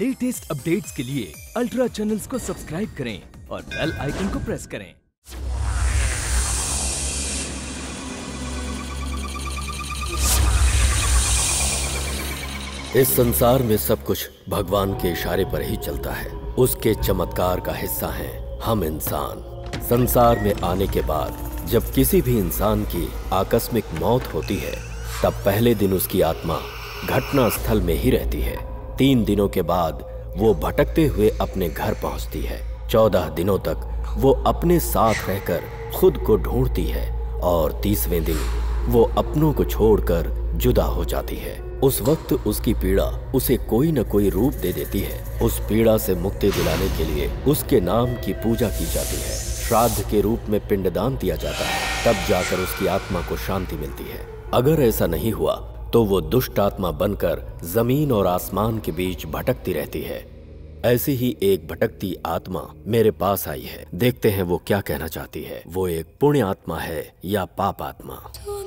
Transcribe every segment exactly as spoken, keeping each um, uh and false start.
Latest updates के लिए ultra channels को सब्सक्राइब करें और बेल आइकन को प्रेस करें। इस संसार में सब कुछ भगवान के इशारे पर ही चलता है। उसके चमत्कार का हिस्सा हैं हम इंसान। संसार में आने के बाद जब किसी भी इंसान की आकस्मिक मौत होती है, तब पहले दिन उसकी आत्मा घटना स्थल में ही रहती है। तीन दिनों के बाद वो भटकते हुए अपने घर पहुंचती है। चौदह दिनों तक वो अपने साथ रहकर खुद को ढूंढती है और तीसवें दिन वो अपनों को छोड़कर जुदा हो जाती है। उस वक्त उसकी पीड़ा उसे कोई न कोई रूप दे देती है। उस पीड़ा से मुक्ति दिलाने के लिए उसके नाम की पूजा की जाती है। श्राद्ध के रूप में पिंडदान दिया जाता है, तब जाकर उसकी आत्मा को शांति मिलती है। अगर ऐसा नहीं हुआ तो वो दुष्ट आत्मा बनकर जमीन और आसमान के बीच भटकती रहती है। ऐसी ही एक भटकती आत्मा मेरे पास आई है। देखते हैं वो क्या कहना चाहती है। वो एक पुण्य आत्मा है या पाप आत्मा।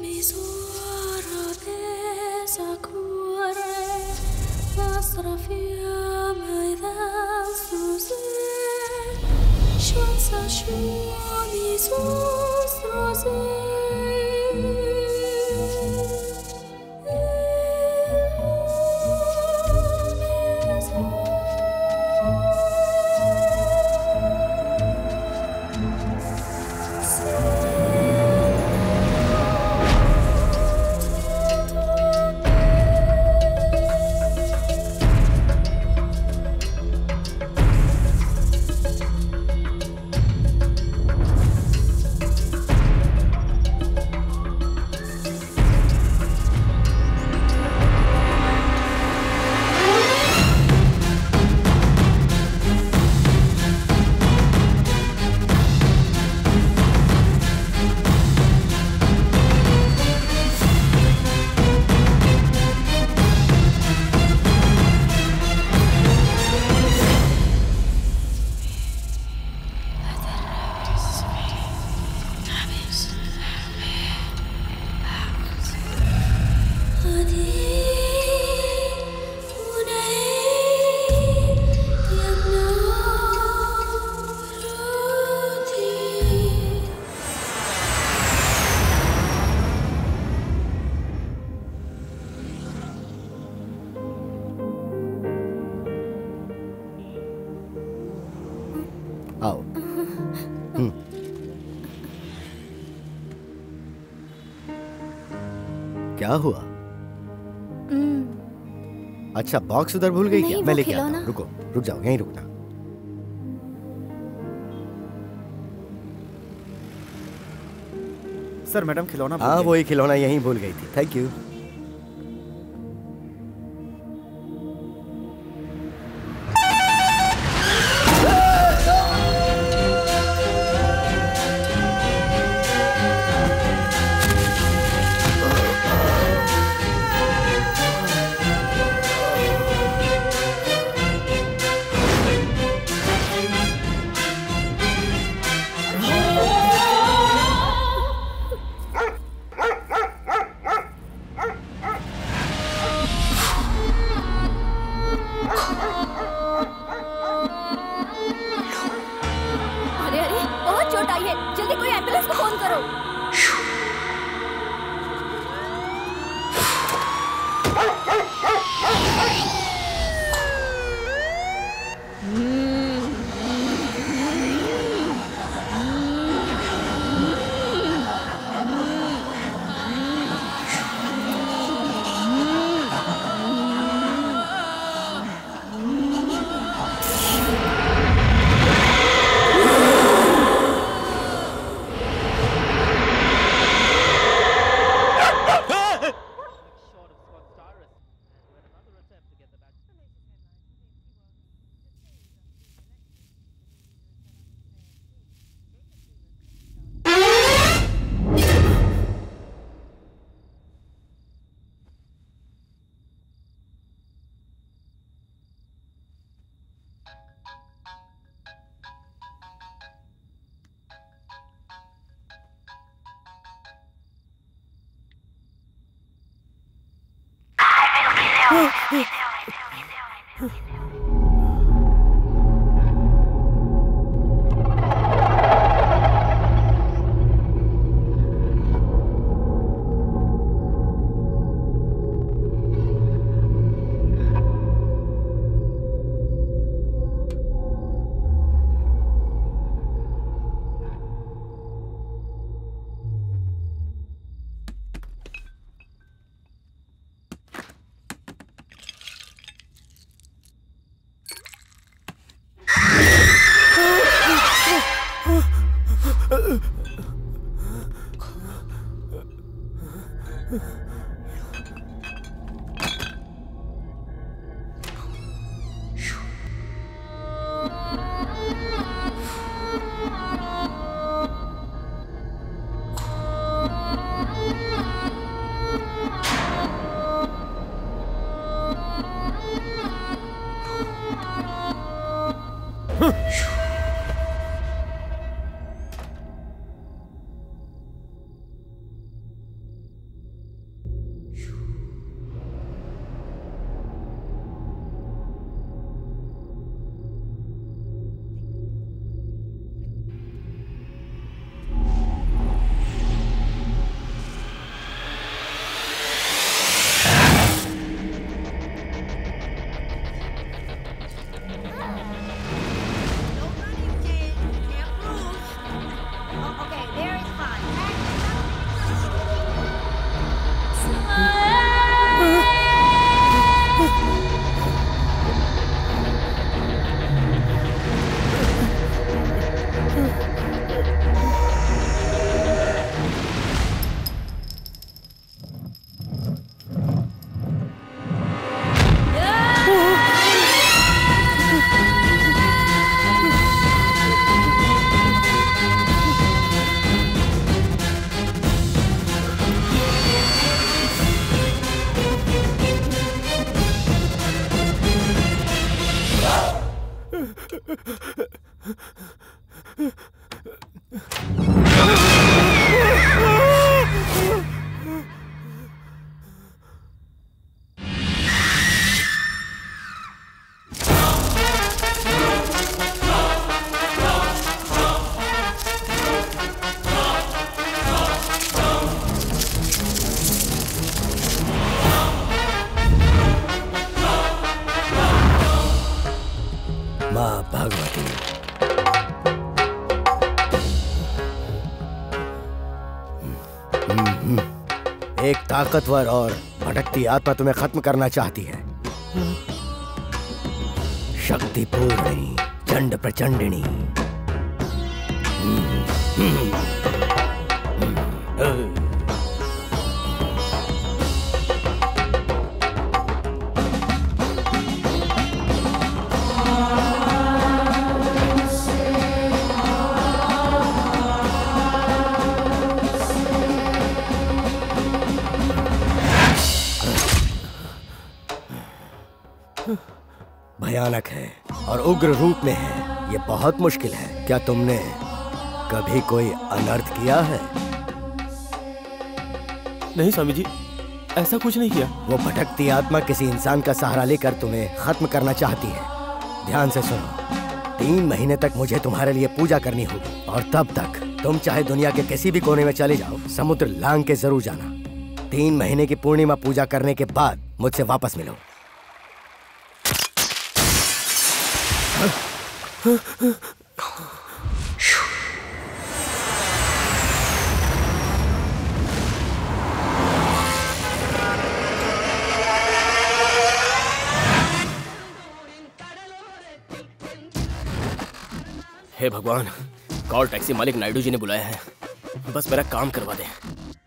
आओ। हम्म। क्या हुआ? अच्छा, बॉक्स उधर भूल गई क्या? मैं लेके आता हूँ। रुको, रुक जाओ, यहीं रुकना। सर, मैडम खिलौना। हाँ, वही खिलौना यहीं भूल गई थी। Thank you. ताकतवर और भटकती आत्मा तुम्हें खत्म करना चाहती है। शक्तिपूर्णी चंड प्रचंडिनी। भयानक है और उग्र रूप में है। ये बहुत मुश्किल है। क्या तुमने कभी कोई अनर्थ किया है? नहीं स्वामी जी, ऐसा कुछ नहीं किया। वो भटकती आत्मा किसी इंसान का सहारा लेकर तुम्हें खत्म करना चाहती है। ध्यान से सुनो, तीन महीने तक मुझे तुम्हारे लिए पूजा करनी होगी और तब तक तुम चाहे दुनिया के किसी भी कोने में चले जाओ, समुद्र लांग के जरूर जाना। तीन महीने की पूर्णिमा पूजा करने के बाद मुझसे वापस मिलो। हे भगवान, कॉल टैक्सी मालिक नायडू जी ने बुलाया है। बस मेरा काम करवा दे।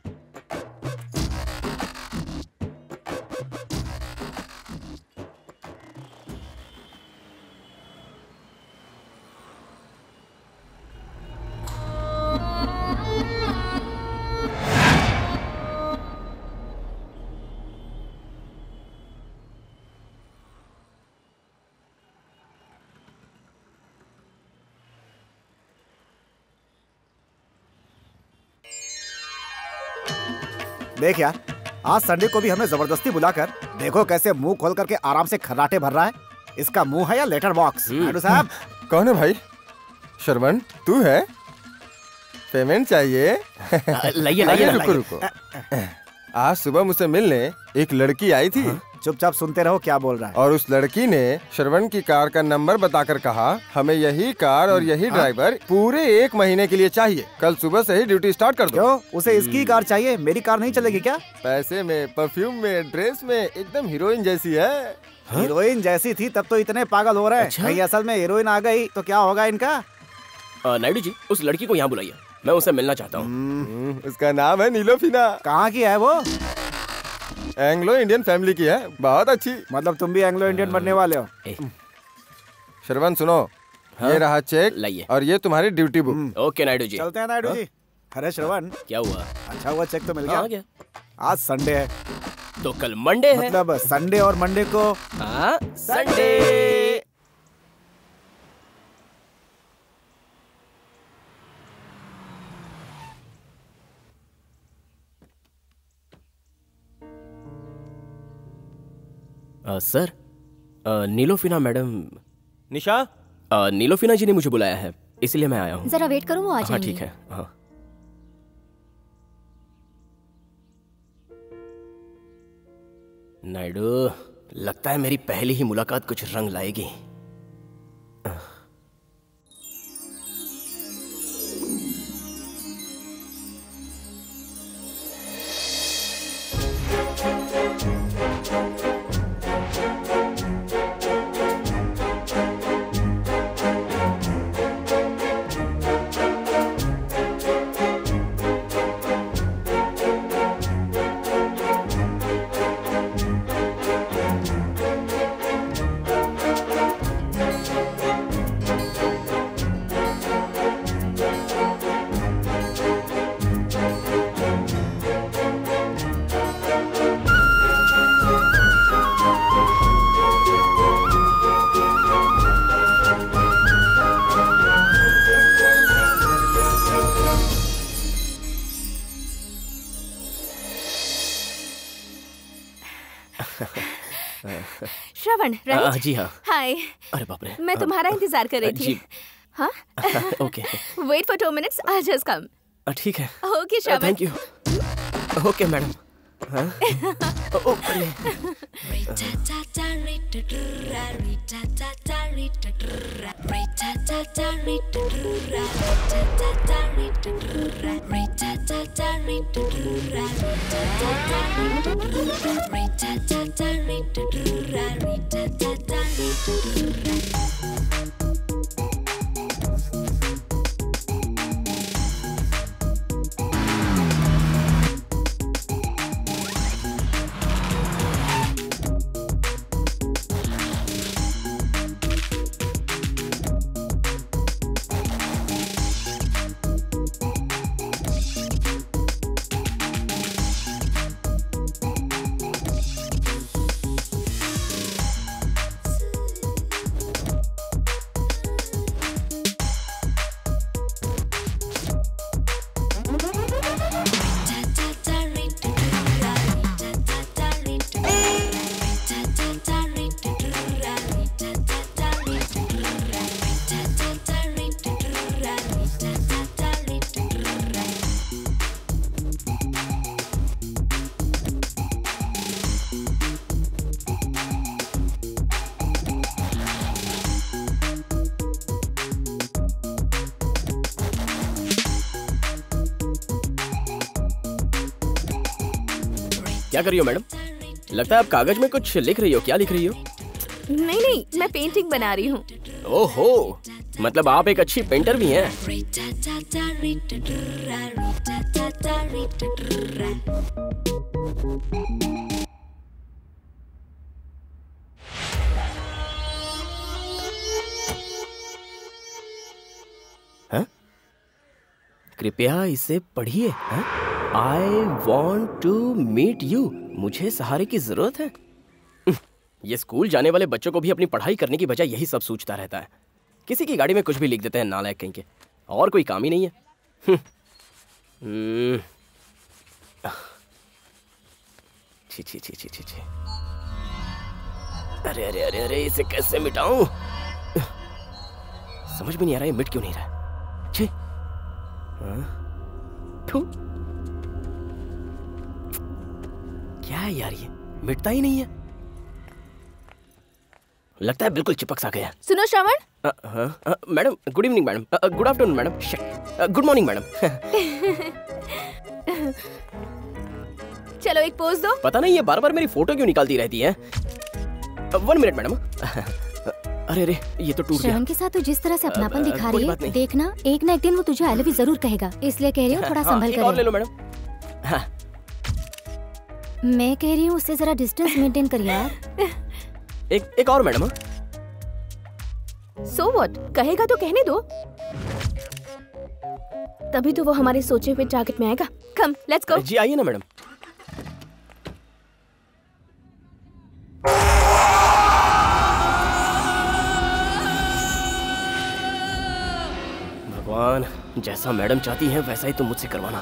देख यार, आज संडे को भी हमें जबरदस्ती बुलाकर देखो कैसे मुंह खोल करके आराम से खर्राटे भर रहा है। इसका मुंह है या लेटर बॉक्स? नायडू साहब। कौन है भाई? श्रवण तू है? पेमेंट चाहिए? लाइए लाइए। रुको रुको, आज सुबह मुझसे मिलने एक लड़की आई थी। चुपचाप सुनते रहो क्या बोल रहा है। और उस लड़की ने श्रवण की कार का नंबर बताकर कहा हमें यही कार और यही ड्राइवर पूरे एक महीने के लिए चाहिए। कल सुबह से ही ड्यूटी स्टार्ट कर दो। क्यों? उसे इसकी कार चाहिए, मेरी कार नहीं चलेगी क्या? पैसे में, परफ्यूम में, ड्रेस में एकदम हीरोइन जैसी है। हीरोइन जैसी थी तब तो इतने पागल हो रहे हैं। कहीं असल में हीरोइन आ गई तो क्या होगा इनका? नायडू जी, उस लड़की को यहाँ बुलाइए, मैं उसे मिलना चाहता हूँ। उसका नाम है नीलोफिना। कहाँ की है वो? एंग्लो इंडियन फैमिली की है, बहुत अच्छी। मतलब तुम भी एंग्लो इंडियन बनने वाले हो? श्रवण सुनो, हाँ? ये रहा चेक लाइए और ये तुम्हारी duty book. Okay Naidu ji. चलते हैं नायडू जी। अरे श्रवण, क्या हुआ? अच्छा हुआ चेक तो मिल गया। गया। आज संडे है तो कल मंडे है। मतलब संडे और मंडे को हाँ संडे। आ, सर, आ, नीलोफिना मैडम। निशा, आ, नीलोफिना जी ने मुझे बुलाया है, इसलिए मैं आया हूँ। जरा वेट करो, वो आ जाएंगी। हाँ ठीक है। हाँ नायडू, लगता है मेरी पहली ही मुलाकात कुछ रंग लाएगी। श्रवण, राइट? जी हाँ। हाय। अरे बाप रे, मैं तुम्हारा इंतजार कर रही थी। हाँ? Okay. Wait for two minutes, I just come. ठीक है। Okay Shravan. Thank you. Okay madam. क्या कर रही हो मैडम? लगता है आप कागज में कुछ लिख रही हो। क्या लिख रही हो? नहीं नहीं, मैं पेंटिंग बना रही हूँ। ओहो, मतलब आप एक अच्छी पेंटर भी हैं। हाँ? कृपया इसे पढ़िए। I want to meet you. मुझे सहारे की जरूरत है। ये स्कूल जाने वाले बच्चों को भी अपनी पढ़ाई करने की बजाय यही सब सोचता रहता है। किसी की गाड़ी में कुछ भी लिख देते हैं, नालायक कहीं के। और कोई काम ही नहीं है। छी छी छी छी छी छी। अरे अरे अरे अरे, इसे कैसे मिटाऊं? समझ में नहीं आ रहा है मिट क्यों नहीं रहा। छी। थू। क्या है यार, ये मिटता ही नहीं है। लगता है बिल्कुल चिपक सा गया। सुनो Shravan. Madam good evening madam. Good afternoon madam. Good morning madam. चलो एक पोज दो। पता नहीं ये बार बार मेरी फोटो क्यों निकालती रहती है। One minute madam. अरे अरे, ये तो टूट गया। श्रवण के साथ तू जिस तरह से अपनापन दिखा रही है, देखना एक ना एक दिन वो तुझे आई लव यू जरूर कहेगा। इसलिए कह रही हूँ थोड़ा संभल कर। और ले लो मैडम। हाँ। मैं कह रही हूँ उससे जरा डिस्टेंस मेंटेन कर यार। एक एक और मैडम। सो व्हाट, कहेगा तो कहने दो। तभी तो वो हमारे सोचे हुए टारगेट में आएगा। Come let's go. जी आइए ना मैडम। भगवान, जैसा मैडम चाहती है वैसा ही तुम मुझसे करवाना।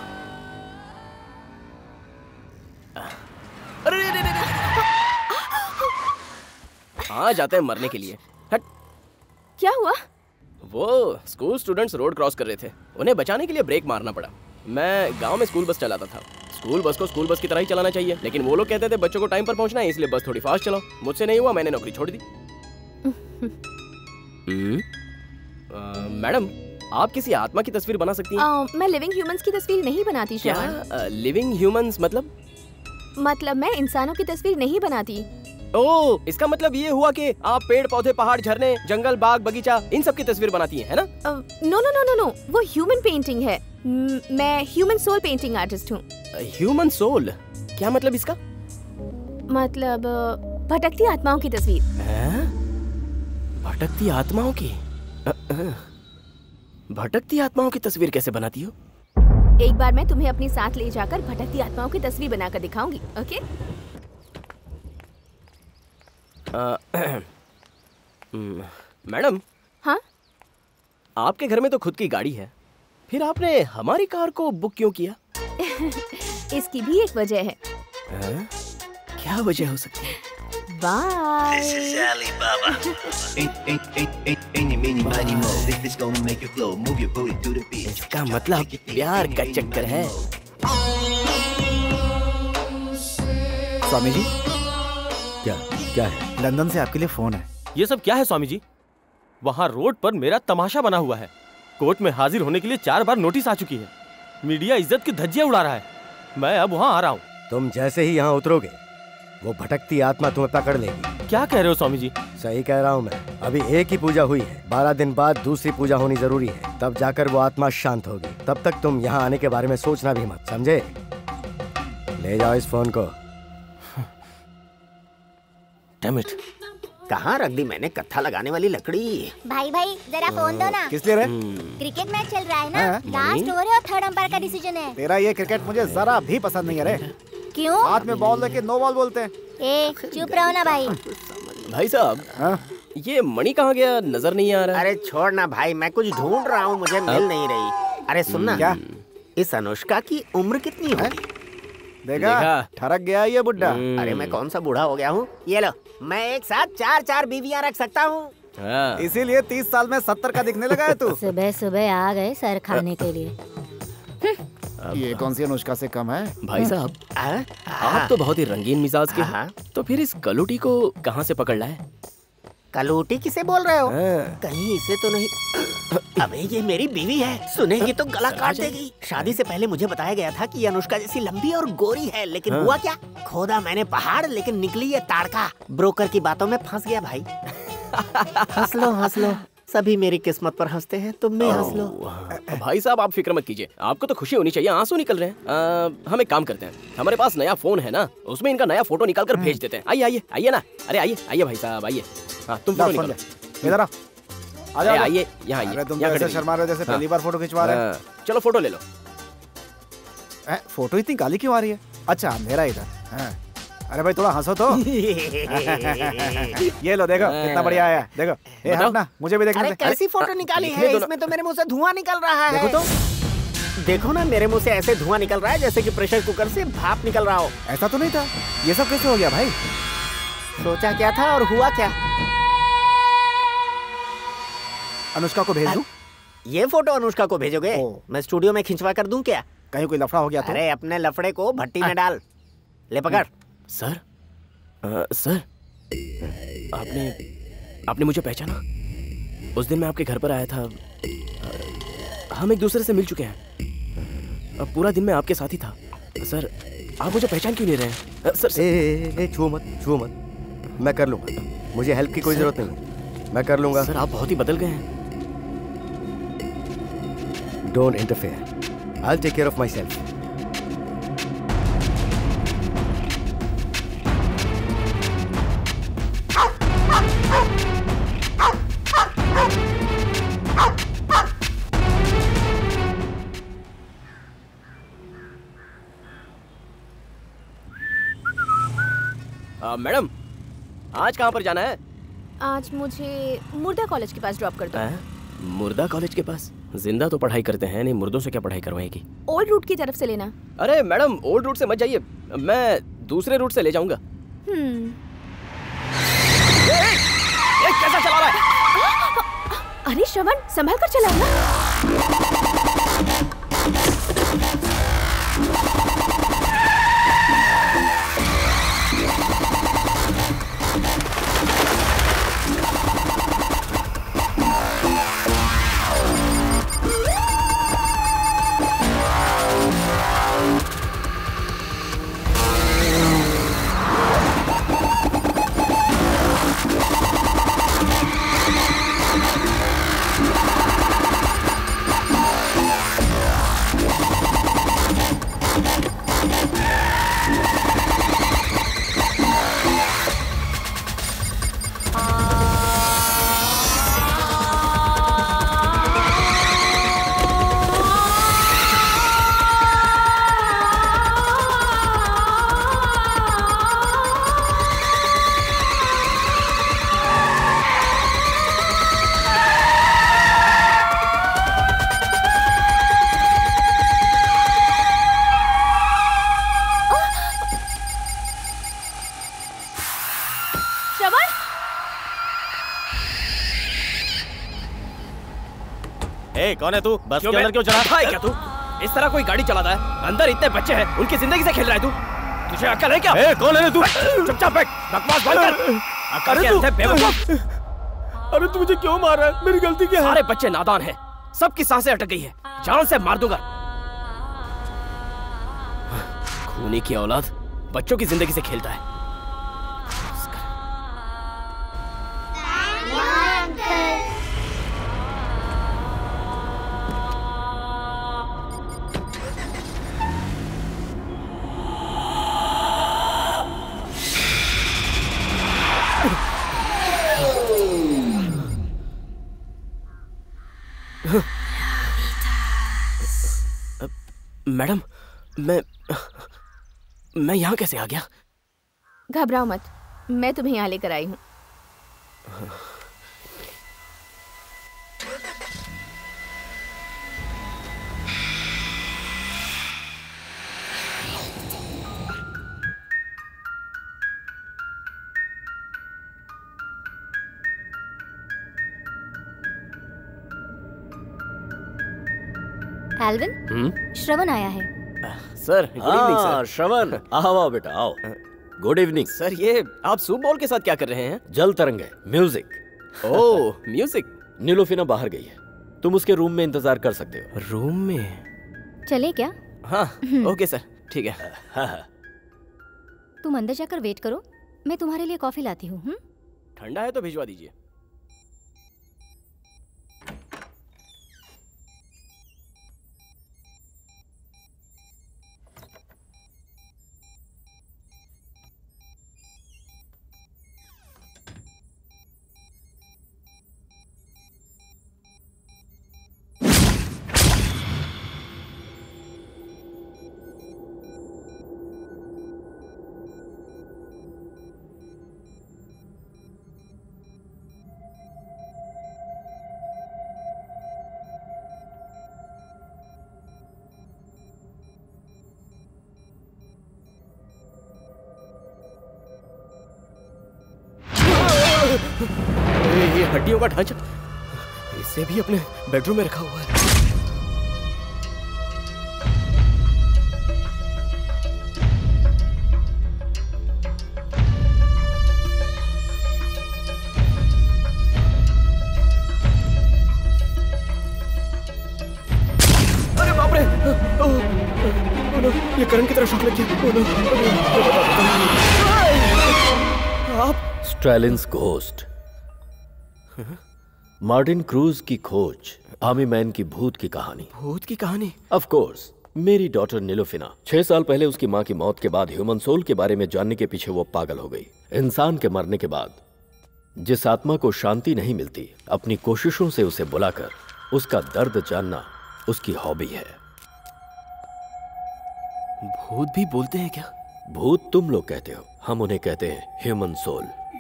अरे अरे अरे, आ जाते हैं मरने के लिए। हट। क्या हुआ? वो स्कूल स्टूडेंट्स रोड क्रॉस कर रहे थे, उन्हें बचाने के लिए ब्रेक मारना पड़ा। मैं गांव में स्कूल बस चलाता था। स्कूल बस को स्कूल बस की तरह ही चलाना चाहिए, लेकिन वो लोग कहते थे बच्चों को टाइम पर पहुंचना है, इसलिए बस थोड़ी फास्ट चलाओ। मुझसे नहीं हुआ, मैंने नौकरी छोड़ दी। मैडम, आप किसी आत्मा की तस्वीर बना सकती हैं? uh, मैं लिविंग ह्यूमंस की तस्वीर नहीं बनाती श्रवण। लिविंग ह्यूमंस मतलब? मतलब मैं इंसानों की तस्वीर नहीं बनाती। ओह, इसका मतलब ये हुआ कि आप पेड़ पौधे पहाड़ झरने जंगल बाग बगीचा इन सब की तस्वीर बनाती हैं, है ना? No no no no no, वो ह्यूमन पेंटिंग है। म, मैं ह्यूमन सोल पेंटिंग आर्टिस्ट हूँ। Human soul? क्या मतलब इसका? मतलब भटकती आत्माओं की तस्वीर। भटकती आत्माओं की? भटकती आत्माओं की तस्वीर कैसे बनाती हो? एक बार मैं तुम्हें अपने साथ ले जाकर भटकती आत्माओं की तस्वीर बनाकर दिखाऊंगी। ओके? मैडम। हाँ? आपके घर में तो खुद की गाड़ी है, फिर आपने हमारी कार को बुक क्यों किया? इसकी भी एक वजह है। आ? क्या वजह हो सकती है? बाय। इसका मतलब प्यार का चक्कर है। स्वामी जी। क्या क्या है? लंदन से आपके लिए फोन है। ये सब क्या है स्वामी जी? वहाँ रोड पर मेरा तमाशा बना हुआ है। कोर्ट में हाजिर होने के लिए चार बार नोटिस आ चुकी है। मीडिया इज्जत की धज्जियां उड़ा रहा है। मैं अब वहाँ आ रहा हूँ। तुम जैसे ही यहाँ उतरोगे वो भटकती आत्मा तुम्हें पकड़ लेगी। क्या कह रहे हो स्वामी जी? सही कह रहा हूँ मैं। अभी एक ही पूजा हुई है, बारह दिन बाद दूसरी पूजा होनी जरूरी है, तब जाकर वो आत्मा शांत होगी। तब तक तुम यहाँ आने के बारे में सोचना भी मत, समझे? ले जाओ इस फोन को। Damn it. कहाँ रख दी मैंने कत्था लगाने वाली लकड़ी? भाई भाई जरा फोन दो ना। किस लिए रे? क्रिकेट मैच चल रहा है ना, लास्ट ओवर है और थर्ड अंपायर का डिसीजन है। तेरा ये क्रिकेट मुझे जरा भी पसंद नहीं है रे। क्यों? हाथ में बॉल लेके नो बॉल बोलते हैं। ए चुप रहो ना भाई। भाई साहब, ये मणि कहाँ गया? नजर नहीं आ रहा। अरे छोड़ ना भाई, मैं कुछ ढूंढ रहा हूँ, मुझे मिल नहीं रही। अरे सुनना, क्या? इस अनुष्का की उम्र कितनी होगी? देखा, ठरक गया ये बुड्ढा। अरे मैं कौन सा बूढ़ा हो गया हूँ? ये लो, मैं एक साथ चार चार बीवियाँ रख सकता हूँ। इसीलिए तीस साल में सत्तर का दिखने लगा है तू। सुबह सुबह आ गए सर खाने के लिए। ये कौन सी अनुष्का से कम है? भाई साहब, आप तो बहुत ही रंगीन मिजाज के हैं। तो फिर इस कलूटी को कहाँ से पकड़ लाए? कलूटी किसे बोल रहे हो? कहीं इसे तो नहीं? अबे ये मेरी बीवी है, सुनेगी तो गला काट देगी। शादी से पहले मुझे बताया गया था कि ये अनुष्का जैसी लंबी और गोरी है, लेकिन हुआ क्या? खोदा मैंने पहाड़, लेकिन निकली ये ताड़का। ब्रोकर की बातों में फंस गया भाई। हंस लो हंस लो, सभी मेरी किस्मत पर हंसते हैं, तुम भी हंस लो। भाई साहब आप फिक्र मत कीजिए, आपको तो खुशी होनी चाहिए, आंसू निकल रहे हैं। आ, हम एक काम करते हैं, हमारे पास नया फोन है ना, उसमें इनका नया फोटो निकाल कर भेज देते हैं। आइए आइए आइए ना, अरे आइए आइए भाई साहब आइए। हाँ तुम फोटो निकालो। इधर आ। आइए आइए यहाँ आइए। अरे तुम तो ऐसे शर्मा रहे हो जैसे पहली बार फोटो खिंचवा रहे हैं। चलो फोटो ले लो। फोटो इतनी काली क्यों आ रही है? अच्छा अंधेरा इधर। अरे भाई थोड़ा हंसो तो। ये लो देखो कितना बढ़िया आया, देखो। ए हटना, मुझे भी देखना। अरे कैसी फोटो निकाली है? इसमें तो मेरे मुंह से धुआं निकल रहा है। देखो तो, देखो ना, मेरे मुंह से ऐसे धुआं निकल रहा है जैसे कि प्रेशर कुकर से भाप निकल रहा हो। ऐसा तो नहीं था, ये सब कैसे हो गया भाई? सोचा क्या था और हुआ क्या? अनुष्का को भेज दूं? ये फोटो अनुष्का को भेजोगे? मैं स्टूडियो में खिंचवा कर दूं क्या? कहीं कोई लफड़ा हो गया तो? अरे अपने लफड़े को भट्टी में डाल। ले पकड़। सर, आ, सर, आपने आपने मुझे पहचाना? उस दिन मैं आपके घर पर आया था, हम एक दूसरे से मिल चुके हैं। अब पूरा दिन मैं आपके साथ ही था। सर, आप मुझे पहचान क्यों नहीं रहे हैं? सर, ए, ए, ए, छू मत, छू मत, मैं कर लूंगा। मुझे हेल्प की कोई जरूरत नहीं, मैं कर लूंगा। सर, आप बहुत ही बदल गए हैं। Don't interfere, I will take care of myself. Madam, आज कहाँ पर जाना है? आज मुझे मुर्दा कॉलेज के पास ड्रॉप कर दो। मुर्दा कॉलेज के पास? जिंदा तो पढ़ाई करते हैं नहीं, मुर्दों से क्या पढ़ाई करवाएगी? ओल्ड रूट की तरफ से लेना। अरे मैडम, ओल्ड रूट से मत जाइए, मैं दूसरे रूट से ले जाऊंगा। हम्म। कैसा चला रहा है? अरे श्रवण, संभल कर चलाना। ए, कौन है तू? बस के अंदर क्यों चला? भाई क्या तू इस तरह कोई गाड़ी चलाता है? अंदर इतने बच्चे हैं, उनकी जिंदगी से खेल रहा है तू? तुझे अकल है क्या? ए, कौन है तू? चुपचाप बैठ, बकवास बंद कर। अकल के अंधे बेवकूफ। अरे तू मुझे क्यों मार रहा है? मेरी गलती क्या है? सारे बच्चे नादान हैं, सबकी सांसें अटक गई है, जान से मार दूंगा। खूनी की औलाद बच्चों की जिंदगी से खेलता है। मैडम, मैं मैं यहाँ कैसे आ गया? घबराओ मत, मैं तुम्हें यहाँ लेकर आई हूँ। एल्विन, श्रवण आया है। Sir, good evening sir. Shravan, आओ आओ बेटा आओ। Good evening sir. ये आप सूप बॉल के साथ क्या कर रहे हैं? जल तरंग है, म्यूजिक। ओह, म्यूजिक। नीलोफिना बाहर गई है, तुम उसके रूम में इंतजार कर सकते हो। रूम में? चले क्या? हाँ, ओके सर, ठीक है। हाँ हाँ। तुम अंदर जाकर वेट करो, मैं तुम्हारे लिए कॉफी लाती हूँ। ठंडा है तो भिजवा दीजिए। ये हड्डियों का ढांचा, इसे भी अपने बेडरूम में रखा हुआ है। अरे बाप रे, ओ, ओ, नो, ये करंट की तरह शॉक लग गया। ओ, नो, आप स्ट्रेलिन्स घोस्ट, मार्टिन क्रूज की खोज, आर्मी मैन की भूत की कहानी। भूत की कहानी? Of course. मेरी डॉटर नीलोफिना छह साल पहले उसकी माँ की मौत के बाद ह्यूमन सोल के बारे में जानने के पीछे वो पागल हो गई। इंसान के मरने के बाद जिस आत्मा को शांति नहीं मिलती, अपनी कोशिशों से उसे बुलाकर उसका दर्द जानना उसकी हॉबी है। भूत भी बोलते हैं क्या? भूत तुम लोग कहते हो, हम उन्हें कहते हैं human soul.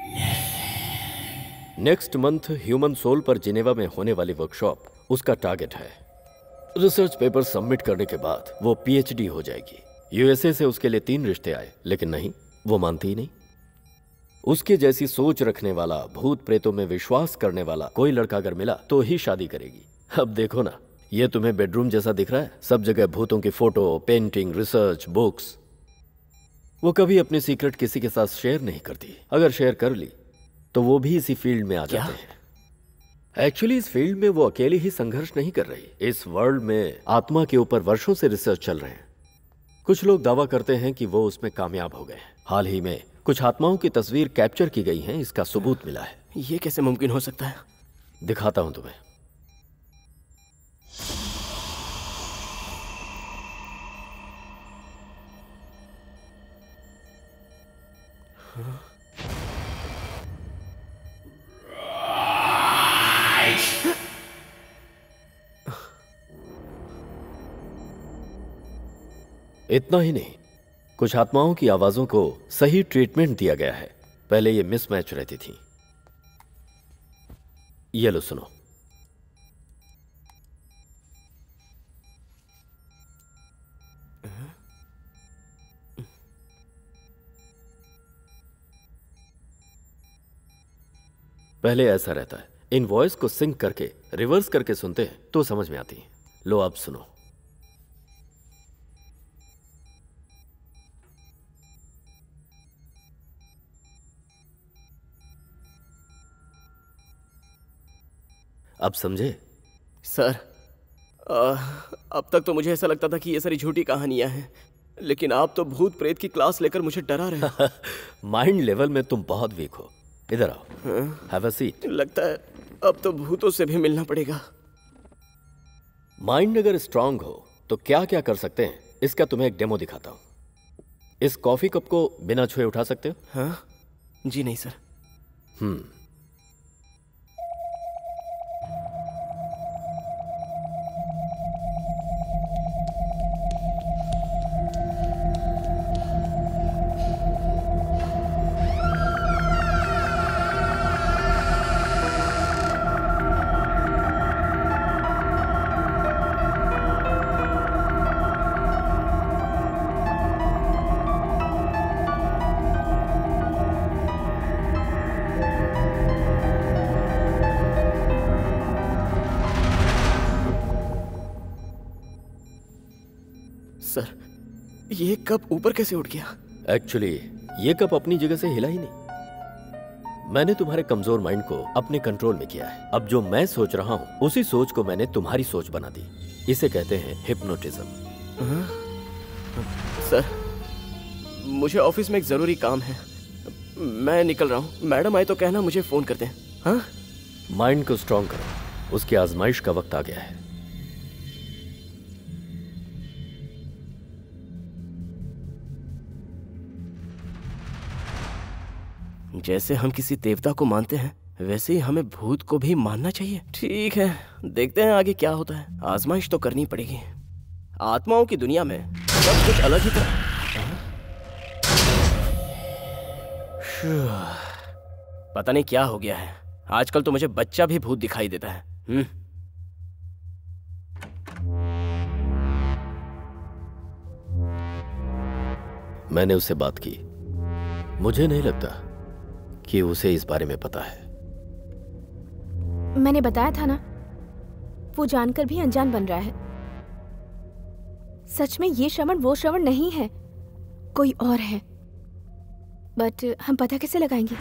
Next month human soul पर जिनेवा में होने वाली वर्कशॉप उसका टारगेट है। रिसर्च पेपर सबमिट करने के बाद वो पीएचडी हो जाएगी। यूएसए से उसके लिए तीन रिश्ते आए, लेकिन नहीं, वो मानती ही नहीं। उसके जैसी सोच रखने वाला, भूत प्रेतों में विश्वास करने वाला कोई लड़का अगर मिला तो ही शादी करेगी। अब देखो ना, ये तुम्हें बेडरूम जैसा दिख रहा है, सब जगह भूतों की फोटो, पेंटिंग, रिसर्च, बुक्स। वो कभी अपने सीक्रेट किसी के साथ शेयर नहीं करती। अगर शेयर कर ली तो वो भी इसी फील्ड में आ जाते हैं। एक्चुअली इस फील्ड में वो अकेली ही संघर्ष नहीं कर रही। इस वर्ल्ड में आत्मा के ऊपर वर्षों से रिसर्च चल रहे हैं। कुछ लोग दावा करते हैं कि वो उसमें कामयाब हो गए। हाल ही में कुछ आत्माओं की तस्वीर कैप्चर की गई है, इसका सबूत मिला है। ये कैसे मुमकिन हो सकता है? दिखाता हूं तुम्हें। हाँ? इतना ही नहीं, कुछ आत्माओं की आवाजों को सही ट्रीटमेंट दिया गया है। पहले ये मिसमैच रहती थी। ये लो सुनो। पहले ऐसा रहता है, इन वॉइस को सिंक करके रिवर्स करके सुनते हैं तो समझ में आती है। लो अब सुनो। अब समझे? सर, आ, अब तक तो मुझे ऐसा लगता था कि ये सारी झूठी कहानियां हैं, लेकिन आप तो भूत प्रेत की क्लास लेकर मुझे डरा रहे हैं। माइंड लेवल में तुम बहुत वीक हो। इधर आओ, हैव अ सीट। लगता है अब तो भूतों से भी मिलना पड़ेगा। माइंड अगर स्ट्रांग हो तो क्या क्या कर सकते हैं, इसका तुम्हें एक डेमो दिखाता हूं। इस कॉफी कप को बिना छुए उठा सकते हो? हाँ? जी नहीं सर। हम्म सर, ये कप ऊपर कैसे उठ गया? एक्चुअली ये कप अपनी जगह से हिला ही नहीं। मैंने तुम्हारे कमजोर माइंड को अपने कंट्रोल में किया है। अब जो मैं सोच रहा हूं उसी सोच को मैंने तुम्हारी सोच बना दी। इसे कहते हैं हिप्नोटिज्म। सर, मुझे ऑफिस में एक जरूरी काम है, मैं निकल रहा हूं। मैडम आए तो कहना मुझे फोन कर दें। हाँ? माइंड को स्ट्रांग करो, उसकी आजमाइश का वक्त आ गया है। जैसे हम किसी देवता को मानते हैं वैसे ही हमें भूत को भी मानना चाहिए। ठीक है, देखते हैं आगे क्या होता है। आजमाइश तो करनी पड़ेगी। आत्माओं की दुनिया में सब कुछ अलग ही था। पता नहीं क्या हो गया है, आजकल तो मुझे बच्चा भी भूत दिखाई देता है। हम्म मैंने उससे बात की, मुझे नहीं लगता कि उसे इस बारे में पता है। मैंने बताया था ना, वो जानकर भी अनजान बन रहा है। सच में ये श्रवण वो श्रवण नहीं है, कोई और है। बट हम पता कैसे लगाएंगे?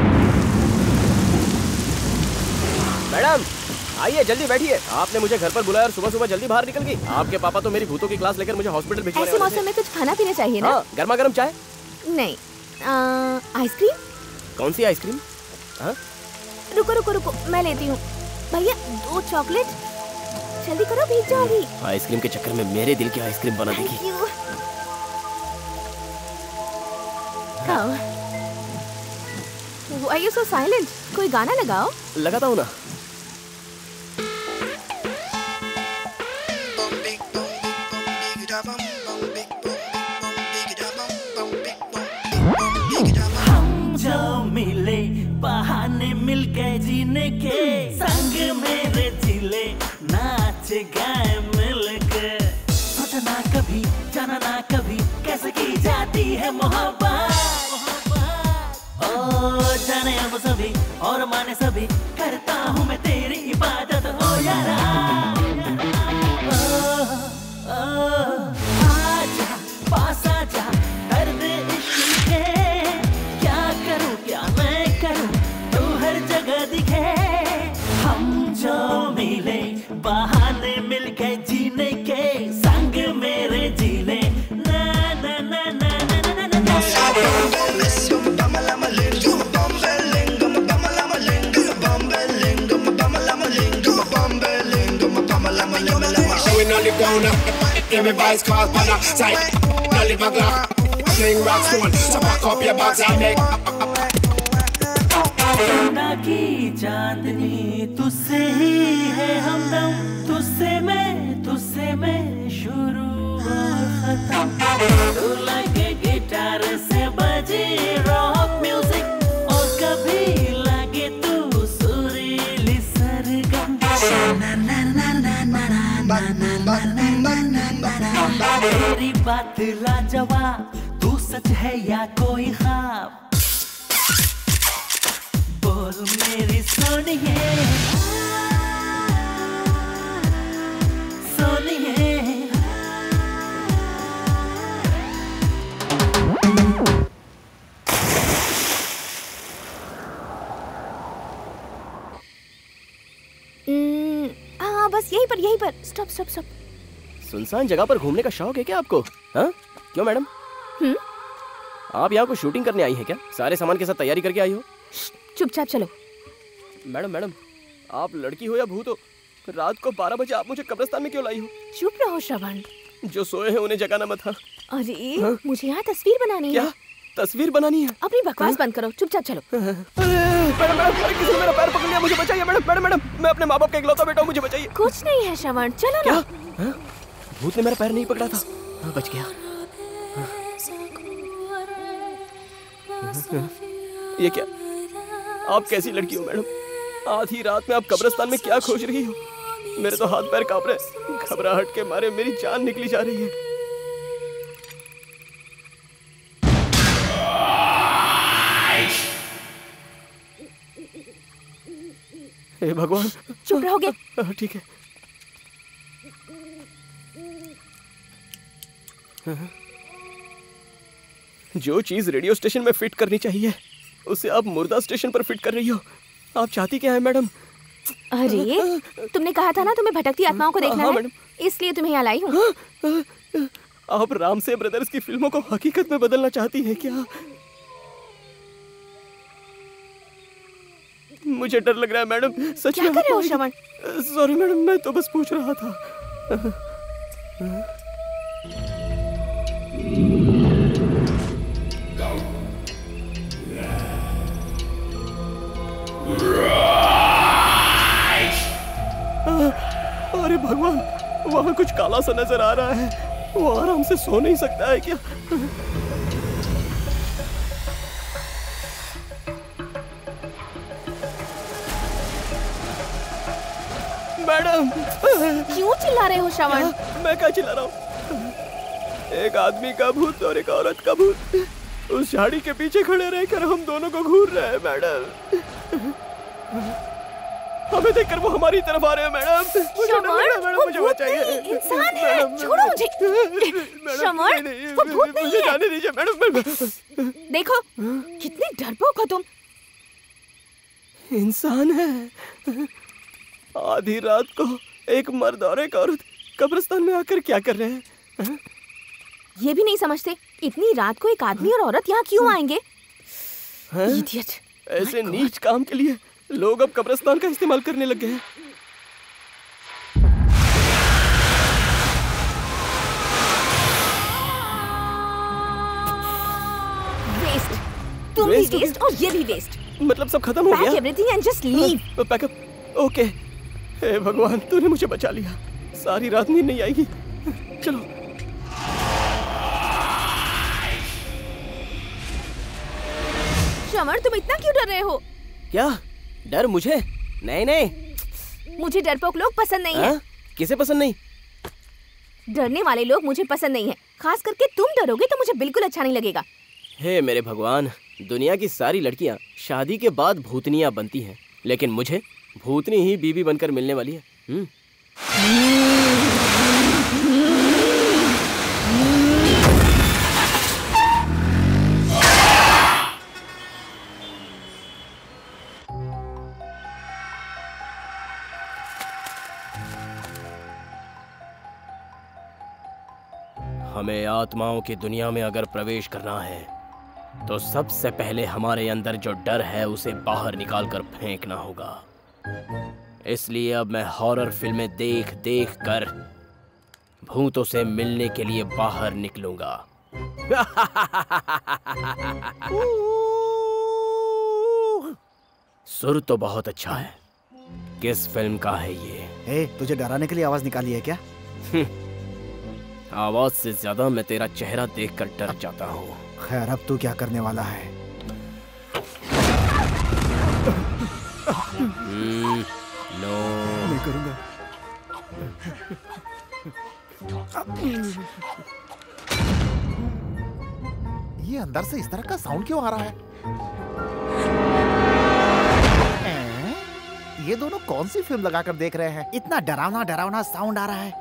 मैडम आइए, जल्दी बैठिए। आपने मुझे घर पर बुलाया और सुबह सुबह जल्दी बाहर निकल गई। आपके पापा तो मेरी भूतों की क्लास लेकर मुझे हॉस्पिटल भिजवाने ऐसे मौसम में कुछ खाना पीना चाहिए ना? हाँ, गर्मा गर्म चाय। नहीं, आइसक्रीम। कौन सी आइसक्रीम? हाँ? रुको रुको रुको, मैं लेती हूँ। भैया दो चॉकलेट, जल्दी करो, भीग जाओगी। आइसक्रीम के चक्कर में मेरे दिल की आइसक्रीम बना देगी। खाओ। Why are you so silent? कोई गाना लगाओ। लगाता हूँ ना। हम जो मिले बहाने मिल गए जीने के, संग मेरे जिले नाच गाए मिल के। सोचा ना कभी, जाना ना कभी, कैसे की जाती है मोहब्बत। ओ जाने अब सभी और माने सभी, करता हूँ मैं तेरी इबादत। ओ यारा ओ, ओ, आजा पास आजा, दर्द इश्क है। क्या करूँ क्या मैं करूँ, तू हर जगह दिखे। हम जो मिले बहाने मिल गए जीने के, संग मेरे जीने ना ना ना ना ना ना ना ना। Everybody's called on the side. No live a glock, playing rock stone. So pack up your bags and make. खुदा की चांदनी तुझसे ही है हमदम, तुझसे मैं तुझसे मैं शुरू और खत्म। तू लगे गिटार से बजे रॉक म्यूजिक, और कभी लगे तू सुरीली सरगम। तेरी बात लाजवाब, तू सच है या कोई ख्वाब। बोल मेरी सोनिए सोनिए। Mm. बस यहीं पर यहीं पर। Stop stop stop. सुनसान जगह पर घूमने का शौक है क्या आपको? हाँ क्यों मैडम? हम्म आप यहाँ को शूटिंग करने आई है क्या? सारे सामान के साथ तैयारी करके आई हो? चुपचाप चलो। मैडम मैडम आप लड़की हो या भूत हो? रात को बारह बजे आप मुझे कब्रिस्तान में क्यों लाई हो? चुप रहो श्रवण। जो सोए हैं उन्हें जगाना मत। अरे हाँ? मुझे यहाँ तस्वीर बनानी क्या? है। तस्वीर बनानी है? अपनी बकवास बंद करो, चुपचाप चलो। मैडम मैडम किसी ने मेरा पैर पकड़ लिया, मुझे बचाइए मैडम। मैडम मैडम मैं अपने माँ बाप का इकलौता बेटा हूँ, मुझे बचाइए। कुछ नहीं है श्रवण, चलो क्या? ना। भूत ने मेरा पैर नहीं पकड़ा था। हाँ, बच गया। ये क्या? आप कैसी लड़की हो मैडम? आधी रात में आप कब्रिस्तान में क्या खोज रही हो? मेरे तो हाथ पैर कांप रहे, घबराहट के मारे मेरी जान निकली जा रही है। हे भगवान। चुप रहोगे? ठीक है। जो चीज रेडियो स्टेशन में फिट करनी चाहिए उसे आप मुर्दा स्टेशन पर फिट कर रही हो। आप चाहती क्या है मैडम? अरे तुमने कहा था ना तुम्हें भटकती आत्माओं को देखना हाँ, है, इसलिए तुम्हें यहाँ लाई हूँ। आप राम से ब्रदर्स की फिल्मों को हकीकत में बदलना चाहती हैं क्या? मुझे डर लग रहा है मैडम, सच क्या में। कर रहे हो श्रवण? सॉरी मैडम, मैं तो बस पूछ रहा था। अरे भगवान, वहाँ कुछ काला सा नजर आ रहा है। वो आराम से सो नहीं सकता है क्या? मैडम क्यों चिल्ला रहे हो श्रवण? मैं क्या चिल्ला रहा हूँ? एक आदमी का भूत और एक औरत का भूत उस झाड़ी के पीछे खड़े रहकर हम दोनों को घूर रहे हैं मैडम। हमें देखकर वो हमारी तरफ आ रहे हैं मैडम। मुझे डर लग रहा है मैडम, मुझे बचाइए। इंसान है, छोड़ो मुझे। श्रवण, वो भूत नहीं मुझे है। जाने दीजिए मैडम। देखो कितने डरपोक हो तुम। इंसान है। आधी रात को एक मर्द और एक औरत कब्रिस्तान में आकर क्या कर रहे हैं? ये भी नहीं समझते इतनी रात को एक आदमी और औरत यहाँ क्यों आएंगे? इडियट। ऐसे नीच काम के लिए लोग अब कब्रिस्तान का इस्तेमाल करने लग गए हैं। वेस्ट, तुम भी वेस्ट और ये भी वेस्ट। मतलब सब खत्म हो गया? Pack everything and just leave. Pack up. Okay. हे भगवान, तूने मुझे बचा लिया। सारी रात नींद नहीं आएगी। चलो। श्रवण, तुम इतना क्यों डर रहे हो? क्या डर? मुझे? नहीं नहीं, मुझे डरपोक लोग पसंद नहीं है। किसे पसंद नहीं? डरने वाले लोग मुझे पसंद नहीं है। खास करके तुम डरोगे तो मुझे बिल्कुल अच्छा नहीं लगेगा। हे मेरे भगवान, दुनिया की सारी लड़कियां शादी के बाद भूतनियां बनती हैं, लेकिन मुझे भूतनी ही बीवी बनकर मिलने वाली है। हम्म। हमें आत्माओं की दुनिया में अगर प्रवेश करना है तो सबसे पहले हमारे अंदर जो डर है उसे बाहर निकालकर फेंकना होगा। इसलिए अब मैं हॉरर फिल्में देख देख कर भूतों से मिलने के लिए बाहर निकलूंगा। सुर तो बहुत अच्छा है। किस फिल्म का है ये? ए, तुझे डराने के लिए आवाज निकाली है क्या? आवाज से ज्यादा मैं तेरा चेहरा देखकर डर जाता हूँ। खैर, अब तू क्या करने वाला है? hmm, नो मैं करूँगा। ये अंदर से इस तरह का साउंड क्यों आ रहा है? ए? ये दोनों कौन सी फिल्म लगाकर देख रहे हैं? इतना डरावना डरावना साउंड आ रहा है।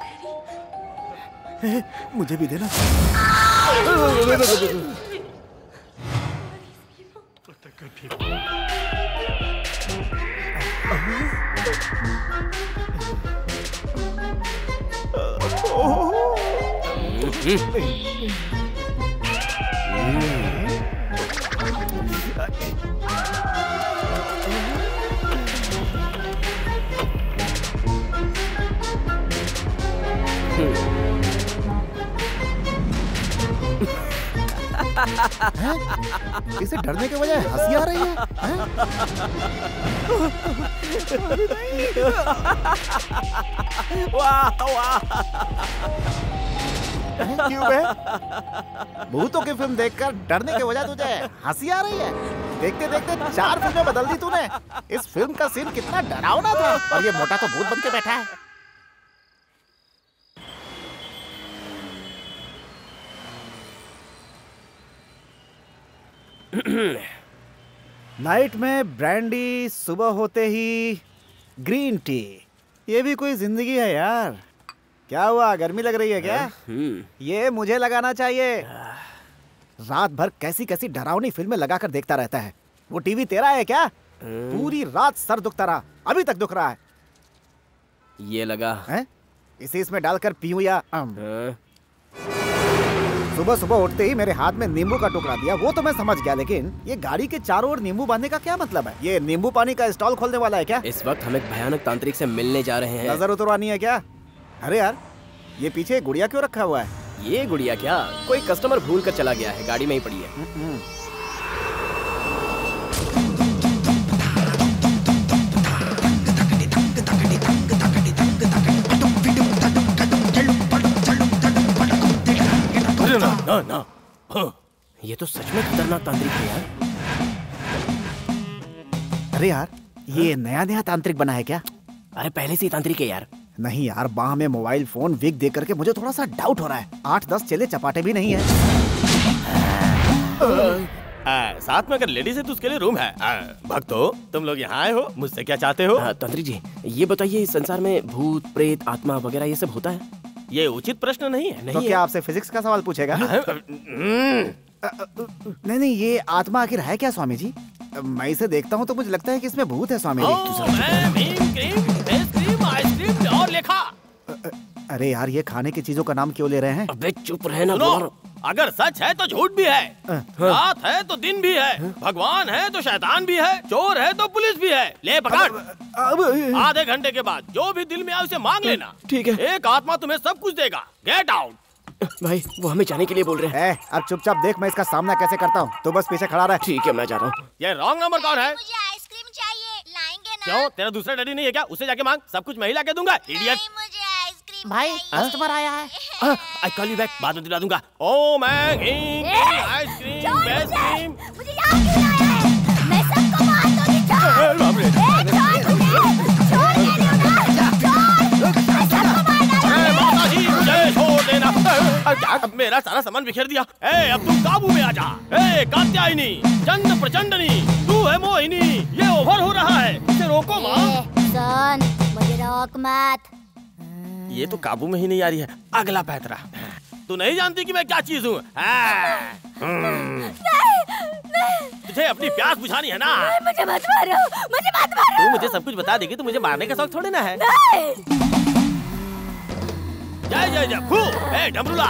ए, मुझे भी देना। इसे डरने के बजाय हंसी आ रही है, हैं? वाह वाह। क्यों बे? भूतों की फिल्म देखकर डरने के बजाय तुझे हंसी आ रही है? देखते देखते चार फिल्में बदल दी तूने। इस फिल्म का सीन कितना डरावना था और ये मोटा तो भूत बन के बैठा है। नाइट में ब्रांडी, सुबह होते ही ग्रीन टी। ये भी कोई जिंदगी है यार। क्या हुआ, गर्मी लग रही है क्या? ये मुझे लगाना चाहिए। रात भर कैसी कैसी डरावनी फिल्में लगाकर देखता रहता है। वो टीवी तेरा है क्या? पूरी रात सर दुखता रहा, अभी तक दुख रहा है। ये लगा है? इसे इसमें डालकर पीऊं या सुबह सुबह उठते ही मेरे हाथ में नींबू का टुकड़ा दिया, वो तो मैं समझ गया, लेकिन ये गाड़ी के चारों ओर नींबू बांधने का क्या मतलब है? ये नींबू पानी का स्टॉल खोलने वाला है क्या? इस वक्त हम एक भयानक तांत्रिक से मिलने जा रहे हैं। नजर उतरवानी है क्या? अरे यार, ये पीछे गुड़िया क्यों रखा हुआ है? ये गुड़िया क्या, कोई कस्टमर भूल कर चला गया है, गाड़ी में ही पड़ी है। ना ना ना, हाँ, ये तो सच में खतरनाक तांत्रिक है यार। अरे यार, ये नया नया तांत्रिक बना है क्या? अरे पहले से ही तांत्रिक है यार। नहीं यार, बाह में मोबाइल फोन विग देख करके मुझे थोड़ा सा डाउट हो रहा है। आठ दस चेले चपाटे भी नहीं है। आ, साथ में अगर लेडीज है तो उसके लिए रूम है। आ, भक्तो, तुम लोग यहाँ आए हो, मुझसे क्या चाहते हो? तांत्रिक जी, ये बताइए, इस संसार में भूत, प्रेत, आत्मा वगैरह ये सब होता है? ये उचित प्रश्न नहीं है। नहीं नहीं तो है। क्या आपसे फिजिक्स का सवाल पूछेगा? नहीं नहीं, ये आत्मा आखिर है क्या स्वामी जी? मैं इसे देखता हूँ तो मुझे लगता है कि इसमें भूत है स्वामी जी। आइसक्रीम और लेखा। अरे यार, ये खाने की चीजों का नाम क्यों ले रहे हैं? अबे चुप रहना। अगर सच है तो झूठ भी है, रात है तो दिन भी है, भगवान है तो शैतान भी है, चोर है तो पुलिस भी है। ले पकड़। आधे घंटे के बाद जो भी दिल में आए उसे मांग लेना। ठीक है। एक आत्मा तुम्हें सब कुछ देगा। Get out. भाई, वो हमें जाने के लिए बोल रहे हैं। अब चुपचाप देख मैं इसका सामना कैसे करता हूँ। तो बस पीछे खड़ा रह। ठीक है, मैं जा रहा हूँ। ये रॉन्ग नंबर कौन है? मुझे आइसक्रीम चाहिए, लाएंगे ना? क्यों, तेरा दूसरा डैडी नहीं है क्या? उसे जाके मांग, सब कुछ मैं ही ला के दूंगा। इडियट। भाई, कस्टमर आया है। आई कॉल यू बैक, बाद में दिला दूंगा। ओ मैं किंग आइसक्रीम, बेस्ट क्रीम। मुझे यहाँ क्यों लाया है? मैं सबको मार दूंगी। छोड़, छोड़ मुझे, छोड़ दे ना, छोड़। मैं सबको मार डालूंगी। माता जी, मुझे छोड़ देना। क्या, मेरा सारा सामान बिखेर दिया। ए, अब तुम काबू में आ जा। ए, कात्यायनी, चंड प्रचंडनी, तू है मोहिनी, ये ओवर हो रहा है, इसे रोको माँ। सुन, मुझे रोक मत। ये तो काबू में ही नहीं आ रही है। अगला पैतरा। तू नहीं जानती कि मैं क्या चीज हूँ? तुझे अपनी प्यास बुझानी है ना? मुझे मत मारो, मुझे मत मारो। तू मुझे सब कुछ बता देगी तो मुझे मारने का शौक थोड़े ना है। जय जय जय फू। ए डमरूला,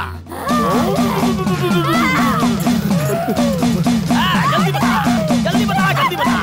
जल्दी बता, जल्दी बता, जल्दी बता।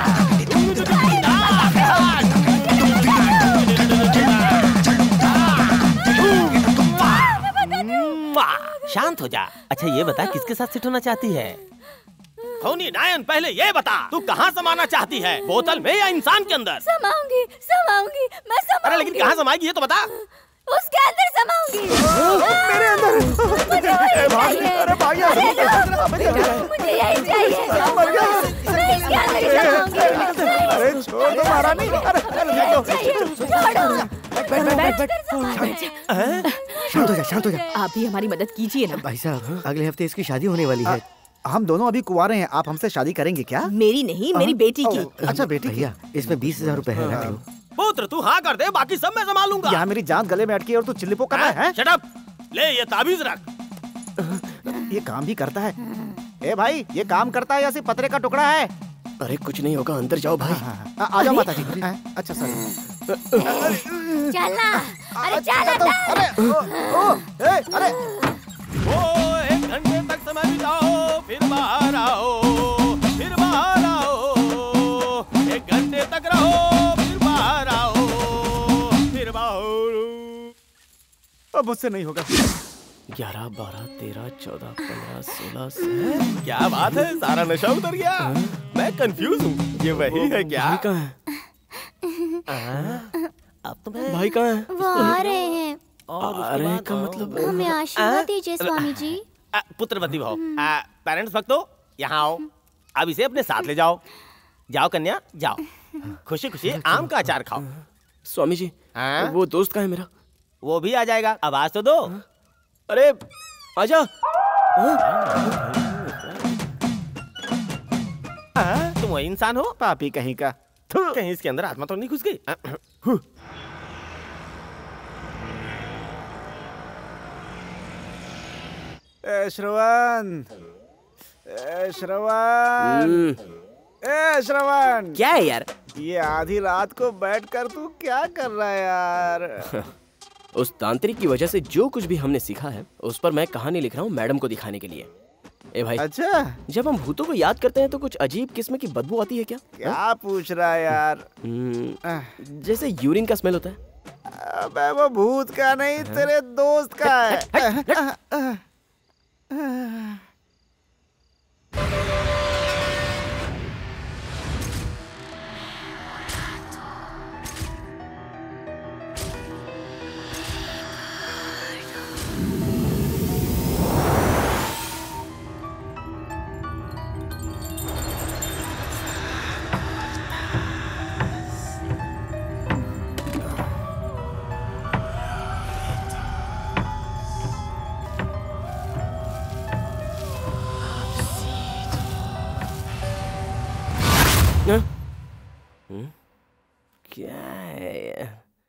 शांत हो जा। अच्छा ये बता, किसके साथ सिट होना चाहती है? होनी नायन, पहले ये बता, तू कहाँ समाना चाहती है? बोतल में या इंसान के अंदर? समाऊंगी, समाऊंगी, मैं समाऊंगी। अरे लेकिन कहाँ समाएगी ये तो बता। उसके अंदर समाऊंगी। मेरे अंदर? मुझे वही चाहिए। अरे भाई, मुझे यही चाहिए। मैं इसके अंदर ही समाऊंगी। अरे छोड़ दो महारानी। अरे छोड़ो। बैठ बैठ बैठ। शांत हो जा, शांत हो जा। आप भी हमारी मदद कीजिए ना। भाई साहब, अगले हफ्ते इसकी शादी होने वाली है। हम दोनों अभी कुंवारे हैं, आप हमसे शादी करेंगे क्या? मेरी नहीं, मेरी बेटी की। अच्छा बेटी की? भैया, इसमें बीस हजार रूपए है, रख लो। पुत्र तू हाँ कर दे, बाकी सब मैं संभालूंगा। यहाँ मेरी जान गले में अटकी और तू चिल्लिपो कर रहा है? Shut up. ले ये ताबीज रख। ये काम भी करता है? ए भाई, ये काम करता है या सिर्फ पतरे का टुकड़ा है? अरे कुछ नहीं होगा, अंदर जाओ भाई। आ, आ जाओ माता जी। अच्छा सर। चलना, अरे चल अरे ओ, ओ, ए, अरे ओ एक घंटे तक समय बिताओ, फिर बाहर आओ, फिर बाहर आओ, एक घंटे तक रहो, फिर बाहर आओ, फिर बाहर। अब मुझसे नहीं होगा। ग्यारह, बारह, तेरह, चौदह, पंद्रह, सोलह, क्या बात है, सारा नशा उतर गया। मैं कंफ्यूज हूँ, ये वही है क्या? भाई कहाँ है? अब तो मैं भाई कहाँ है? वो आ रहे हैं। आ रहे का मतलब? हमें आशीर्वाद दीजिए स्वामी जी। पुत्रवती भाव, पेरेंट्स भक्तो यहाँ आओ, अब इसे अपने साथ ले जाओ। जाओ कन्या जाओ, खुशी खुशी आम का अचार खाओ। स्वामी जी, हाँ? वो दोस्त कहाँ है मेरा? वो भी आ जाएगा, आवाज तो दो। अरे आजा। तुम वही इंसान हो? पापी कहीं का। कहीं इसके अंदर आत्मा तो नहीं घुस गई? ए श्रवण, ए श्रवण, ए श्रवण। क्या है यार? ये आधी रात को बैठकर तू क्या कर रहा है यार? उस तांत्रिक की वजह से जो कुछ भी हमने सीखा है उस पर मैं कहानी लिख रहा हूँ मैडम को दिखाने के लिए। ए भाई, अच्छा, जब हम भूतों को याद करते हैं तो कुछ अजीब किस्म की बदबू आती है क्या? क्या हा? पूछ रहा है यार? जैसे यूरिन का स्मेल होता है। अबे वो भूत का नहीं, तेरे दोस्त का है। क्या है?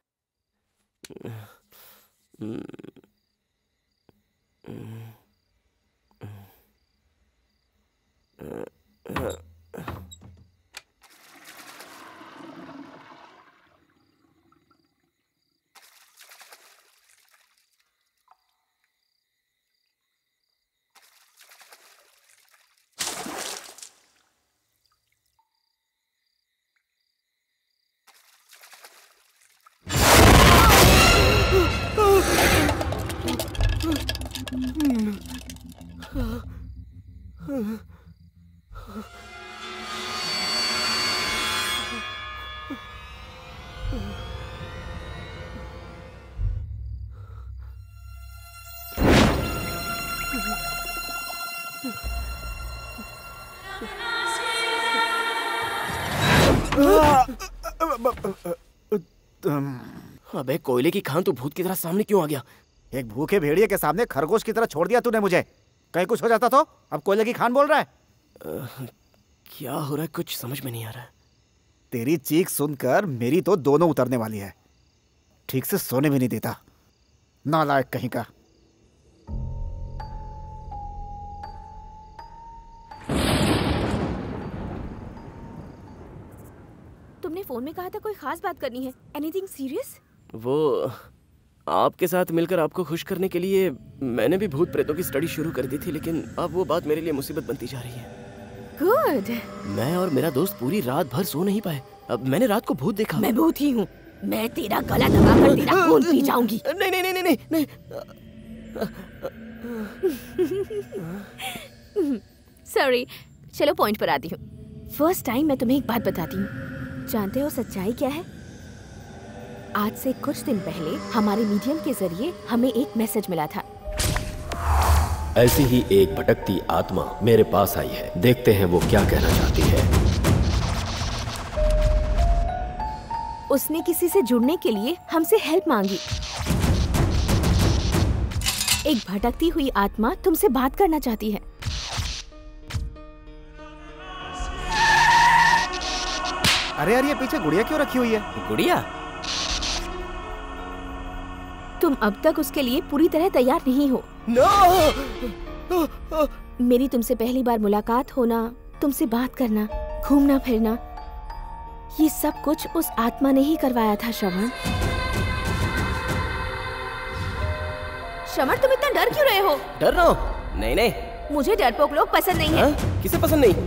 अबे कोयले की खान, तू भूत की तरह सामने क्यों आ गया? एक भूखे भेड़िए के सामने खरगोश की तरह छोड़ दिया तूने मुझे। कहीं कुछ हो जाता तो? अब कोयले की खान बोल रहा है। आ, क्या हो रहा है? कुछ समझ में नहीं आ रहा है। तेरी चीख सुनकर मेरी तो दोनों उतरने वाली है। ठीक से सोने भी नहीं देता, नालायक कहीं का। तुमने फोन में कहा था कोई खास बात करनी है। Anything serious? वो आपके साथ मिलकर आपको खुश करने के लिए मैंने भी भूत प्रेतों की स्टडी शुरू कर दी थी, लेकिन अब वो बात मेरे लिए मुसीबत बनती जा रही है। गुड। मैं और मेरा दोस्त पूरी रात भर सो नहीं पाए। अब मैंने रात को भूत देखा। मैं भूत ही हूँ। मैं तेरा गला दबाकर तेरा खून पी जाऊंगी। नहीं नहीं नहीं नहीं नहीं। सॉरी, चलो पॉइंट पर आती हूँ। फर्स्ट टाइम मैं तुम्हें एक बात बताती हूँ। जानते हो सच्चाई क्या है? आज से कुछ दिन पहले हमारे मीडियम के जरिए हमें एक मैसेज मिला था। ऐसी ही एक भटकती आत्मा मेरे पास आई है। देखते हैं वो क्या कहना चाहती है। उसने किसी से जुड़ने के लिए हमसे हेल्प मांगी। एक भटकती हुई आत्मा तुमसे बात करना चाहती है। अरे यार, ये पीछे गुड़िया क्यों रखी हुई है? गुड़िया? तुम अब तक उसके लिए पूरी तरह तैयार नहीं हो। no! मेरी तुमसे पहली बार मुलाकात होना, तुमसे बात करना, घूमना फिरना, ये सब कुछ उस आत्मा ने ही करवाया था। श्रवण, श्रवण, तुम इतना डर क्यों रहे हो? डर रहा हूँ? नहीं नहीं। मुझे डरपोक लोग पसंद नहीं है। हाँ? किसे पसंद नहीं?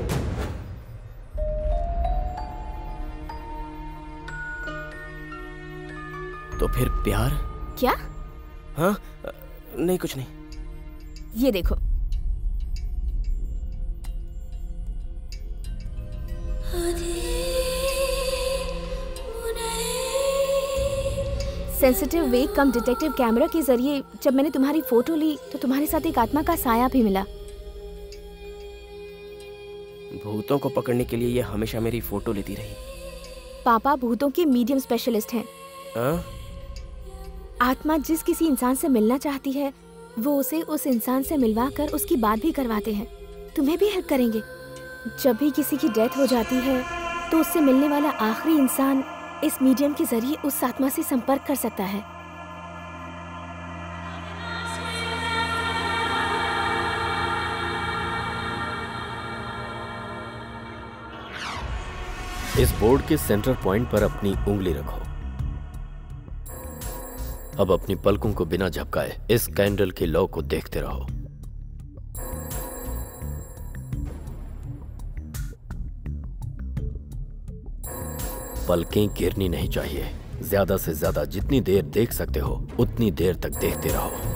तो फिर प्यार? क्या? हाँ नहीं, कुछ नहीं। ये देखो। Sensitive way cum detective camera के जरिए जब मैंने तुम्हारी फोटो ली तो तुम्हारे साथ एक आत्मा का साया भी मिला। भूतों को पकड़ने के लिए ये हमेशा मेरी फोटो लेती रही। पापा भूतों के मीडियम स्पेशलिस्ट हैं। हाँ? आत्मा जिस किसी इंसान से मिलना चाहती है वो उसे उस इंसान से मिलवा कर उसकी बात भी करवाते हैं। तुम्हें भी हेल्प करेंगे। जब भी किसी की डेथ हो जाती है तो उससे मिलने वाला आखिरी इंसान इस मीडियम के जरिए उस आत्मा से संपर्क कर सकता है। इस बोर्ड के सेंटर पॉइंट पर अपनी उंगली रखो। अब अपनी पलकों को बिना झपकाए इस कैंडल के लौ को देखते रहो। पलकें गिरनी नहीं चाहिए। ज्यादा से ज्यादा जितनी देर देख सकते हो उतनी देर तक देखते रहो।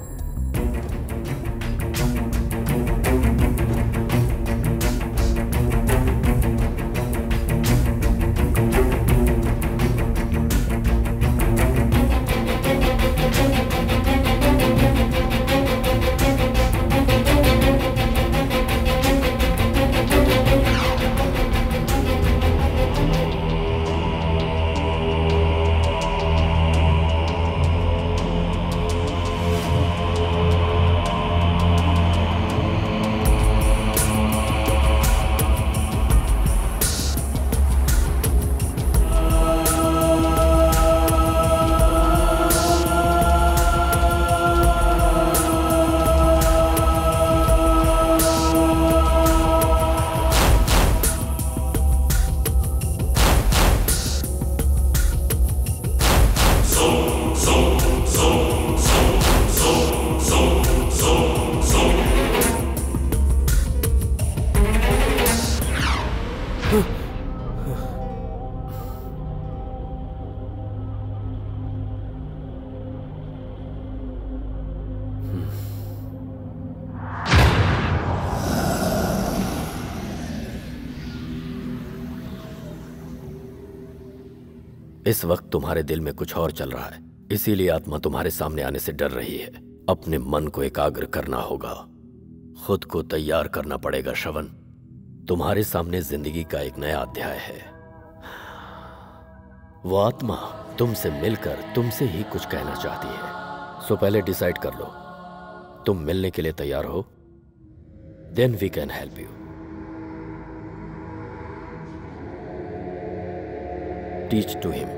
इस वक्त तुम्हारे दिल में कुछ और चल रहा है, इसीलिए आत्मा तुम्हारे सामने आने से डर रही है। अपने मन को एकाग्र करना होगा, खुद को तैयार करना पड़ेगा श्रवण। तुम्हारे सामने जिंदगी का एक नया अध्याय है। वो आत्मा तुमसे मिलकर तुमसे ही कुछ कहना चाहती है। सो पहले डिसाइड कर लो, तुम मिलने के लिए तैयार हो? Then we can help you. Teach to him.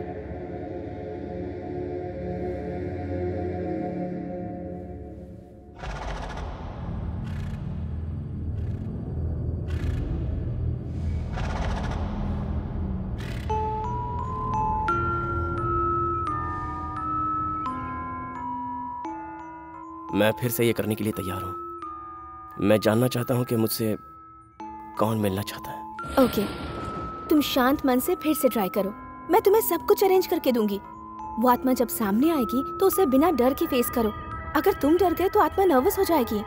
मैं फिर से ये करने के लिए तैयार हूं। मैं जानना चाहता हूं कि मुझसे कौन मिलना चाहता है। ओके, तुम शांत मन से फिर से ट्राई करो। मैं तुम्हें सब कुछ अरेंज करके दूंगी। वो आत्मा जब सामने आएगी तो उसे बिना डर के फेस करो। अगर तुम डर गए तो आत्मा नर्वस हो जाएगी।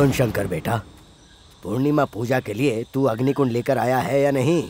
सुन शंकर बेटा, पूर्णिमा पूजा के लिए तू अग्निकुंड लेकर आया है या नहीं?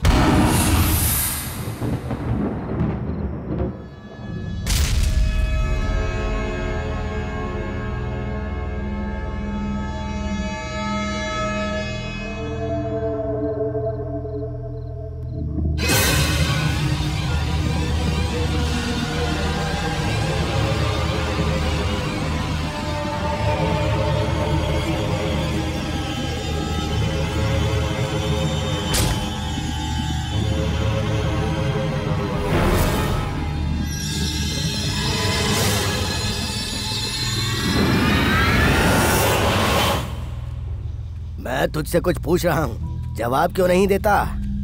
मैं तुझसे कुछ पूछ रहा हूँ, जवाब क्यों नहीं देता?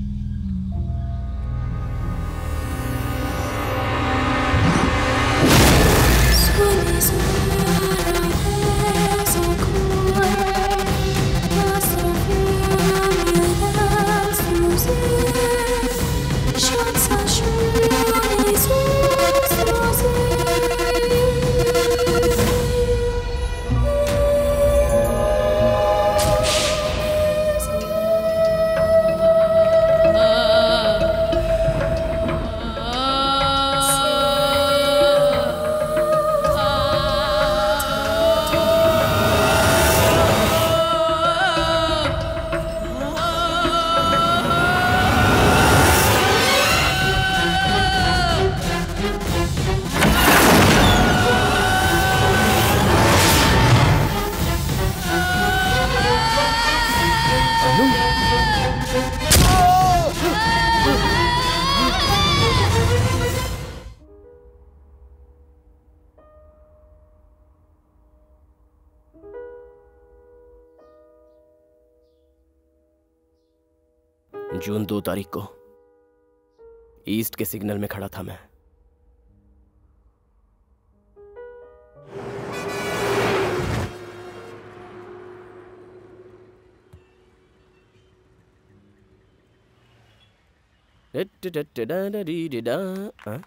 जून दो तारीख को ईस्ट के सिग्नल में खड़ा था मैं। हाँ?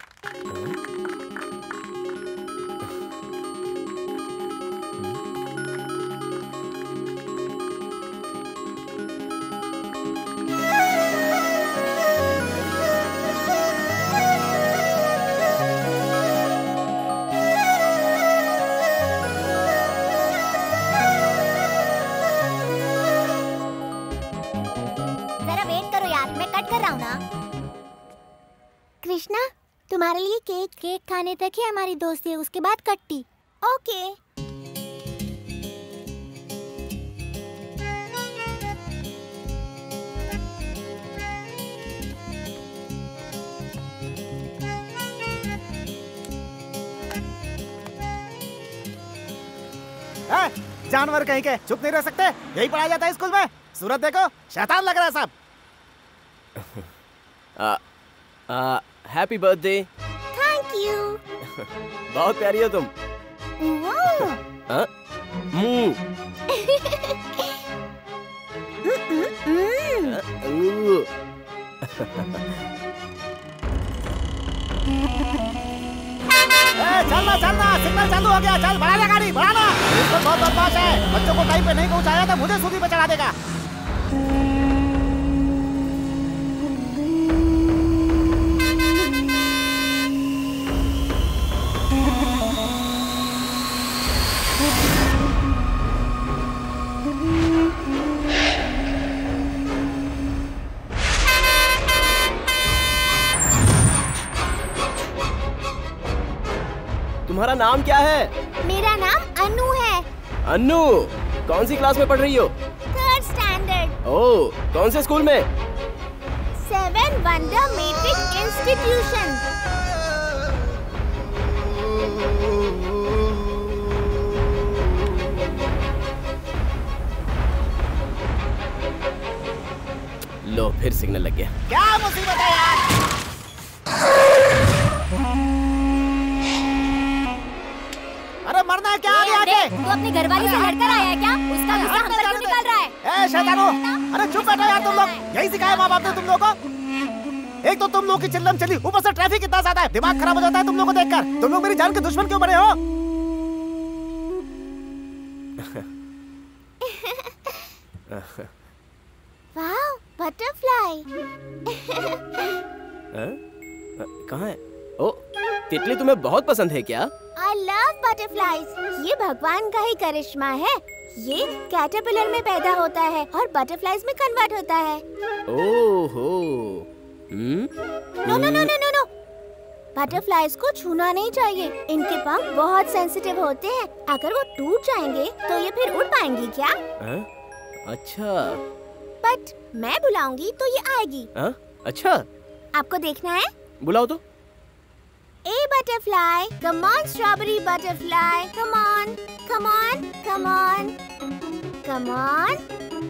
कृष्णा, तुम्हारे लिए केक केक खाने तक ही हमारी दोस्ती है, उसके बाद कट्टी। ओके। ए, जानवर कहीं के चुप नहीं रह सकते, यही पढ़ाया जाता है स्कूल में। सूरत देखो, शैतान लग रहा है सब। आ, आ, हैप्पी बर्थडे। Thank you. बहुत प्यारी हो तुम। हाँ? मुंह। चलना चलना, सिग्नल चालू हो गया, चल बढ़ा ले गाड़ी, बढ़ाना। इसको बहुत बदमाश है, बच्चों को टाइम पे नहीं पहुंचाया तो मुझे सूदी पे चढ़ा देगा। तुम्हारा नाम क्या है? मेरा नाम अनु है। अनु, कौन सी क्लास में पढ़ रही हो? Third standard. ओह, कौन से स्कूल में? Seven wonder matric institution. लो, फिर सिग्नल लग गया। क्या मुसीबत है यार? अरे मरना है क्या? आगे आगे। तू अपनी घरवाली से लड़कर आया है क्या? उसका गुस्सा हम पर क्यों निकाल रहा है? ए शैतानो, अरे चुप बैठो यार तुम लोग। यही सिखाया माँ बाप ने तुम लोगों को। एक तो तुम लोग की चिल्लम चली, ऊपर से ट्रैफिक इतना ज्यादा है, दिमाग खराब हो जाता है तुम लोगों को देखकर। तुम लोग मेरी जान के दुश्मन क्यों बने हो? वाह, बटरफ्लाई। कहाँ है? ओ, तितली तुम्हें बहुत पसंद है क्या? I love butterflies। ये भगवान का ही करिश्मा है। ये कैटरपिलर में पैदा होता है और बटरफ्लाइज में कन्वर्ट होता है। ओहो। हम्म? No no no no no no. Butterflies को छूना नहीं चाहिए। इनके पंख बहुत सेंसिटिव होते हैं। अगर वो टूट जाएंगे तो ये फिर उड़ पाएंगी क्या? आ? अच्छा। बट मैं बुलाऊंगी तो ये आएगी। आ? अच्छा। आपको देखना है? बुलाओ तो। A butterfly, come on strawberry butterfly, come on, come on, come on, come on.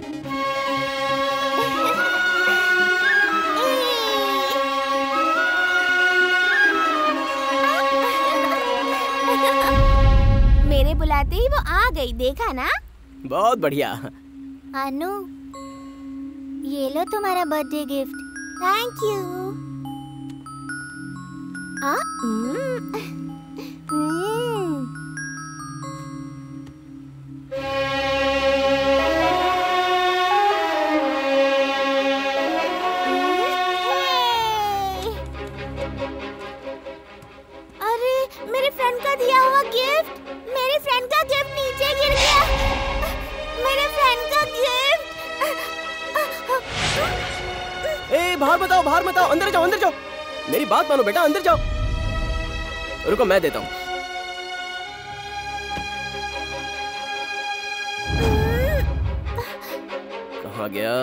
मेरे बुलाते ही वो आ गई, देखा ना? बहुत बढ़िया। अनु, ये लो तुम्हारा बर्थडे गिफ्ट। Thank you. हाँ? हम्म। हम्म। अरे, मेरे फ्रेंड का दिया हुआ गिफ्ट, मेरे फ्रेंड का गिफ्ट नीचे गिर गया। मेरे फ्रेंड का गिफ्ट। ए, बाहर बताओ, बाहर बताओ, अंदर जाओ, अंदर जाओ। मेरी बात मानो बेटा, अंदर जाओ। रुको, मैं देता हूँ। कहाँ गया?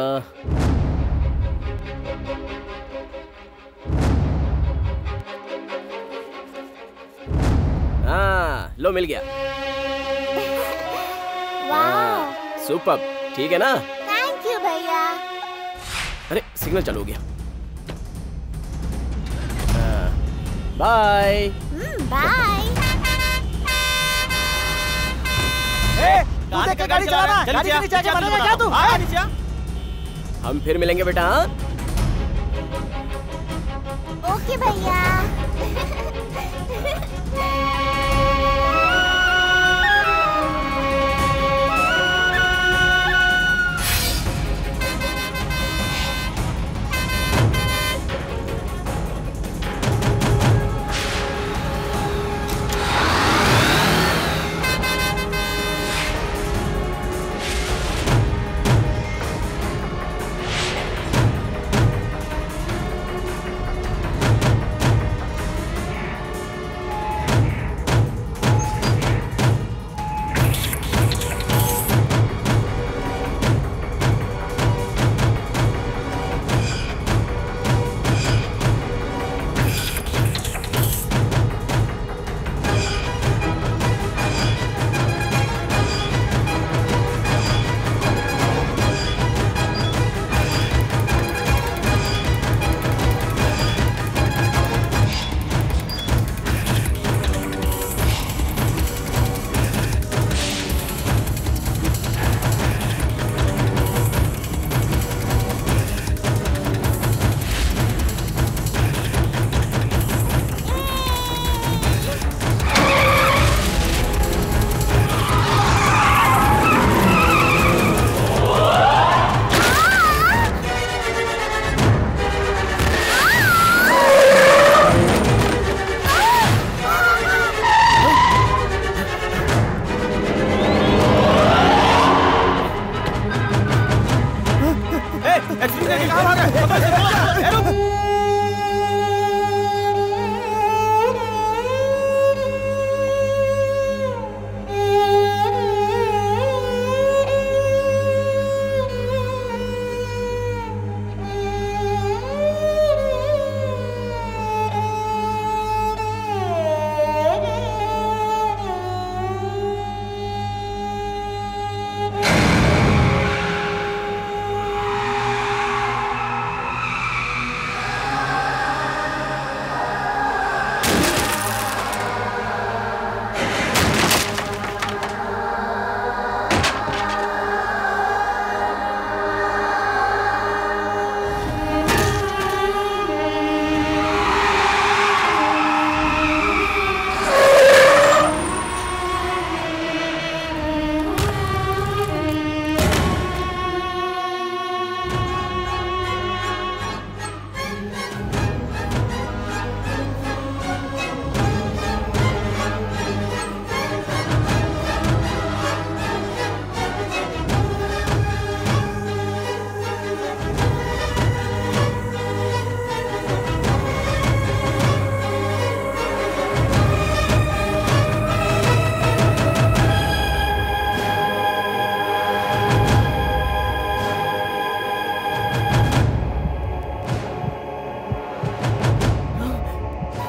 हाँ, लो मिल गया। वाह, सुपर, ठीक है ना? थैंक यू भैया। अरे, सिग्नल चालू हो गया। बाय। बाय। तू देख के गाड़ी चलाना, गाड़ी के नीचे आके मरेगा क्या तू? आ नीचे आ। हम फिर मिलेंगे बेटा। हाँ? ओके भैया।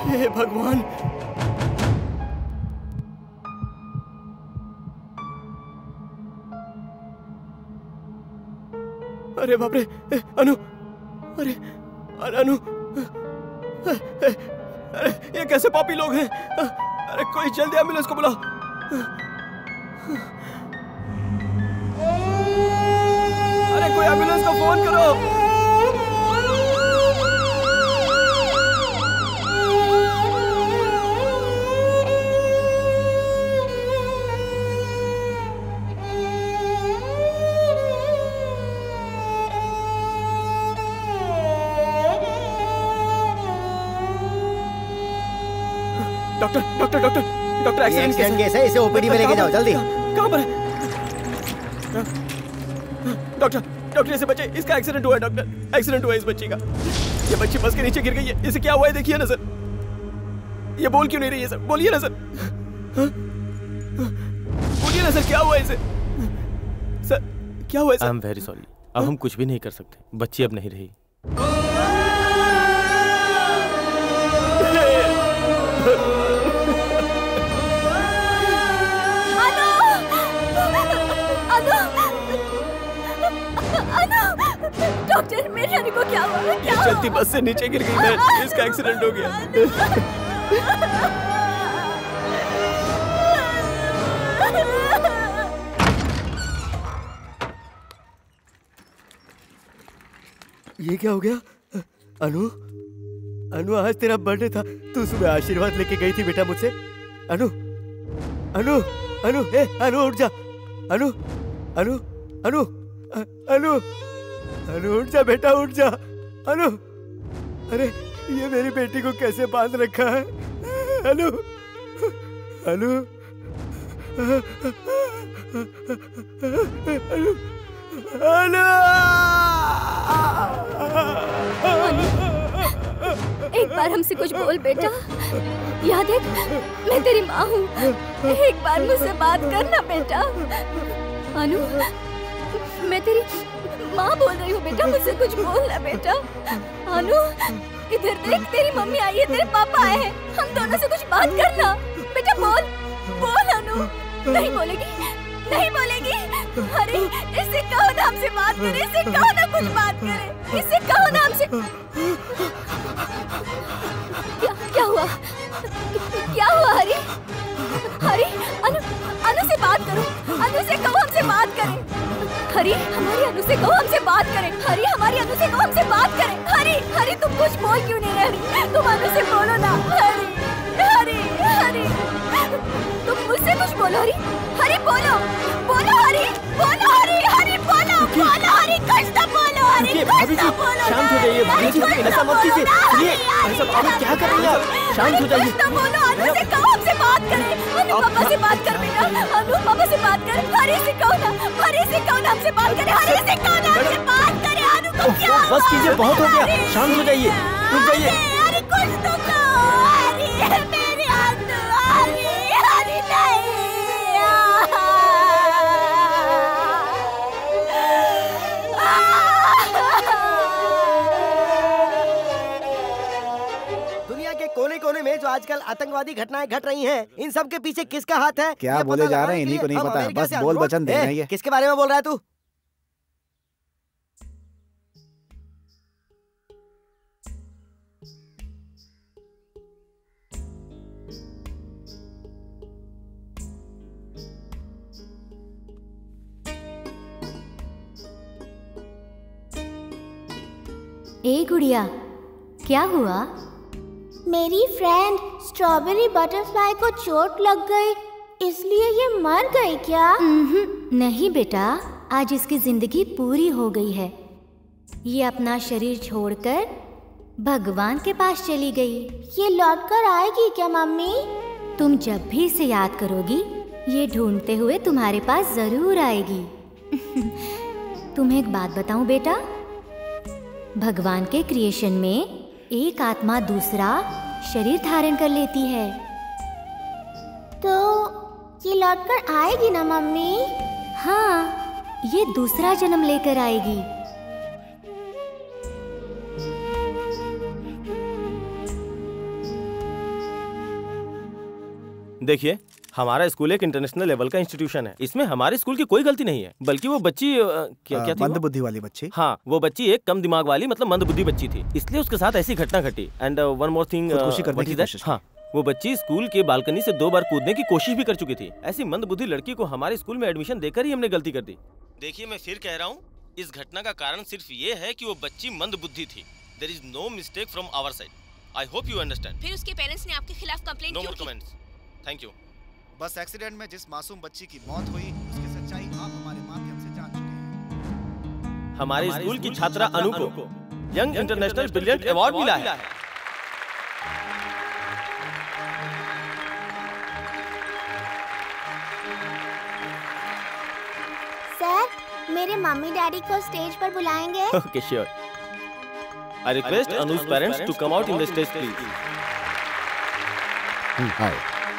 हे भगवान। अरे बाप रे, अनु, अरे अनु, अरे ये कैसे पापी लोग हैं? अरे कोई जल्दी एम्बुलेंस को बुलाओ। अरे कोई एम्बुलेंस को फोन करो। Doctor doctor doctor doctor accident case है, इसे ओपीडी में लेके जाओ जल्दी। कहाँ पर है? डॉक्टर डॉक्टर इसे बच्चे, इसका एक्सीडेंट हुआ है डॉक्टर, एक्सीडेंट हुआ है इस बच्ची का। ये बच्ची बस के नीचे गिर गई है, इसे क्या हुआ है देखिए ना सर। ये बोल क्यों नहीं रही है सर? बोलिए ना सर, बोलिए ना सर, क्या हुआ है इसे? सर क्या हुआ है sir? I am very sorry, अब हम कुछ भी नहीं कर सकते, बच्ची अब नहीं रही। डॉक्टर मेरी रानी को क्या हुआ? क्या ये चलती बस से नीचे गिर गई है, इसका एक्सीडेंट हो गया। ये क्या हो गया? अनु, अनु आज तेरा बर्थडे था, तू सुबह आशीर्वाद लेके गई थी बेटा मुझसे। अनु, अनु, अनु, ए, अनु उठ जा। अनु, अनु, अनु, अनु, अनु उठ जा बेटा, उठ जा। अनु, अरे ये मेरी बेटी को कैसे बांध रखा है? अनु, अनु, अनु, अनु, एक बार हमसे कुछ बोल बेटा। याद है मैं तेरी माँ हूँ, एक बार मुझसे बात करना बेटा। अनु, मैं तेरी माँ बोल रही हूँ बेटा, मुझसे कुछ बोल ना बेटा। अनु इधर देख, तेरी मम्मी आई है, तेरे पापा आए हैं, हम दोनों से कुछ बात करना बेटा। बोल बोल अनु। नहीं बोलेगी, नहीं बोलेगी? अरे इससे कहो ना हमसे बात करे, इससे कहो ना कुछ बात करे, इससे कहो ना हमसे। क्या क्या हुआ? क्या हुआ हरी? हरी, अनु अनु से बात करो, अनु से कहो हमसे बात करे। हरी हमारी अनु से कहो हमसे बात करें। हरी हमारी अनु से कहो हमसे बात करें। हरी हरी तुम कुछ बोल क्यों नहीं रहे? तुम अनु से बोलो ना। हरी हरी हरी तुम मुझसे कुछ बोलो। हरी हरी बोलो बोलो। हरी बोलो। हरी हरी बोलो बोलो। हरी कुछ तो बोलो। हरी कुछ तो बोलो। शांत हो जाइए भाभी जी, ऐसा मत कीजिए। सुनिए, ऐसा आप क्या कर रही हैं? शांत हो जाइए। कुछ तो बोलो। अनु से कहो हमसे बात करें। अनु पापा से बात कर बेटा, अनु पापा से बात कर। हरी से कहो ना, हरी से कहो ना हमसे बात करे। हरी से कहो ना हमसे बात करे। अनु को क्या हुआ? बस कीजिए, बहुत हो गया, शांत हो जाइए, रुक जाइए। हरी कुछ तो कहो। हरी मेरी अनु, हरी हरी नहीं। दुनिया के कोने कोने में जो आजकल आतंकवादी घटनाएं घट रही हैं, इन सब के पीछे किसका हाथ है? क्या बोले जा रहे हैं इन्हीं को नहीं पता, बस बोल वचन दे रही है। किसके बारे में बोल रहा है तू? ए गुड़िया, क्या हुआ? मेरी फ्रेंड स्ट्रॉबेरी बटरफ्लाई को चोट लग गई, इसलिए ये मर गई क्या? नहीं बेटा, आज इसकी जिंदगी पूरी हो गई है। ये अपना शरीर छोड़कर भगवान के पास चली गई। ये लौट कर आएगी क्या मम्मी? तुम जब भी इसे याद करोगी, ये ढूंढते हुए तुम्हारे पास जरूर आएगी। तुम्हें एक बात बताऊं बेटा, भगवान के क्रिएशन में एक आत्मा दूसरा शरीर धारण कर लेती है। तो ये लौट कर आएगी ना मम्मी? हाँ, ये दूसरा जन्म लेकर आएगी। देखिए, हमारा स्कूल एक इंटरनेशनल लेवल का इंस्टीट्यूशन है। इसमें हमारे स्कूल की कोई गलती नहीं है, बल्कि वो बच्ची अ, क्या क्या थी? मंद बुद्धि वाली बच्ची। हाँ, वो बच्ची एक कम दिमाग वाली मतलब मंद बुद्धि बच्ची थी, इसलिए उसके साथ ऐसी घटना घटी। एंड वन मोर थिंग, खुदकुशी करने की कोशिश। हाँ, वो बच्ची स्कूल के बालकनी से दो बार कूदने की कोशिश भी कर चुकी थी। ऐसी मंद बुद्धि लड़की को हमारे स्कूल में एडमिशन देकर ही हमने गलती कर दी। देखिए, मैं फिर कह रहा हूँ, इस घटना का कारण सिर्फ ये है कि वो बच्ची मंद बुद्धि थी। There is no mistake from our side. I hope you understand. फिर उसके पेरेंट्स ने आपके खिलाफ कंप्लेंट नो क्यों मोर की? Comments. Thank you. Bus accident में जिस मासूम बच्ची की मौत हुई, उसकी सच्चाई आप हमारे माध्यम से जान चुके हैं। हमारे स्कूल की छात्रा अनु को यंग इंटरनेशनल ब्रिलियंट अवार्ड मिला है। सर, मेरे मम्मी डैडी को स्टेज पर बुलाएंगे? Okay, sure. I request Anuj parents to come out in the stage please. Hi.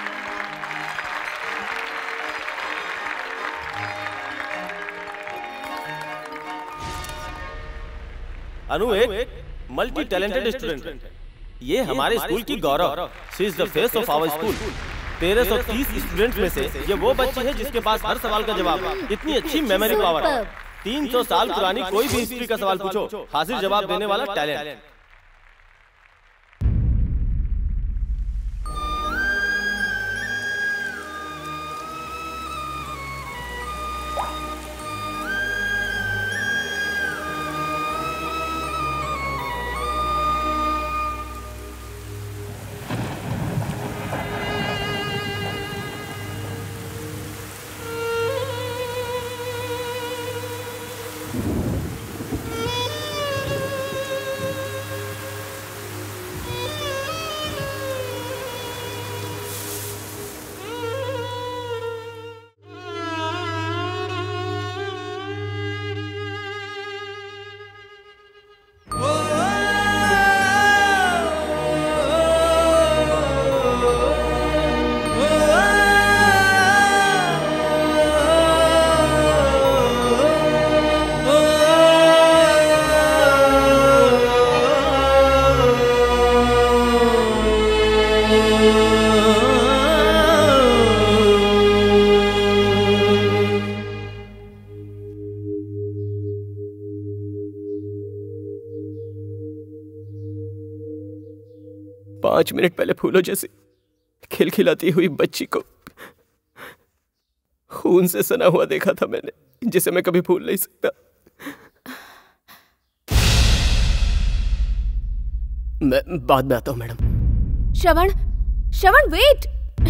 Anu एक मल्टी टैलेंटेड स्टूडेंट है। ये हमारे स्कूल की गौरव। She is the face of our school. तेरह सौ तीस स्टूडेंट्स में से ये वो बच्ची है जिसके पास हर सवाल का जवाब है। इतनी अच्छी मेमोरी पावर है। तीन सौ साल पुरानी कोई भी हिस्ट्री का सवाल पूछो, हाजिर जवाब देने वाला टैलेंट। पांच मिनट पहले फूलों जैसी खिलखिलाती हुई बच्ची को खून से सना हुआ देखा था मैंने, जिसे मैं कभी भूल नहीं सकता। मैं बाद में आता हूं मैडम। श्रवण, श्रवण वेट।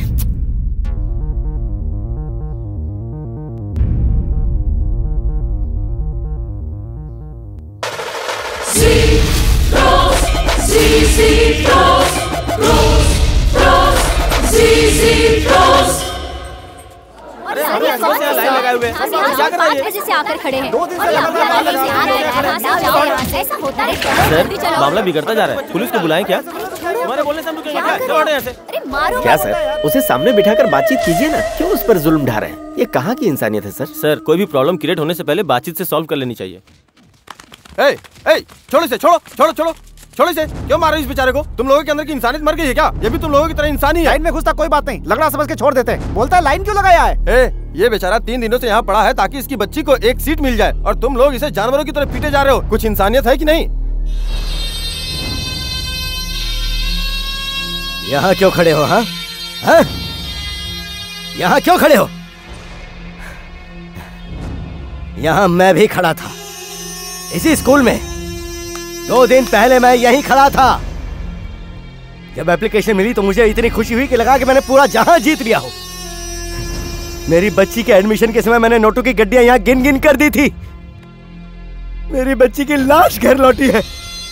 से आकर खड़े हैं। ऐसा होता है सर, मामला बिगड़ता जा रहा है। पुलिस को बुलाएं क्या? तुम्हारे बोलने से हम रुकेंगे क्या? चलो हटो यहाँ से। अरे मारो क्या सर, उसे सामने बिठाकर बातचीत कीजिए ना, क्यों उस पर जुल्म ढा रहे हैं? ये कहाँ की इंसानियत है सर? सर, कोई भी प्रॉब्लम क्रिएट होने से पहले बातचीत से सॉल्व कर लेनी चाहिए। ए, ए, छोड़ो इसे, छोड़ो, छोड़ो, छोड़ो, छोड़ो इसे। क्यों मार रहे हो इस बेचारे को? तुम लोगों के अंदर की इंसानियत मर गई है क्या? ये भी तुम लोगों की तरह इंसान ही है। लाइन में घुसता कोई बात नहीं, लगड़ा समझ के छोड़ देते। बोलता है लाइन क्यों लगाया है? ए, ये बेचारा तीन दिनों से यहाँ पड़ा है ताकि इसकी बच्ची को एक सीट मिल जाए, और तुम लोग इसे जानवरों की तरह पीटे जा रहे हो। कुछ इंसानियत है कि नहीं? यहाँ क्यों खड़े हो? हाँ हाँ, यहाँ क्यों खड़े हो? यहाँ मैं भी खड़ा था, इसी स्कूल में। दो दिन पहले मैं यहीं खड़ा था। जब एप्लीकेशन मिली तो मुझे इतनी खुशी हुई कि लगा कि मैंने पूरा जहां जीत लिया हो। मेरी बच्ची के एडमिशन के समय मैंने नोटों की गड्डियां यहां गिन गिन कर दी थी। मेरी बच्ची की लाश घर लौटी है।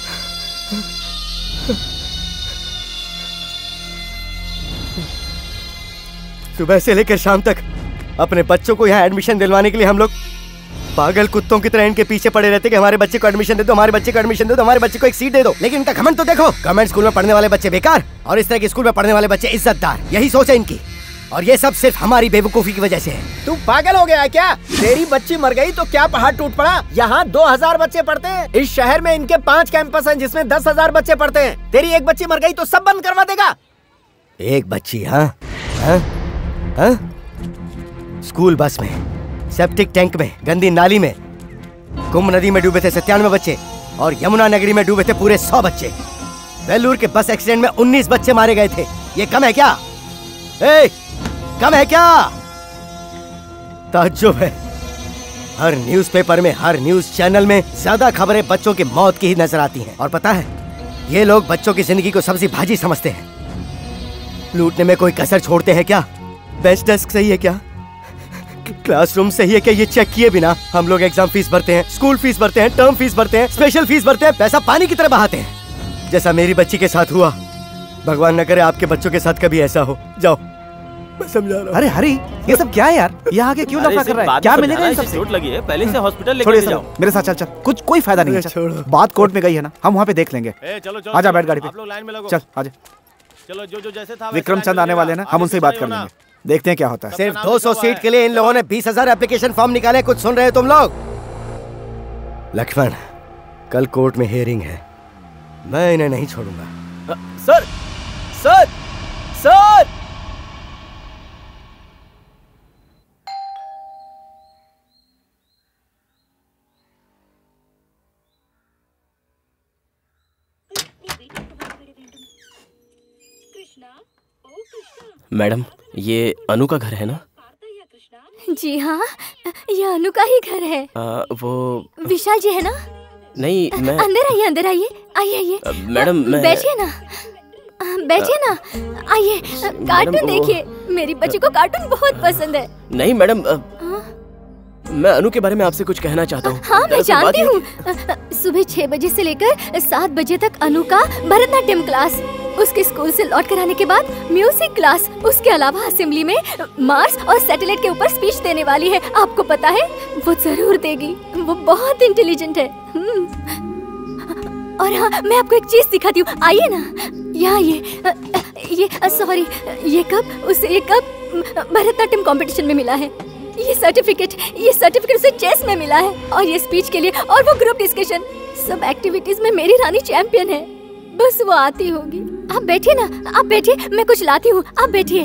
सुबह से लेकर शाम तक अपने बच्चों को यहाँ एडमिशन दिलवाने के लिए हम लोग पागल कुत्तों की तरह इनके पीछे पड़े रहते कि हमारे बच्चे को एडमिशन दे दो, हमारे बच्चे को एडमिशन दे दो, हमारे बच्चे को एक सीट दे दो। लेकिन इनका घमंड तो देखो। गवर्नमेंट स्कूल में पढ़ने वाले बच्चे बेकार और इस तरह के स्कूल में पढ़ने वाले बच्चे इज्जतदार। यही सोच है इनकी, और ये सब सिर्फ हमारी बेवकूफी की वजह से है। तू पागल हो गया है क्या? तेरी बच्ची मर गई तो क्या पहाड़ टूट पड़ा? यहाँ दो हजार बच्चे पढ़ते हैं। इस शहर में इनके पांच कैंपस हैं जिसमें दस हजार बच्चे पढ़ते हैं। तेरी एक बच्ची मर गई तो सब बंद करवा देगा? एक बच्ची? हाँ, हाँ? हाँ? स्कूल बस में, सेप्टिक टैंक में, गंदी नाली में, कुंभ नदी में डूबे थे सत्तानवे बच्चे और यमुना नगरी में डूबे थे पूरे सौ बच्चे। वेल्लूर के बस एक्सीडेंट में उन्नीस बच्चे मारे गए थे। ये कम है क्या? ए, कम है क्या? ताज्जुब है। हर न्यूज़पेपर में, हर न्यूज़ चैनल में ज्यादा खबरें बच्चों की मौत की ही नजर आती हैं। और पता है, ये लोग बच्चों की जिंदगी को सब्जी भाजी समझते हैं। लूटने में कोई कसर छोड़ते हैं क्या? बेंच डेस्क सही है क्या? क्लासरूम सही है क्या? ये चेक किए बिना हम लोग एग्जाम फीस भरते हैं, स्कूल फीस भरते हैं, टर्म फीस भरते हैं, स्पेशल फीस भरते हैं, पैसा पानी की तरह बहाते हैं। जैसा मेरी बच्ची के साथ हुआ, भगवान न करे आपके बच्चों के साथ कभी ऐसा हो। जाओ, मैं समझा रहा हूँ। अरे हरी, ये सब क्या है यार? यहाँ आके क्यों लफड़ा कर रहा है? क्या मिलेगा इन सबसे? चोट लगी है, पहले से हॉस्पिटल लेके जाओ। मेरे साथ चल चल, कुछ कोई फायदा नहीं है। बात कोर्ट में गई है ना, हम वहाँ पे देख लेंगे। आजा बैठ गाड़ी पे, चल आजा। चलो जो जो जैसे था विक्रम चंद आने वाले हैं ना, हम उनसे बात कर लेंगे, देखते हैं क्या होता है। सिर्फ दो सौ सीट के लिए इन लोगों ने बीस हजार एप्लीकेशन फॉर्म निकाले। कुछ सुन रहे हो तुम लोग? लक्ष्मण, कल कोर्ट में हियरिंग है, मैं इन्हें नहीं छोड़ूंगा। सर सर सर मैडम, ये अनु का घर है ना? जी हाँ, ये अनु का ही घर है। आ, वो विशाल जी है ना? नहीं, मैं अंदर आइए, अंदर आइए, आइए आइए। मैडम मैं बैठिए ना, बैठिए ना, आइए। कार्टून देखिए, मेरी बच्ची को कार्टून बहुत पसंद है। नहीं मैडम, मैं अनु के बारे में आपसे कुछ कहना चाहता हूँ। हाँ मैं जानती हूँ। सुबह छह बजे से लेकर सात बजे तक अनु का भरतनाट्यम क्लास, उसके स्कूल से लौट कर आने के बाद म्यूजिक क्लास, उसके अलावा असेंबली में मार्स और सैटेलाइट के ऊपर स्पीच देने वाली है। आपको पता है, वो जरूर देगी, वो बहुत इंटेलिजेंट है। और हाँ, मैं आपको एक चीज दिखाती हूँ, आइए ना। यहाँ ये ये सॉरी, ये कप उसे ये कप भरतनाट्यम कंपटीशन में मिला है। ये सर्टिफिकेट ये सर्टिफिकेट उसे चेस में मिला है, और ये स्पीच के लिए और वो ग्रुप डिस्कशन, सब एक्टिविटीज में मेरी रानी चैंपियन है। बस वो आती होगी। आप बैठिए ना, आप बैठिए, मैं कुछ लाती हूँ, आप बैठिए।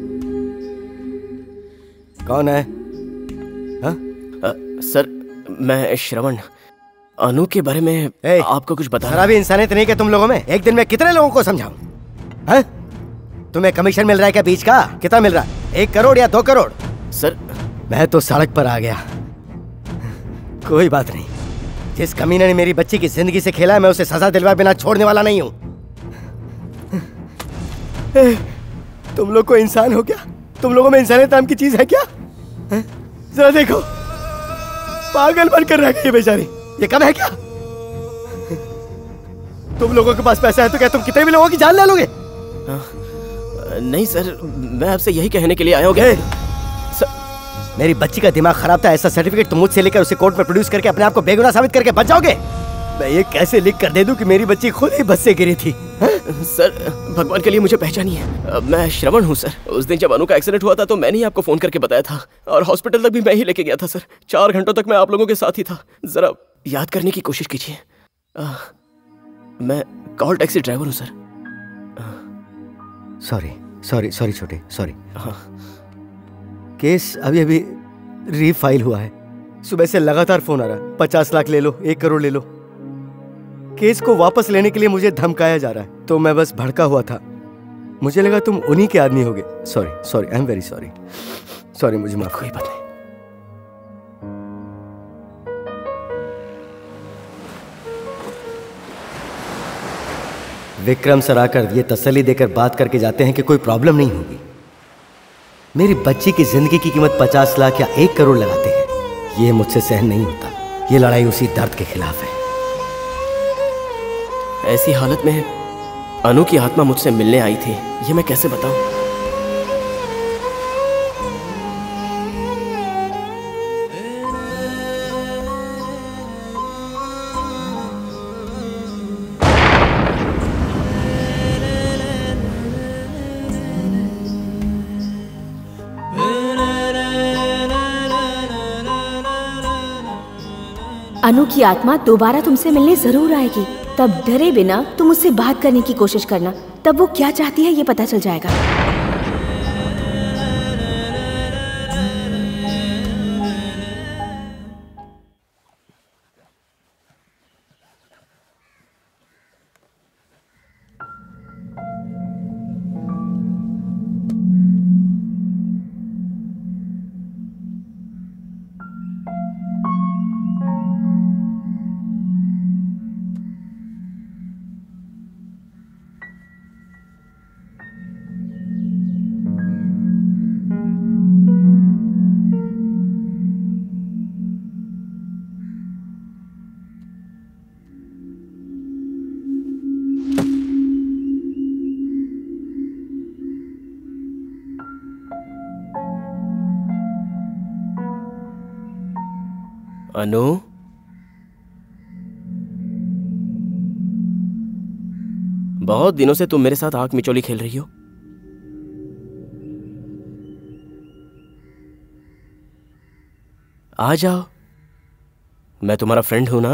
कौन है? हा? आ, सर मैं श्रवण, अनु के बारे में ए, आपको कुछ बता। शराबी इंसानियत नहीं क्या तुम लोगों में? एक दिन में कितने लोगों को समझाऊं? हैं? तुम्हें कमीशन मिल रहा है क्या बीच का? कितना मिल रहा है? एक करोड़ या दो करोड़? सर मैं तो सड़क पर आ गया। कोई बात नहीं, जिस कमीने ने मेरी बच्ची की जिंदगी से खेला है, मैं उसे सजा दिलवाए बिना छोड़ने वाला नहीं हूँ। तुम लोग को इंसान हो क्या? तुम लोगों में इंसानियत नाम की चीज है क्या? जरा देखो, पागल बनकर रह गई ये बेचारी। ये कम है क्या? तुम लोगों के पास पैसा है तो क्या तुम कितने भी लोगों की जान ले लोगे? नहीं सर, मैं आपसे यही कहने के लिए आया हूँ। मेरी बच्ची का दिमाग खराब था, ऐसा सर्टिफिकेट तुम मुझसे लेकर उसे कोर्ट में प्रोड्यूस करके अपने आप को बेगुनाह साबित करके बच जाओगे? मैं ये कैसे लिख कर दे दूं कि मेरी बच्ची खुद ही बस से गिरी थी? हा? सर भगवान के लिए मुझे पहचानिए, मैं श्रवण हूँ सर। उस दिन जब अनु का एक्सीडेंट हुआ था तो मैंने ही आपको फोन करके बताया था, और हॉस्पिटल तक भी मैं ही लेके गया था सर। चार घंटों तक मैं आप लोगों के साथ ही था। जरा याद करने की कोशिश कीजिए। मैं कॉल टैक्सी ड्राइवर हूँ सर। सॉरी सॉरी सॉरी छोटे, सॉरी। हाँ, केस अभी अभी रीफाइल हुआ है। सुबह से लगातार फोन आ रहा है, पचास लाख ले लो, एक करोड़ ले लो। केस को वापस लेने के लिए मुझे धमकाया जा रहा है, तो मैं बस भड़का हुआ था। मुझे लगा तुम उन्हीं के आदमी होगे। Sorry sorry, I am very sorry. Sorry, मुझे माफ। कोई बात नहीं। विक्रम सर आकर ये तसल्ली देकर बात करके जाते हैं कि कोई प्रॉब्लम नहीं होगी। मेरी बच्ची की जिंदगी की कीमत पचास लाख या एक करोड़ लगाते हैं। ये मुझसे सहन नहीं होता। ये लड़ाई उसी दर्द के खिलाफ है। ऐसी हालत में अनु की आत्मा मुझसे मिलने आई थी, ये मैं कैसे बताऊं? अनु की आत्मा दोबारा तुमसे मिलने जरूर आएगी। तब डरे बिना तुम उससे बात करने की कोशिश करना, तब वो क्या चाहती है ये पता चल जाएगा। अनु, बहुत दिनों से तुम मेरे साथ आंख मिचौली खेल रही हो। आ जाओ, मैं तुम्हारा फ्रेंड हूं ना।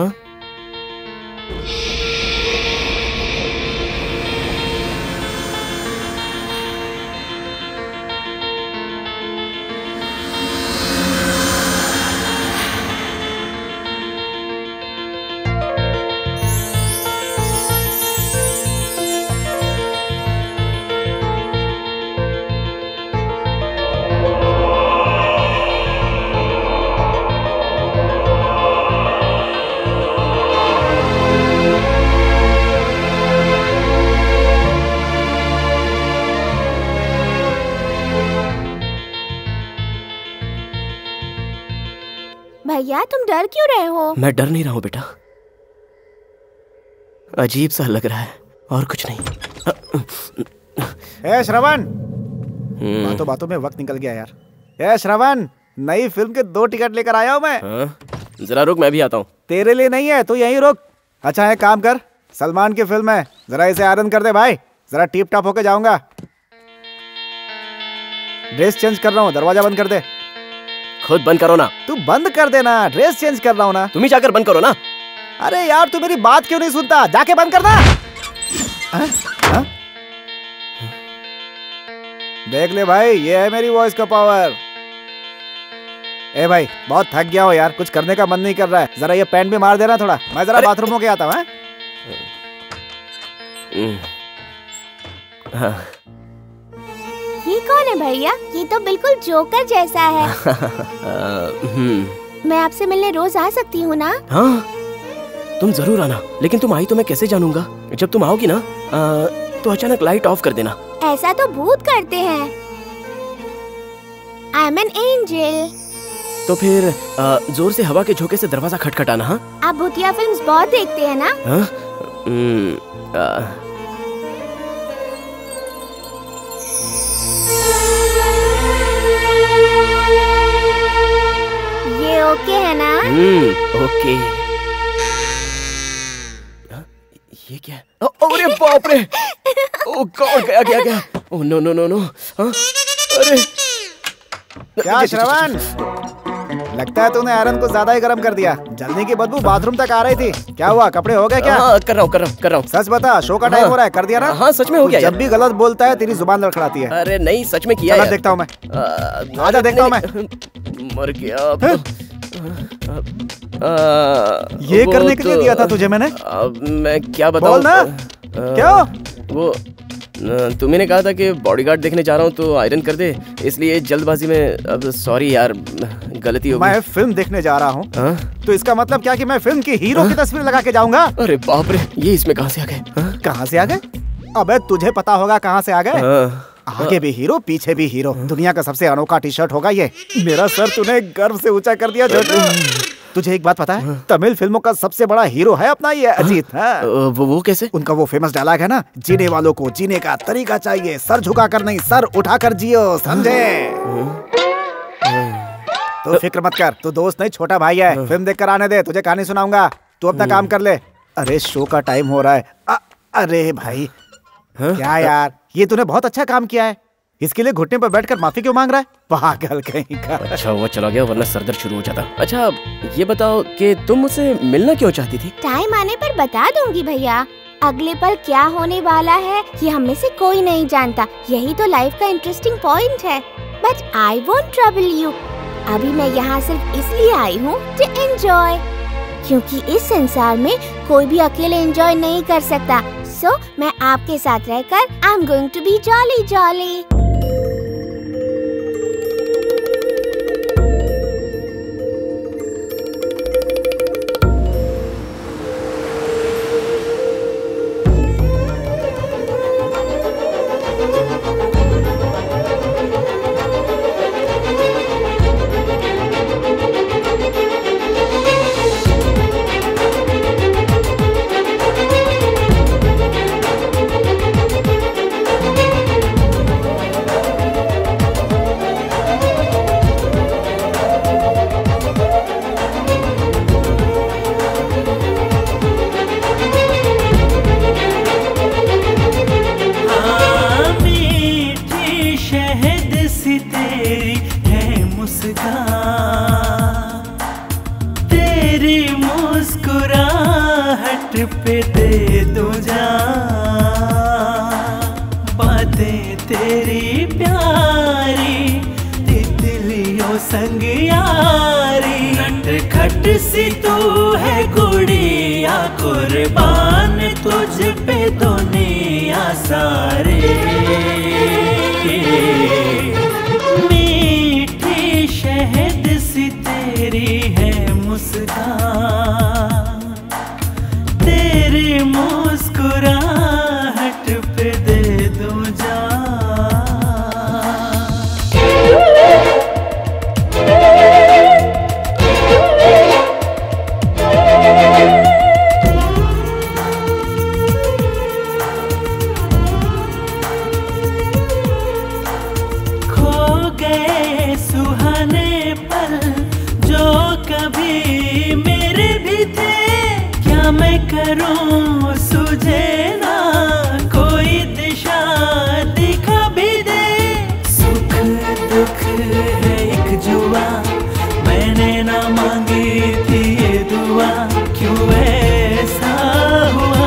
भैया तुम डर क्यों रहे हो? मैं डर नहीं रहा हूं बेटा, अजीब सा लग रहा है और कुछ नहीं। ए श्रवण, बातों बातों में वक्त निकल गया यार। ए श्रवण, नई फिल्म के दो टिकट लेकर आया हूं मैं। हाँ? जरा रुक, मैं भी आता हूँ। तेरे लिए नहीं है, तू यहीं रुक। अच्छा है, काम कर, सलमान की फिल्म है, जरा इसे आयरन कर दे भाई, जरा टिप टॉप होके जाऊंगा। ड्रेस चेंज कर रहा हूँ, दरवाजा बंद कर दे। खुद बंद करो ना। तू बंद कर देना, ड्रेस चेंज कर रहा हूँ ना। तुम ही जाकर बंद करो ना। अरे यार तू मेरी बात क्यों नहीं सुनता, जाके बंद करना। हा? हा? देख ले भाई, ये है मेरी वॉइस का पावर। ए भाई बहुत थक गया हो यार, कुछ करने का मन नहीं कर रहा है, जरा ये पैंट भी मार देना थोड़ा, मैं जरा बाथरूम होके आता हूँ। हाँ। ये कौन है भैया? ये तो बिल्कुल जोकर जैसा है। मैं आपसे मिलने रोज आ सकती हूँ ना? हाँ, तुम जरूर आना, लेकिन तुम आई तो मैं कैसे जानूंगा? जब तुम आओगी ना आ, तो अचानक लाइट ऑफ कर देना। ऐसा तो भूत करते हैं। I am an angel. तो फिर आ, जोर से हवा के झोंके से दरवाजा खटखटाना। हाँ, आप भूतिया फिल्म्स बहुत देखते हैं ना? हाँ? हम्म, आ, ये ओके है ना? Hmm, okay. ये क्या है? अरे बाप रे! ओह गॉड, गया गया गया। Oh no no no no. अरे क्या श्रवण, लगता है तूने आयरन को ज्यादा ही गर्म कर दिया, जलने की बदबू बाथरूम तक आ रही थी। क्या हुआ, कपड़े हो गए क्या? हाँ, कर रहा हूँ कर रहा हूँ कर रहा हूँ। सच बता, शो का टाइम हो रहा है, कर दिया ना? हाँ सच में हो गया। जब भी गलत बोलता है तेरी जुबान लड़खड़ाती है। अरे नहीं, सच में किया यार। देखता हूँ मैं, आजा देखता हूँ मैं। मर गया। ये करने के लिए दिया था तुझे मैंने? मैं क्या बताऊँ? बोल ना। क्यों? वो तुम्ही ने कहा था कि बॉडीगार्ड देखने जा रहा हूँ तो आयरन कर दे, इसलिए जल्दबाजी में। अब सॉरी यार, गलती हो गई। मैं फिल्म देखने जा रहा हूँ तो इसका मतलब क्या कि मैं फिल्म की हीरो की तस्वीर लगा के जाऊंगा? अरे बाप रे, ये इसमें कहाँ से आ गए? कहाँ से आ गए? अबे तुझे पता होगा कहाँ से आ गए। आगे भी हीरो, पीछे भी हीरो, दुनिया का सबसे अनोखा टी शर्ट होगा ये। मेरा सर तूने गर्व से ऊंचा कर दिया छोटू। तुझे एक बात पता है, तमिल फिल्मों का सबसे बड़ा हीरो है अपना ये अजीत। हाँ? वो वो कैसे? उनका वो फेमस डायलॉग है ना, जीने वालों को जीने का तरीका चाहिए, सर झुका कर नहीं, सर उठा कर जियो, समझे? तो फिक्र मत कर, तू दोस्त नहीं छोटा भाई है। फिल्म देख कर आने दे, तुझे कहानी सुनाऊंगा, तू अपना काम कर ले। अरे शो का टाइम हो रहा है। आ, अरे भाई क्या यार, ये तूने बहुत अच्छा काम किया है, इसके लिए घुटने पर बैठकर माफी क्यों मांग रहा है, पागल कहीं का। अच्छा वो चला गया, वरना सरदर्द शुरू हो जाता। अच्छा ये बताओ कि तुम मुझसे मिलना क्यों चाहती थी? टाइम आने पर बता दूंगी भैया। अगले पल क्या होने वाला है ये हम में से कोई नहीं जानता, यही तो लाइफ का इंटरेस्टिंग पॉइंट है। But I won't trouble you. अभी मैं यहाँ सिर्फ इसलिए आई हूँ टू एंजॉय, क्योंकि इस संसार में कोई भी अकेले एंजॉय नहीं कर सकता। सो so, मैं आपके साथ रहकर I am going to be jolly jolly. तेरी है मुस्कान, तेरी मुस्कुराहट पे दे दो जान। बातें तेरी प्यारी, तितलियों संग यारी, नटखट सी तू है गुड़िया, कुर्बान तुझ पे दुनिया सारे। मीठी शहद सी तेरी है मुस्कान, तेरी मुस्कुराहट पे दे दो जान। करूं सुझे ना कोई दिशा दिखा भी दे, सुख दुख है एक जुआ, मैंने ना मांगी थी ये दुआ, क्यों ऐसा हुआ,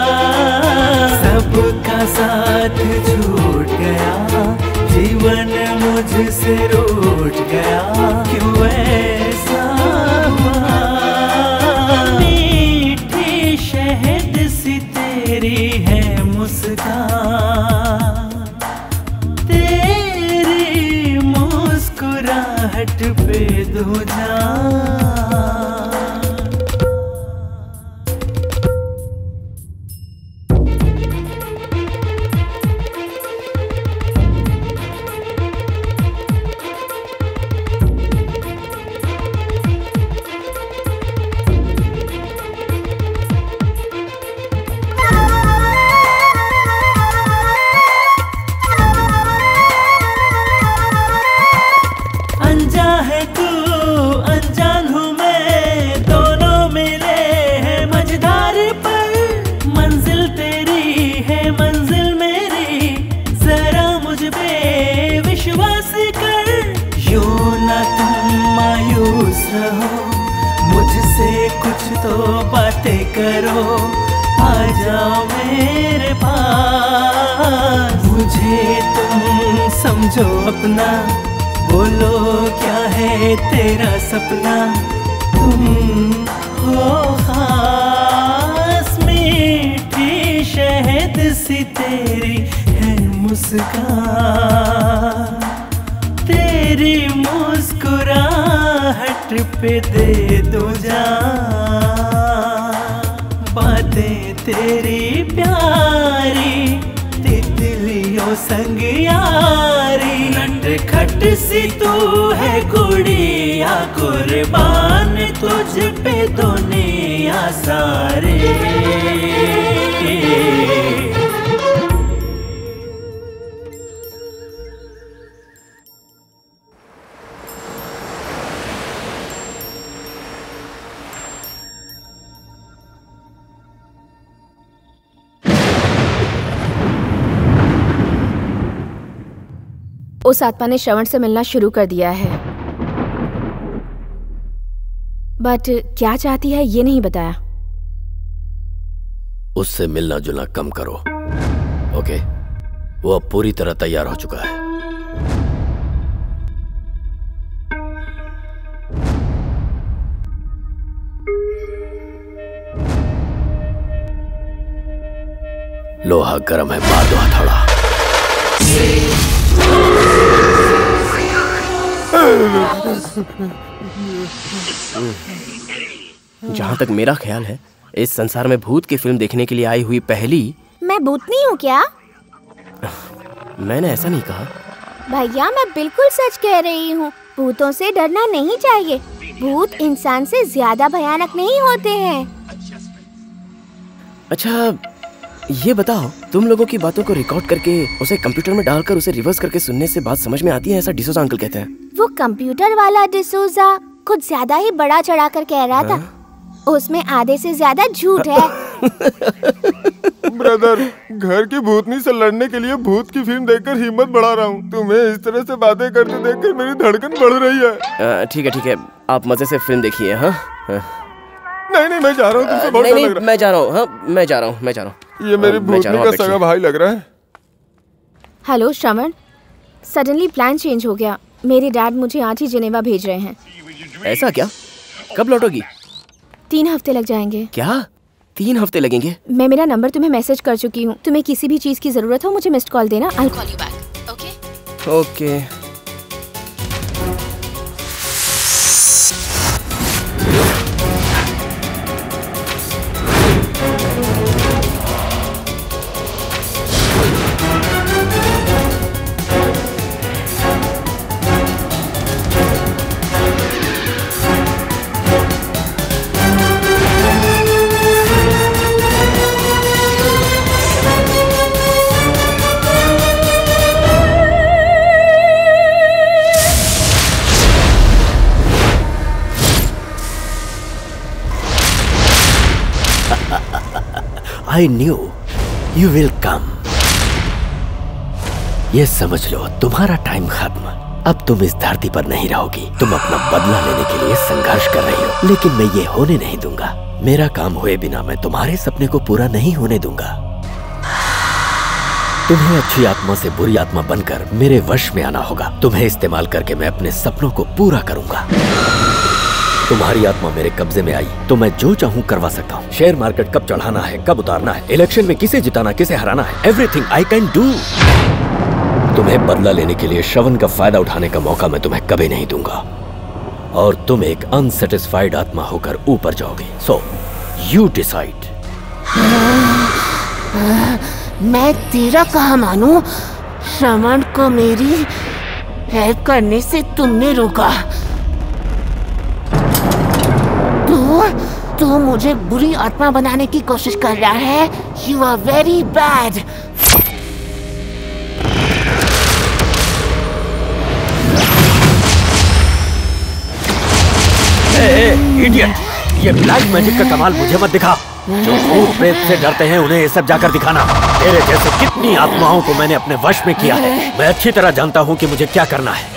सबका साथ छूट गया, जीवन मुझसे रूठ गया, क्यों ऐसा हुआ। शहद सी तेरी है मुस्कान, तेरी मुस्कुराहट पे दो जान। मुझसे कुछ तो बातें करो, आ जाओ मेरे पास, मुझे तुम समझो अपना, बोलो क्या है तेरा सपना, तुम हो खास। मीठी शहद सी तेरी है मुस्कान, तेरी मुस्कुराहट पे दे दो जान। बातें तेरी प्यारी, तितलियों संग यारी, नटखट सी तू है गुड़िया, कुर्बान तुझ पे दुनिया सारे। उस आत्मा ने श्रवण से मिलना शुरू कर दिया है, बट क्या चाहती है ये नहीं बताया। उससे मिलना जुलना कम करो, ओके? वो अब पूरी तरह तैयार हो चुका है। लोहा गर्म है, मार दो हथौड़ा। जहाँ तक मेरा ख्याल है, इस संसार में भूत की फिल्म देखने के लिए आई हुई पहली। मैं भूतनी हूँ क्या? मैंने ऐसा नहीं कहा भैया, मैं बिल्कुल सच कह रही हूँ। भूतों से डरना नहीं चाहिए। भूत इंसान से ज्यादा भयानक नहीं होते हैं। अच्छा ये बताओ, तुम लोगों की बातों को रिकॉर्ड करके उसे कंप्यूटर में डालकर उसे रिवर्स करके सुनने से बात समझ में आती है, ऐसा डिसोजा अंकल कहते हैं। वो कंप्यूटर वाला डिसोजा कुछ ज्यादा ही बड़ा चढ़ा कर कह रहा था। उसमें आधे से ज्यादा झूठ है। ब्रदर, घर की भूतनी से लड़ने के लिए भूत की फिल्म देखकर हिम्मत बढ़ा रहा हूँ। तुम्हें इस तरह से बातें करते देखकर मेरी धड़कन बढ़ रही है। ठीक है ठीक है, आप मजे से फिल्म देखिए। हाँ नहीं नहीं, मैं जा रहा हूँ, तुमसे बहुत नहीं, डर नहीं, लग रहा है। मैं जा रहा हूँ। हाँ मैं जा रहा हूँ, मैं जा रहा हूँ। ये मेरी भूतनी का सगा भाई लग रहा है। Hello Shravan, suddenly plan change हो गया। मेरे डैड मुझे आज ही जिनेवा भेज रहे हैं। ऐसा क्या? कब लौटोगी? तीन हफ्ते लग जाएंगे। क्या? तीन हफ्ते लगेंगे? मैं मेरा नंबर तुम्हें मैसेज कर चुकी हूँ। तुम्हें किसी भी चीज की जरूरत हो मुझे मिस्ड कॉल देना। I'll call you back. Okay? Okay. I knew you will come. ये समझ लो, तुम्हारा टाइम खत्म। अब तुम इस धरती पर नहीं रहोगी। तुम अपना बदला लेने के लिए संघर्ष कर रही हो, लेकिन मैं ये होने नहीं दूंगा। मेरा काम हुए बिना मैं तुम्हारे सपने को पूरा नहीं होने दूंगा। तुम्हें अच्छी आत्मा से बुरी आत्मा बनकर मेरे वश में आना होगा। तुम्हें इस्तेमाल करके मैं अपने सपनों को पूरा करूंगा। तुम्हारी आत्मा मेरे कब्जे में आई तो मैं जो चाहूँ करवा सकता हूँ। शेयर मार्केट कब चढ़ाना है, कब उतारना है, इलेक्शन में किसे जिताना, किसे हराना है, एवरीथिंग आई कैन डू। तुम्हें बदला लेने के लिए श्रवण का फायदा उठाने का मौका मैं तुम्हें कभी नहीं दूंगा, और तुम एक अनसेटिस्फाइड आत्मा होकर ऊपर जाओगे। So you decide. मैं तेरा कहा मानूं? श्रवण को मेरी हेल्प करने से तुमने रोका। तू तू मुझे बुरी आत्मा बनाने की कोशिश कर रहा है। You are very bad. Idiot, ये ब्लैक मैजिक का कमाल मुझे मत दिखा। जो भूत प्रेत से डरते हैं उन्हें ये सब जाकर दिखाना। तेरे जैसे कितनी आत्माओं को मैंने अपने वश में किया है। मैं अच्छी तरह जानता हूँ कि मुझे क्या करना है।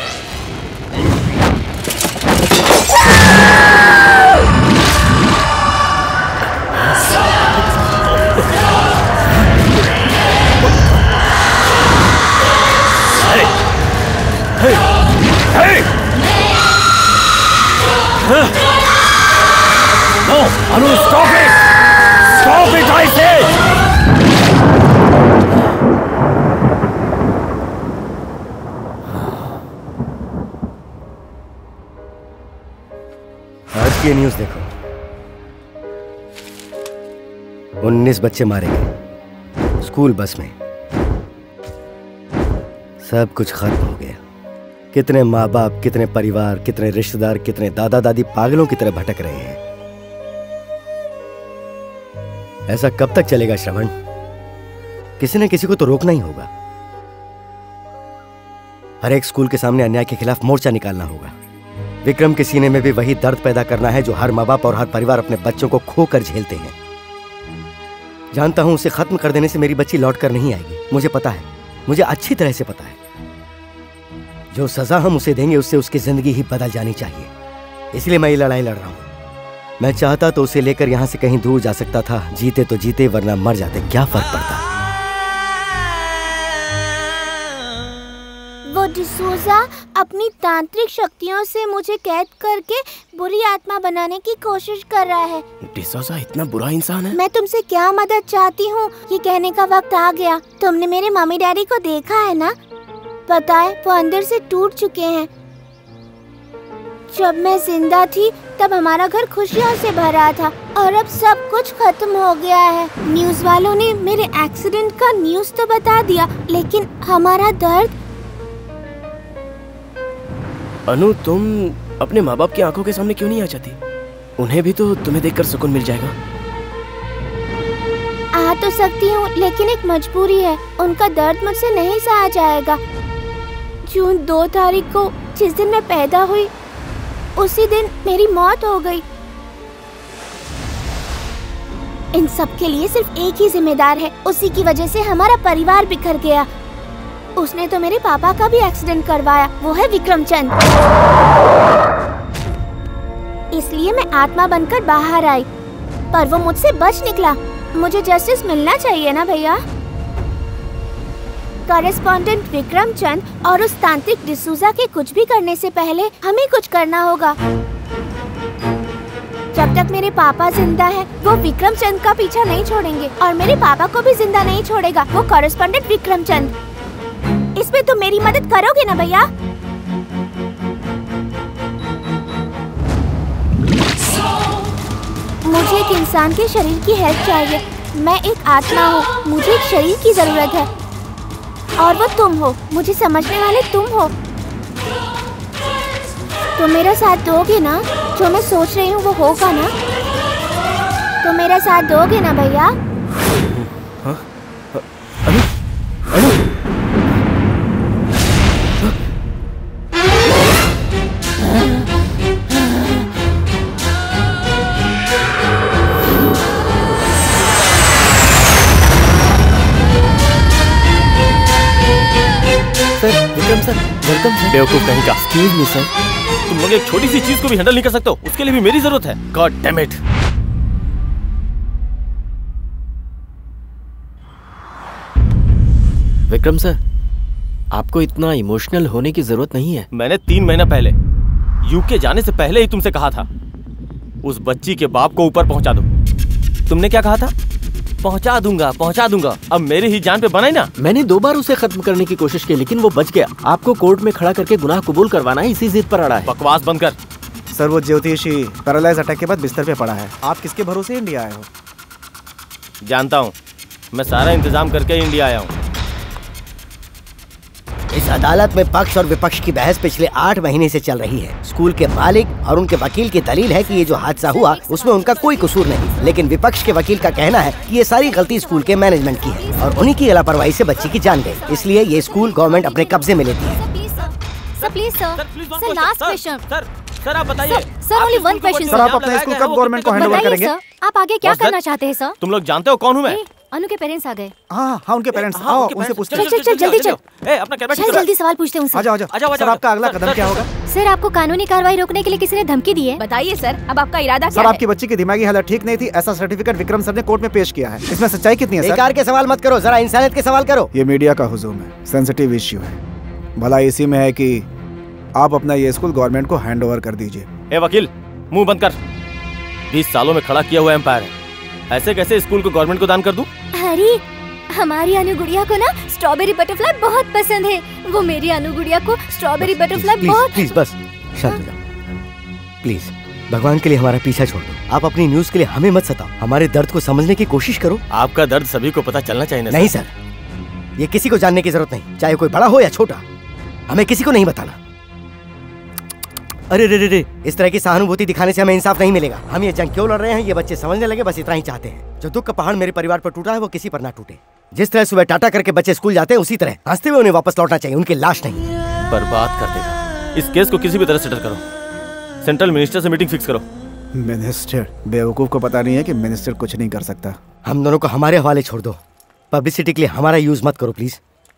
Hey! Hey! Huh? No! Anu, stop it! Stop it, I say! आज की न्यूज़ देखो। उन्नीस बच्चे मारे गए स्कूल बस में। सब कुछ खत्म हो गया। कितने माँ बाप, कितने परिवार, कितने रिश्तेदार, कितने दादा दादी पागलों की तरह भटक रहे हैं। ऐसा कब तक चलेगा श्रवण? किसी न किसी को तो रोकना ही होगा। हर एक स्कूल के सामने अन्याय के खिलाफ मोर्चा निकालना होगा। विक्रम के सीने में भी वही दर्द पैदा करना है जो हर माँ बाप और हर परिवार अपने बच्चों को खोकर झेलते हैं। जानता हूं उसे खत्म कर देने से मेरी बच्ची लौट कर नहीं आएगी। मुझे पता है, मुझे अच्छी तरह से पता है। जो सजा हम उसे देंगे उससे उसकी जिंदगी ही बदल जानी चाहिए। इसलिए मैं ये लड़ाई लड़ रहा हूं। मैं चाहता तो उसे लेकर यहां से कहीं दूर जा सकता था। जीते तो जीते, वरना मर जाते, क्या फर्क पड़ता। वो डिसूजा अपनी तांत्रिक शक्तियों से मुझे कैद करके बुरी आत्मा बनाने की कोशिश कर रहा है। डिसूजा इतना बुरा इंसान है? मैं तुमसे क्या मदद चाहती हूँ ये कहने का वक्त आ गया। तुमने मेरे मम्मी डैडी को देखा है ना? पता है वो अंदर से टूट चुके हैं। जब मैं जिंदा थी तब हमारा घर खुशियों से भरा था और अब सब कुछ खत्म हो गया है। न्यूज वालों ने मेरे एक्सीडेंट का न्यूज तो बता दिया, लेकिन हमारा दर्द। अनु, तुम अपने माँ बाप की आंखों के सामने क्यों नहीं आ जाती? उन्हें भी तो तुम्हें देखकर सुकून मिल जाएगा। आ तो सकती हूँ, लेकिन एक मजबूरी है। उनका दर्द मुझसे नहीं सहा जाएगा। जून दो तारीख को, जिस दिन मैं पैदा हुई, उसी दिन मेरी मौत हो गई। इन सब के लिए सिर्फ एक ही जिम्मेदार है, उसी की वजह से हमारा परिवार बिखर गया। उसने तो मेरे पापा का भी एक्सीडेंट करवाया, वो है विक्रम चंद। इसलिए मैं आत्मा बनकर बाहर आई, पर वो मुझसे बच निकला। मुझे जस्टिस मिलना चाहिए ना भैया। कॉरेस्पॉन्डेंट विक्रम चंद और उस तांत्रिक डिसूजा के कुछ भी करने से पहले हमें कुछ करना होगा। जब तक मेरे पापा जिंदा हैं, वो विक्रम चंद का पीछा नहीं छोड़ेंगे और मेरे पापा को भी जिंदा नहीं छोड़ेगा वो कॉरेस्पॉन्डेंट विक्रम चंद। इसमें तुम मेरी मदद करोगे ना भैया? मुझे एक इंसान के शरीर की हेल्प चाहिए। मैं एक आत्मा हूँ, मुझे एक शरीर की जरूरत है और वो तुम हो, मुझे समझने वाले तुम हो। तो मेरा साथ दोगे ना? जो मैं सोच रही हूँ वो होगा ना? तो मेरा साथ दोगे ना भैया? हाँ? Anu? Anu? Sir, Vikram sir, welcome sir. बेवकूफ कहीं का। Excuse me sir. तुम लोग एक छोटी सी चीज को भी हैंडल नहीं कर सकते हो, उसके लिए भी मेरी जरूरत है। God damn it. Vikram sir, आपको इतना इमोशनल होने की जरूरत नहीं है। मैंने तीन महीना पहले यूके जाने से पहले ही तुमसे कहा था उस बच्ची के बाप को ऊपर पहुंचा दो। तुमने क्या कहा था? पहुंचा दूंगा, पहुंचा दूंगा। अब मेरी ही जान पे बनाई ना। मैंने दो बार उसे खत्म करने की कोशिश की, लेकिन वो बच गया। आपको कोर्ट में खड़ा करके गुनाह कबूल करवाना है, इसी जिद पर अड़ा है। बकवास बंद कर। सर, वो ज्योतिषी पैरालाइज अटैक के बाद बिस्तर पे पड़ा है। आप किसके भरोसे इंडिया आए हो? जानता हूँ, मैं सारा इंतजाम करके इंडिया आया हूँ। इस अदालत में पक्ष और विपक्ष की बहस पिछले आठ महीने से चल रही है। स्कूल के मालिक और उनके वकील की दलील है कि ये जो हादसा हुआ उसमें उनका कोई कसूर नहीं, लेकिन विपक्ष के वकील का कहना है कि ये सारी गलती स्कूल के मैनेजमेंट की है और उन्हीं की लापरवाही से बच्ची की जान गई। इसलिए ये स्कूल गवर्नमेंट अपने कब्जे में लेती है। Sir please sir, sir last question. Sir, sir आप बताइए। Sir only one question. Sir, आप अपना स्कूल कब गवर्नमेंट को हैंडओवर करेंगे? आप आगे क्या करना चाहते हैं सर? तुम लोग जानते हो कौन हूँ मैं? अनु के पेरेंट्स आ गए। हाँ हाँ, उनके पेरेंट्स। आओ, उनसे पूछते हैं। चल चल जल्दी चल। ए, अपना कैबिनेट चल जल्दी सवाल पूछते हैं उनसे। आ जाओ आ जाओ। सर, आपका अगला कदम क्या होगा? सर, आपको कानूनी कार्रवाई रोकने के लिए किसी ने धमकी दी है। बताइए सर, अब आपका इरादा क्या सर, है? आपकी बच्ची की दिमागी हालत ठीक नहीं थी, ऐसा सर्टिफिकेट विक्रम सर ने कोर्ट में पेश किया है। इसमें सच्चाई कितनी है सर? बेकार के सवाल मत करो, जरा इंसानियत के सवाल करो। ये मीडिया का हुजूम है, सेंसिटिव इश्यू है। भला इसी में है कि आप अपना ये स्कूल गवर्नमेंट को हैंड ओवर कर दीजिए। ए वकील, मुंह बंद कर। बीस सालों में खड़ा किया हुआ एम्पायर है, ऐसे कैसे स्कूल को गवर्नमेंट को दान कर दूं? अरे हमारी अनु गुड़िया को ना स्ट्रॉबेरी बटरफ्लाई बहुत पसंद है। वो मेरी अनु गुड़िया को स्ट्रॉबेरी बटरफ्लाई बहुत। प्लीज बस शांत हो जाओ प्लीज। भगवान के लिए हमारा पीछा छोड़ दो। आप अपनी न्यूज के लिए हमें मत सताओ, हमारे दर्द को समझने की कोशिश करो। आपका दर्द सभी को पता चलना चाहिए ना? नहीं सर, ये किसी को जानने की जरूरत नहीं, चाहे कोई बड़ा हो या छोटा। हमें किसी को नहीं बताना। अरे रे रे रे, इस तरह की सहानुभूति दिखाने से हमें इंसाफ नहीं मिलेगा। हम ये जंग क्यों लड़ रहे हैं ये बच्चे समझने लगे, बस इतना ही चाहते हैं। जो दुख का पहाड़ मेरे परिवार पर टूटा है वो किसी पर ना टूटे। जिस तरह सुबह टाटा करके बच्चे स्कूल जाते हैं उसी तरह हंसते हुए उन्हें वापस लौटना चाहिए, उनकी लाश नहीं। बर्बाद कर देगा। इस केस को किसी भी तरह सेटल करो। सेंट्रल मिनिस्टर से मीटिंग फिक्स करो। मिनिस्टर? बेवकूफ को पता नहीं है कि मिनिस्टर कुछ नहीं कर सकता। हम दोनों को हमारे हवाले छोड़ दो, पब्लिसिटी के लिए हमारा यूज मत करो please.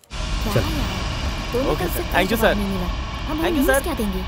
Thank you sir. Thank you sir. क्या देंगे?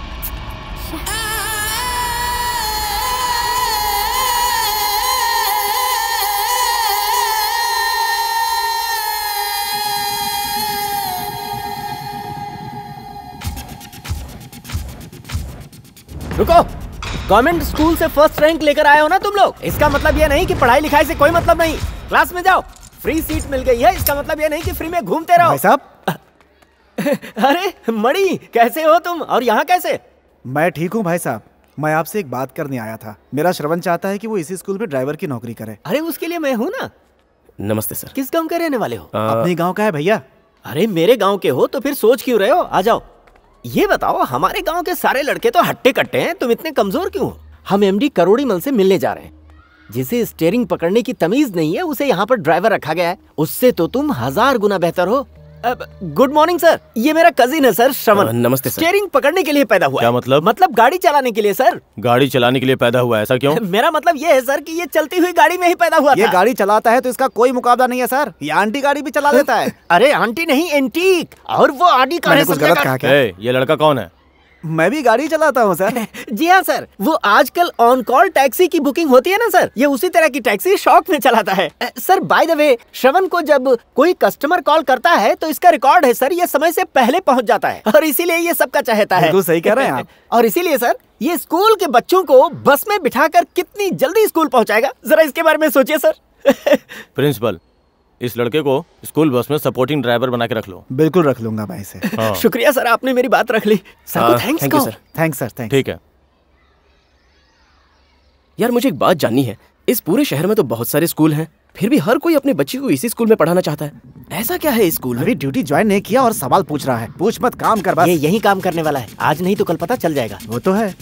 रुको, गवर्नमेंट स्कूल से फर्स्ट रैंक लेकर आए हो ना तुम लोग? इसका मतलब ये नहीं कि पढ़ाई लिखाई से कोई मतलब नहीं। क्लास में जाओ, फ्री सीट मिल गई है, इसका मतलब ये नहीं कि फ्री में घूमते रहो। भाई साहब। अरे मणि, कैसे हो तुम और यहाँ कैसे? मैं ठीक हूँ भाई साहब, मैं आपसे एक बात करने आया था। मेरा श्रवण चाहता है कि वो इसी स्कूल में ड्राइवर की नौकरी करे। अरे उसके लिए मैं हूँ ना। नमस्ते सर। किस गांव के रहने वाले हो? अपनी गांव का है भैया। अरे मेरे गांव के हो तो फिर सोच क्यों रहे हो? आ जाओ। ये बताओ, हमारे गांव के सारे लड़के तो हट्टे कट्टे हैं, तुम इतने कमजोर क्यों हो? हम एमडी करोड़ीमल से मिलने जा रहे हैं। जिसे स्टीयरिंग पकड़ने की तमीज नहीं है उसे यहाँ पर ड्राइवर रखा गया है। उससे तो तुम हजार गुना बेहतर हो। गुड मॉर्निंग सर, ये मेरा कजिन है सर, श्रवण। नमस्ते सर। स्टीयरिंग पकड़ने के लिए पैदा हुआ क्या है। मतलब? मतलब गाड़ी चलाने के लिए सर। गाड़ी चलाने के लिए पैदा हुआ, ऐसा क्यों? मेरा मतलब ये है सर कि ये चलती हुई गाड़ी में ही पैदा हुआ था। ये गाड़ी चलाता है तो इसका कोई मुकाबला नहीं है सर। ये आंटी गाड़ी भी चला लेता है। अरे आंटी नहीं, एंटीक। और वो आंटी का मैंने कुछ गलत कहा क्या? ए, ये लड़का कौन है? मैं भी गाड़ी चलाता हूँ सर। जी हाँ सर, वो आजकल ऑन कॉल टैक्सी की बुकिंग होती है ना सर, ये उसी तरह की टैक्सी शौक में चलाता है। Sir by the way, Shravan को जब कोई कस्टमर कॉल करता है तो इसका रिकॉर्ड है सर, ये समय से पहले पहुंच जाता है और इसीलिए ये सबका चाहता है। बिल्कुल सही कह रहे हैं आप। और इसीलिए सर ये स्कूल के बच्चों को बस में बिठाकर कितनी जल्दी स्कूल पहुंचाएगा, जरा इसके बारे में सोचिए सर। प्रिंसिपल, इस लड़के को स्कूल बस में सपोर्टिंग ड्राइवर बना के रख लो। बिल्कुल रख लूंगा मैं इसे। हाँ। शुक्रिया सर, आपने मेरी बात रख ली। सर को थैंक्स थैंक यू कहो। सर। Thanks sir, thanks. ठीक है। यार मुझे एक बात जाननी है, इस पूरे शहर में तो बहुत सारे स्कूल हैं, फिर भी हर कोई अपने बच्चे को इसी स्कूल में पढ़ाना चाहता है। ऐसा क्या है इस स्कूल में? अभी ड्यूटी ज्वाइन नहीं किया और सवाल पूछ रहा है। पूछ मत, काम कर बस। ये यही काम करने वाला है, आज नहीं तो कल पता चल जाएगा। वो तो है।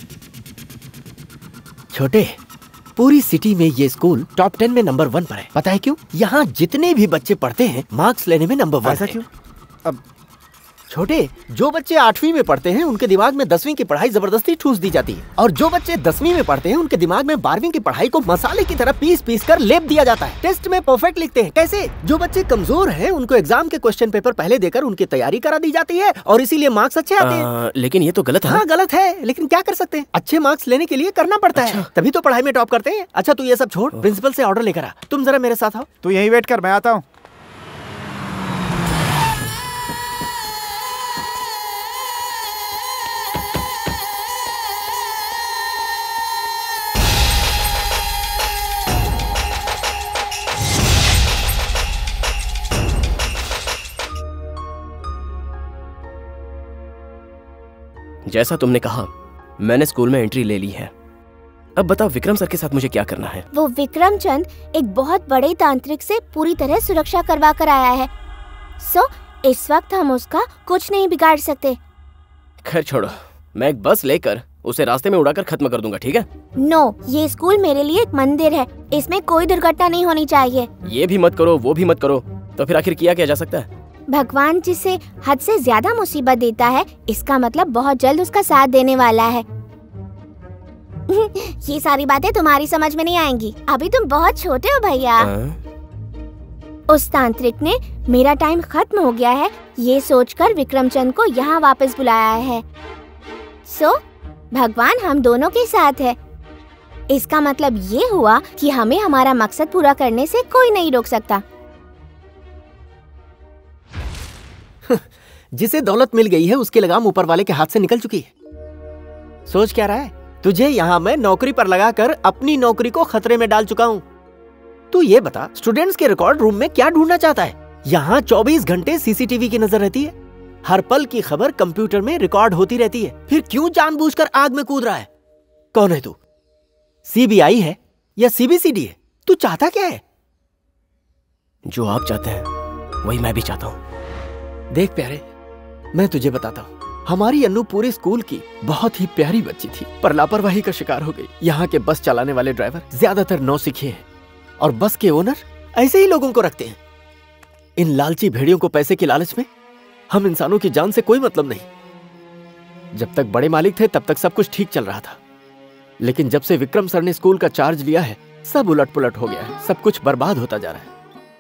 छोटे, पूरी सिटी में ये स्कूल टॉप टेन में नंबर वन पर है। पता है क्यों? यहाँ जितने भी बच्चे पढ़ते हैं मार्क्स लेने में नंबर वन। ऐसा क्यों? अब छोटे, जो बच्चे आठवीं में पढ़ते हैं उनके दिमाग में दसवीं की पढ़ाई जबरदस्ती ठूस दी जाती है, और जो बच्चे दसवीं में पढ़ते हैं उनके दिमाग में बारहवीं की पढ़ाई को मसाले की तरह पीस पीस कर लेप दिया जाता है। टेस्ट में परफेक्ट लिखते हैं। कैसे? जो बच्चे कमजोर हैं उनको एग्जाम के क्वेश्चन पेपर पहले देकर उनकी तैयारी करा दी जाती है और इसीलिए मार्क्स अच्छे आते हैं। लेकिन ये तो गलत है। हाँ गलत है, लेकिन क्या कर सकते हैं, अच्छे मार्क्स लेने के लिए करना पड़ता है, तभी तो पढ़ाई में टॉप करते हैं। अच्छा तू ये सब छोड़, प्रिंसिपल से ऑर्डर लेकर आ। तुम जरा मेरे साथ आओ। तू यहीं वेट कर, मैं आता हूँ। जैसा तुमने कहा, मैंने स्कूल में एंट्री ले ली है। अब बताओ विक्रम सर के साथ मुझे क्या करना है? वो विक्रम चंद एक बहुत बड़े तांत्रिक से पूरी तरह सुरक्षा करवा कर आया है, सो इस वक्त हम उसका कुछ नहीं बिगाड़ सकते। खैर छोड़ो, मैं एक बस लेकर उसे रास्ते में उड़ाकर खत्म कर दूंगा, ठीक है? नो, ये स्कूल मेरे लिए एक मंदिर है, इसमें कोई दुर्घटना नहीं होनी चाहिए। ये भी मत करो, वो भी मत करो, तो फिर आखिर किया क्या जा सकता है? भगवान जिसे हद से ज्यादा मुसीबत देता है, इसका मतलब बहुत जल्द उसका साथ देने वाला है। ये सारी बातें तुम्हारी समझ में नहीं आएंगी, अभी तुम बहुत छोटे हो भैया। उस तांत्रिक ने मेरा टाइम खत्म हो गया है ये सोचकर विक्रमचंद को यहाँ वापस बुलाया है। सो भगवान हम दोनों के साथ है। इसका मतलब ये हुआ कि हमें हमारा मकसद पूरा करने से कोई नहीं रोक सकता। जिसे दौलत मिल गई है उसकी लगाम ऊपर वाले के हाथ से निकल चुकी है। सोच क्या रहा है? तुझे यहाँ मैं नौकरी पर लगाकर अपनी नौकरी को खतरे में डाल चुका हूँ। तू ये बता, स्टूडेंट्स के रिकॉर्ड रूम में क्या ढूंढना चाहता है? यहाँ चौबीस घंटे सीसीटीवी की नजर रहती है, हर पल की खबर कंप्यूटर में रिकॉर्ड होती रहती है, फिर क्यों जानबूझकर आग में कूद रहा है? कौन है तू? सीबीआई है या सीबीसीडी है? तू चाहता क्या है? जो आप चाहते हैं वही मैं भी चाहता हूँ। देख प्यारे, मैं तुझे बताता हूँ, हमारी अन्नू पूरे स्कूल की बहुत ही प्यारी बच्ची थी, पर लापरवाही का शिकार हो गई। यहाँ के बस चलाने वाले ड्राइवर ज्यादातर नौसिखिए हैं और बस के ओनर ऐसे ही लोगों को रखते हैं। इन लालची भेड़ियों को पैसे की लालच में हम इंसानों की जान से कोई मतलब नहीं। जब तक बड़े मालिक थे तब तक सब कुछ ठीक चल रहा था, लेकिन जब से विक्रम सर ने स्कूल का चार्ज लिया है सब उलट पुलट हो गया है, सब कुछ बर्बाद होता जा रहा है।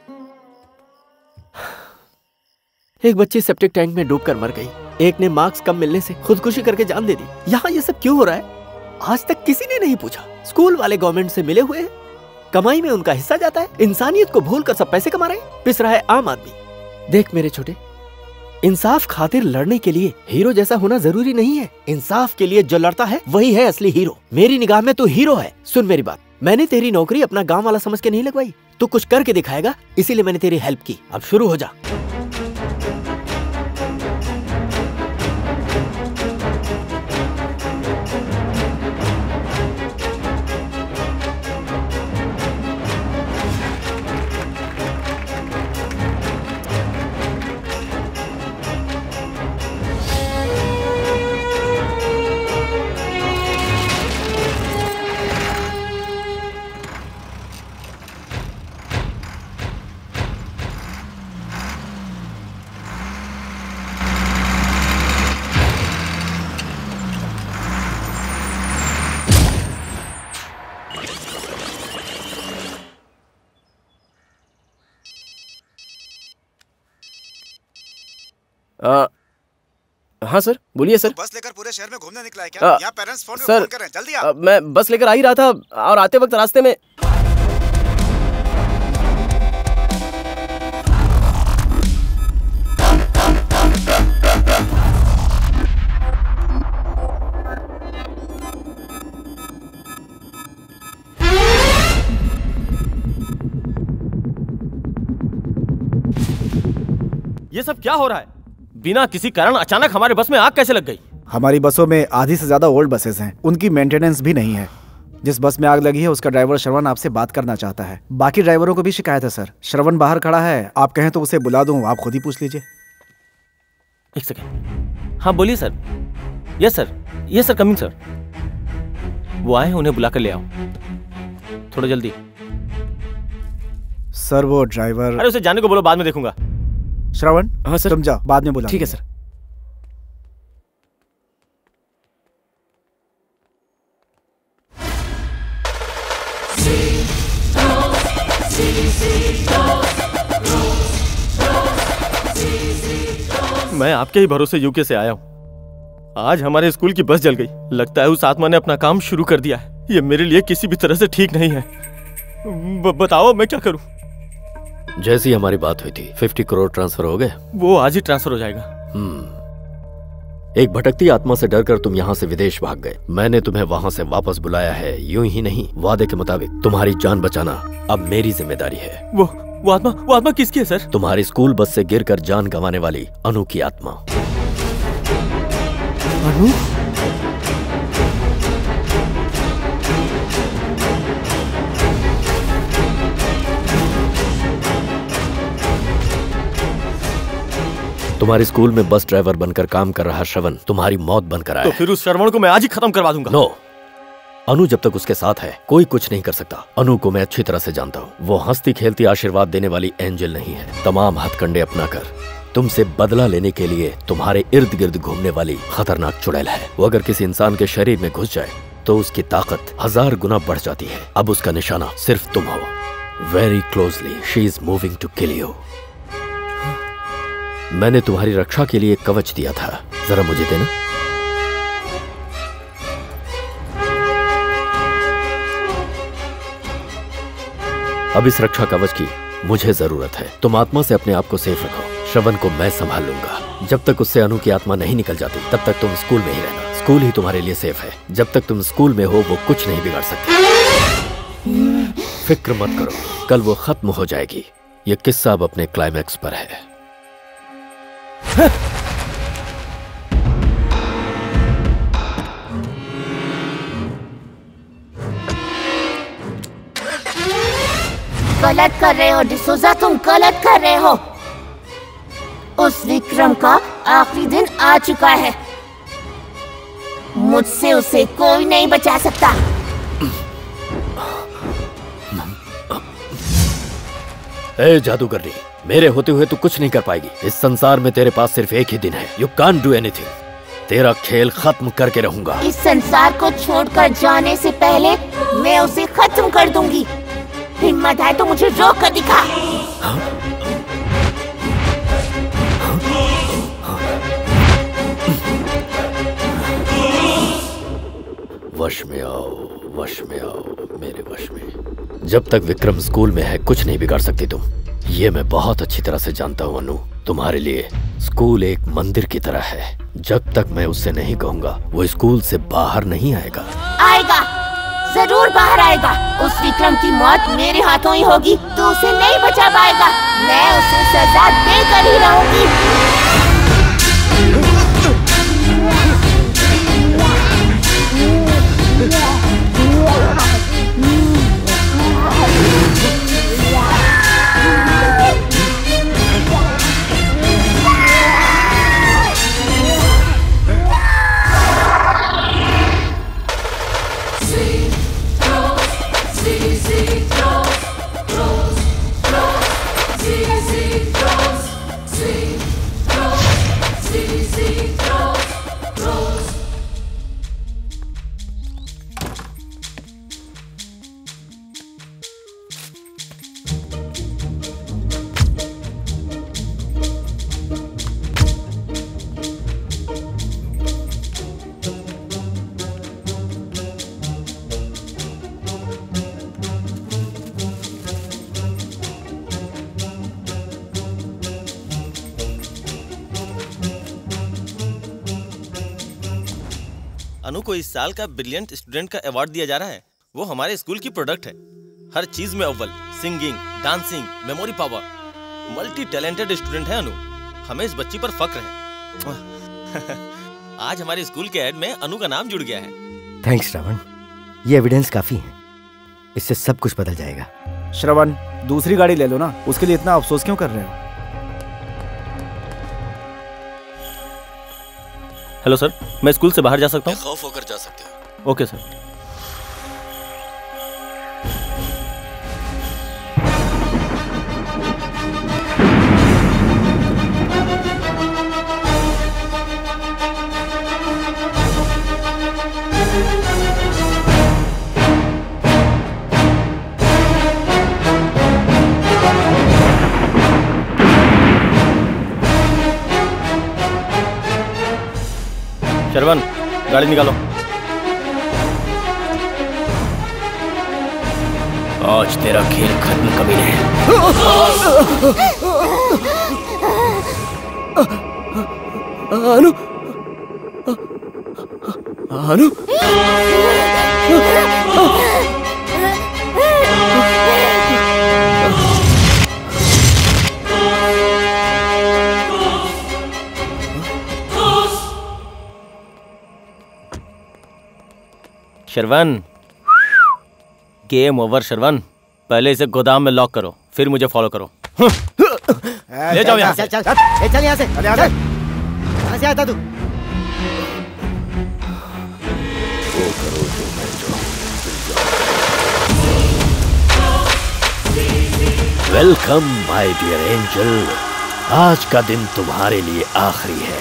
एक बच्ची सेप्टिक टैंक में डूबकर मर गई, एक ने मार्क्स कम मिलने से खुदकुशी करके जान दे दी। यहाँ ये सब क्यों हो रहा है? आज तक किसी ने नहीं पूछा। स्कूल वाले गवर्नमेंट से मिले हुए हैं, कमाई में उनका हिस्सा जाता है, इंसानियत को भूलकर सब पैसे कमा रहे हैं, पिस रहा है आम आदमी। देख मेरे छोटे, इंसाफ खातिर लड़ने के लिए हीरो जैसा होना जरूरी नहीं है। इंसाफ के लिए जो लड़ता है वही है असली हीरो। मेरी निगाह में तू हीरो है। सुन मेरी बात, मैंने तेरी नौकरी अपना गांव वाला समझ के नहीं लगवाई, तू कुछ करके दिखाएगा इसीलिए मैंने तेरी हेल्प की। अब शुरू हो जा। आ, हाँ सर, बोलिए सर। बस लेकर पूरे शहर में घूमने निकला है आ, क्या? यहाँ पेरेंट्स फोन पे सर, फोन कर रहे हैं, जल्दी आ, आ। मैं बस लेकर आ ही रहा था और आते वक्त रास्ते में ये सब क्या हो रहा है? बिना किसी कारण अचानक हमारे बस में आग कैसे लग गई? हमारी बसों में आधी से ज्यादा ओल्ड बसेस हैं, उनकी मेंटेनेंस भी नहीं है। जिस बस में आग लगी है उसका ड्राइवर श्रवण आपसे बात करना चाहता है। बाकी ड्राइवरों को भी शिकायत है सर। श्रवण बाहर खड़ा है, आप कहें तो उसे बुला दूं, आप खुद ही पूछ लीजिए। एक सेकेंड। हाँ बोलिए sir. Yes sir, yes sir, coming sir. वो आए, उन्हें बुलाकर ले आओ थोड़ा जल्दी। सर वो ड्राइवर। अरे उसे जाने को बोलो, बाद में देखूंगा। श्रवण। हाँ सर। तुम जाओ, बाद में बुला। ठीक है सर। मैं आपके ही भरोसे यूके से आया हूँ। आज हमारे स्कूल की बस जल गई। लगता है उस आत्मा ने अपना काम शुरू कर दिया है। ये मेरे लिए किसी भी तरह से ठीक नहीं है। ब- बताओ मैं क्या करूँ? जैसी हमारी बात हुई थी, फिफ्टी करोड़ ट्रांसफर हो गए। वो आज ही ट्रांसफर हो जाएगा। हम्म। एक भटकती आत्मा से डरकर तुम यहाँ से विदेश भाग गए। मैंने तुम्हें वहाँ से वापस बुलाया है। यूं ही नहीं, वादे के मुताबिक तुम्हारी जान बचाना अब मेरी जिम्मेदारी है। वो वो आत्मा वो आत्मा किसकी है सर? तुम्हारी स्कूल बस से गिरकर जान गंवाने वाली अनु की आत्मा। अनु? तुम्हारी स्कूल में बस ड्राइवर बनकर काम कर रहा श्रवण तुम्हारी मौत बनकर आया। तो फिर उस श्रवण को मैं आज ही खत्म करवा दूंगा। नो, अनु जब तक उसके साथ है कोई कुछ नहीं कर सकता। अनु को मैं अच्छी तरह से जानता हूँ। वो हंसती खेलती आशीर्वाद देने वाली एंजल नहीं है। तमाम हथकंडे अपनाकर तुमसे बदला लेने के लिए तुम्हारे इर्द गिर्द घूमने वाली खतरनाक चुड़ैल है। वो अगर किसी इंसान के शरीर में घुस जाए तो उसकी ताकत हजार गुना बढ़ जाती है। अब उसका निशाना सिर्फ तुम हो। Very closely she is moving to kill you. मैंने तुम्हारी रक्षा के लिए कवच दिया था, जरा मुझे देना। अब इस रक्षा कवच की मुझे जरूरत है। तुम आत्मा से अपने आप को सेफ रखो। श्रवण को मैं संभाल लूंगा। जब तक उससे अनु की आत्मा नहीं निकल जाती तब तक तुम स्कूल में ही रहना। स्कूल ही तुम्हारे लिए सेफ है। जब तक तुम स्कूल में हो वो कुछ नहीं बिगाड़ सकती। फिक्र मत करो, कल वो खत्म हो जाएगी। ये किस्सा अब अपने क्लाइमैक्स पर है। गलत कर रहे हो डिसोजा, तुम गलत कर रहे हो। उस विक्रम का आखिरी दिन आ चुका है। मुझसे उसे कोई नहीं बचा सकता। ए जादूगरनी, मेरे होते हुए तू कुछ नहीं कर पाएगी। इस संसार में तेरे पास सिर्फ एक ही दिन है। You can't do anything. तेरा खेल खत्म करके रहूंगा। इस संसार को छोड़कर जाने से पहले मैं उसे खत्म कर दूंगी। हिम्मत है तो मुझे रोक कर दिखा। हाँ? वश में आओ, वश में आओ, मेरे वश में। जब तक विक्रम स्कूल में है कुछ नहीं बिगाड़ सकती तुम। ये मैं बहुत अच्छी तरह से जानता हूँ अनु। तुम्हारे लिए स्कूल एक मंदिर की तरह है। जब तक मैं उससे नहीं कहूँगा वो स्कूल से बाहर नहीं आएगा। आएगा, जरूर बाहर आएगा। उस विक्रम की मौत मेरे हाथों ही होगी तो उसे नहीं बचा पाएगा। मैं उसे सजा देकर ही रहूंगी। अनु को इस साल का ब्रिलियंट स्टूडेंट का अवार्ड दिया जा रहा है। वो हमारे स्कूल की प्रोडक्ट है, हर चीज में अव्वल, singing, dancing, memory power, multi talented student है अनु। हमें इस बच्ची पर फक्र है। आज हमारे स्कूल के ऐड में अनु का नाम जुड़ गया है। थैंक्स श्रवण, ये एविडेंस काफी है, इससे सब कुछ बदल जाएगा। श्रवण, दूसरी गाड़ी ले लो ना, उसके लिए इतना अफसोस क्यों कर रहे हो? हेलो सर, मैं स्कूल से बाहर जा सकता हूँ? खौफ होकर जा सकते हो। Okay sir. शर्वन, गाड़ी निकालो। आज तेरा खेल खत्म कमीने। Anu, Anu, Sharvan, game over Sharvan. पहले इसे गोदाम में लॉक करो, फिर मुझे फॉलो करो। ले जाओ यहाँ से। चल चल चल चल यहाँ से, चल यहाँ से। कहाँ से आया था तू? वो करो जो मैं चाहूं। वेलकम माय डियर एंजल, आज का दिन तुम्हारे लिए आखिरी है।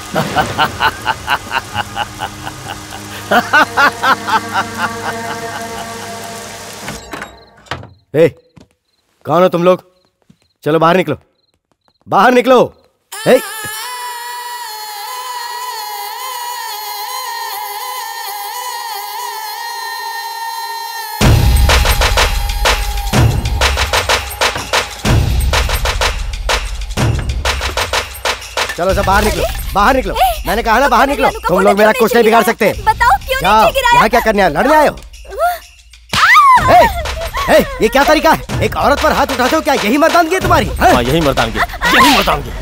ए, कौन हो तुम लोग? चलो बाहर निकलो, बाहर निकलो। ए, चलो सब बाहर निकलो, बाहर निकलो। मैंने कहा ना बाहर निकलो। तुम लोग मेरा कुछ नहीं बिगाड़ सकते। बताओ क्यों जाओ, नीचे गिराया? यहाँ क्या करने आए? लड़ने आए हो? ए, ए, ये क्या तरीका है? एक औरत पर हाथ उठाते हो, क्या यही मर्दानगी है तुम्हारी? हाँ, यही मर्दानगी, यही मर्दानगी।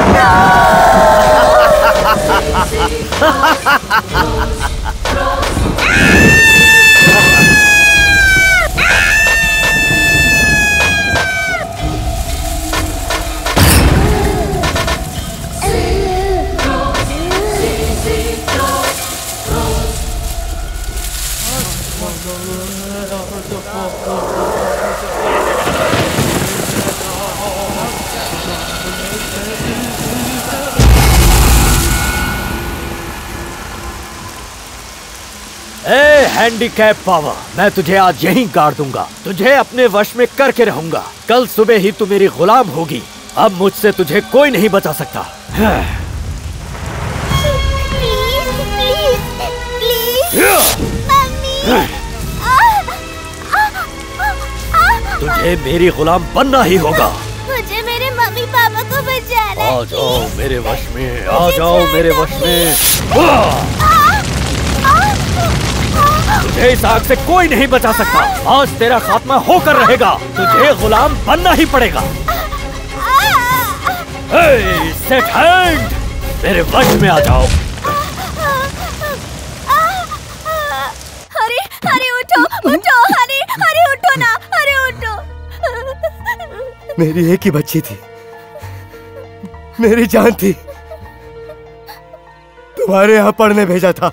ए हैंडीकैप पावर, मैं तुझे आज यहीं गाड़ दूंगा, तुझे अपने वश में करके रहूंगा। कल सुबह ही तू मेरी गुलाम होगी। अब मुझसे तुझे कोई नहीं बचा सकता। तुझे मेरी गुलाम बनना ही होगा। मुझे मेरे मम्मी पापा को बचाना है। आ जाओ मेरे वश में, आ जाओ मेरे वश में। तुझे इस आग से कोई नहीं बचा सकता। आज तेरा खात्मा होकर रहेगा। तुझे गुलाम बनना ही पड़ेगा। हे, सेट हैंड, मेरे वश में आ जाओ। अरे अरे उठो उठो, अरे अरे उठो ना, अरे उठो। मेरी एक ही बच्ची थी, मेरी जान थी। तुम्हारे यहाँ पढ़ने भेजा था।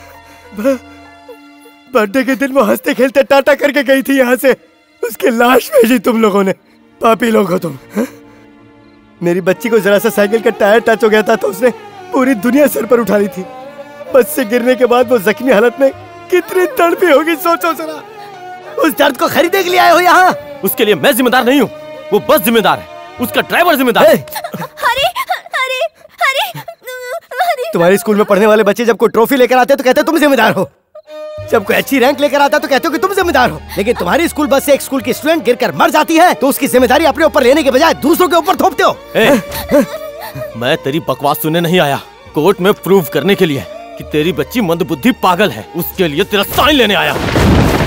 बर्थडे के दिन वो हंसते खेलते टाटा करके गई थी यहाँ से। उसकी लाश भेजी तुम लोगों ने। पापी लोग हो तुम। है? मेरी बच्ची को जरा सा साइकिल का टायर टच हो गया था तो उसने पूरी दुनिया सर पर उठा ली थी। बस से गिरने के बाद वो जख्मी हालत में कितनी तड़पी होगी, सोचो जरा। उस दर्द को खरीदने के लिए आए हो यहाँ? उसके लिए मैं जिम्मेदार नहीं हूँ, वो बस जिम्मेदार है। उसका ड्राइवर जिम्मेदार है। अरे अरे अरे अरे तुम्हारे स्कूल में पढ़ने वाले बच्चे जब कोई ट्रॉफी लेकर आते तो कहते तुम जिम्मेदार हो। जब कोई अच्छी रैंक लेकर आता तो कहते हो कि तुम जिम्मेदार हो। लेकिन तुम्हारी स्कूल बस से एक स्कूल की स्टूडेंट गिरकर मर जाती है तो उसकी जिम्मेदारी अपने ऊपर लेने के बजाय दूसरों के ऊपर थोपते हो। ए, मैं तेरी बकवास सुनने नहीं आया, कोर्ट में प्रूव करने के लिए। कि तेरी बच्ची मंदबुद्धि पागल है, उसके लिए तेरा साइन लेने आया हूँ।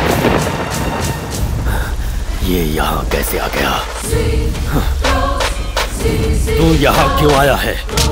ये यहाँ कैसे आ गया? तू यहाँ क्यों आया है?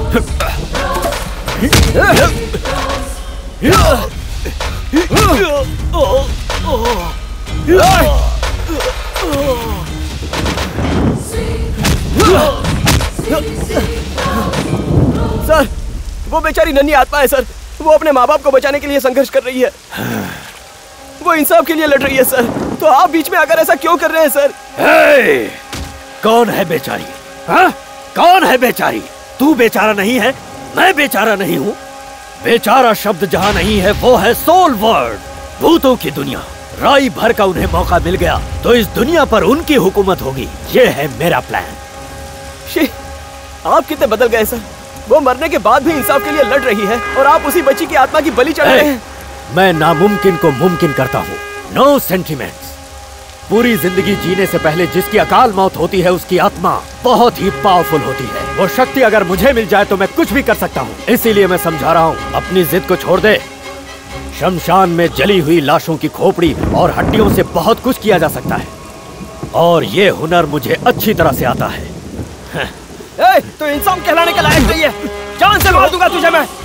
सर, वो बेचारी नन्ही आत्मा है सर। वो अपने माँ बाप को बचाने के लिए संघर्ष कर रही है। वो इंसाफ के लिए लड़ रही है सर। तो आप बीच में आकर ऐसा क्यों कर रहे हैं सर? hey! कौन है बेचारी? हाँ? कौन है बेचारी? तू बेचारा नहीं है, मैं बेचारा नहीं हूँ। बेचारा शब्द जहाँ नहीं है वो है सोल वर्ल्ड, भूतों की दुनिया। राई भर का उन्हें मौका मिल गया तो इस दुनिया पर उनकी हुकूमत होगी। ये है मेरा प्लान। शी, आप कितने बदल गए सर। वो मरने के बाद भी इंसाफ के लिए लड़ रही है और आप उसी बच्ची की आत्मा की बलि चढ़ा रहे हैं। मैं नामुमकिन को मुमकिन करता हूँ। No sentiments. पूरी जिंदगी जीने से पहले जिसकी अकाल मौत होती है उसकी आत्मा बहुत ही पावरफुल होती है। वो शक्ति अगर मुझे मिल जाए तो मैं कुछ भी कर सकता हूँ। इसीलिए मैं समझा रहा हूँ, अपनी जिद को छोड़ दे। शमशान में जली हुई लाशों की खोपड़ी और हड्डियों से बहुत कुछ किया जा सकता है और ये हुनर मुझे अच्छी तरह से आता है। ए, तो इंसान कहलाने का लायक नहीं है। जान से मार दूंगा तुझे मैं।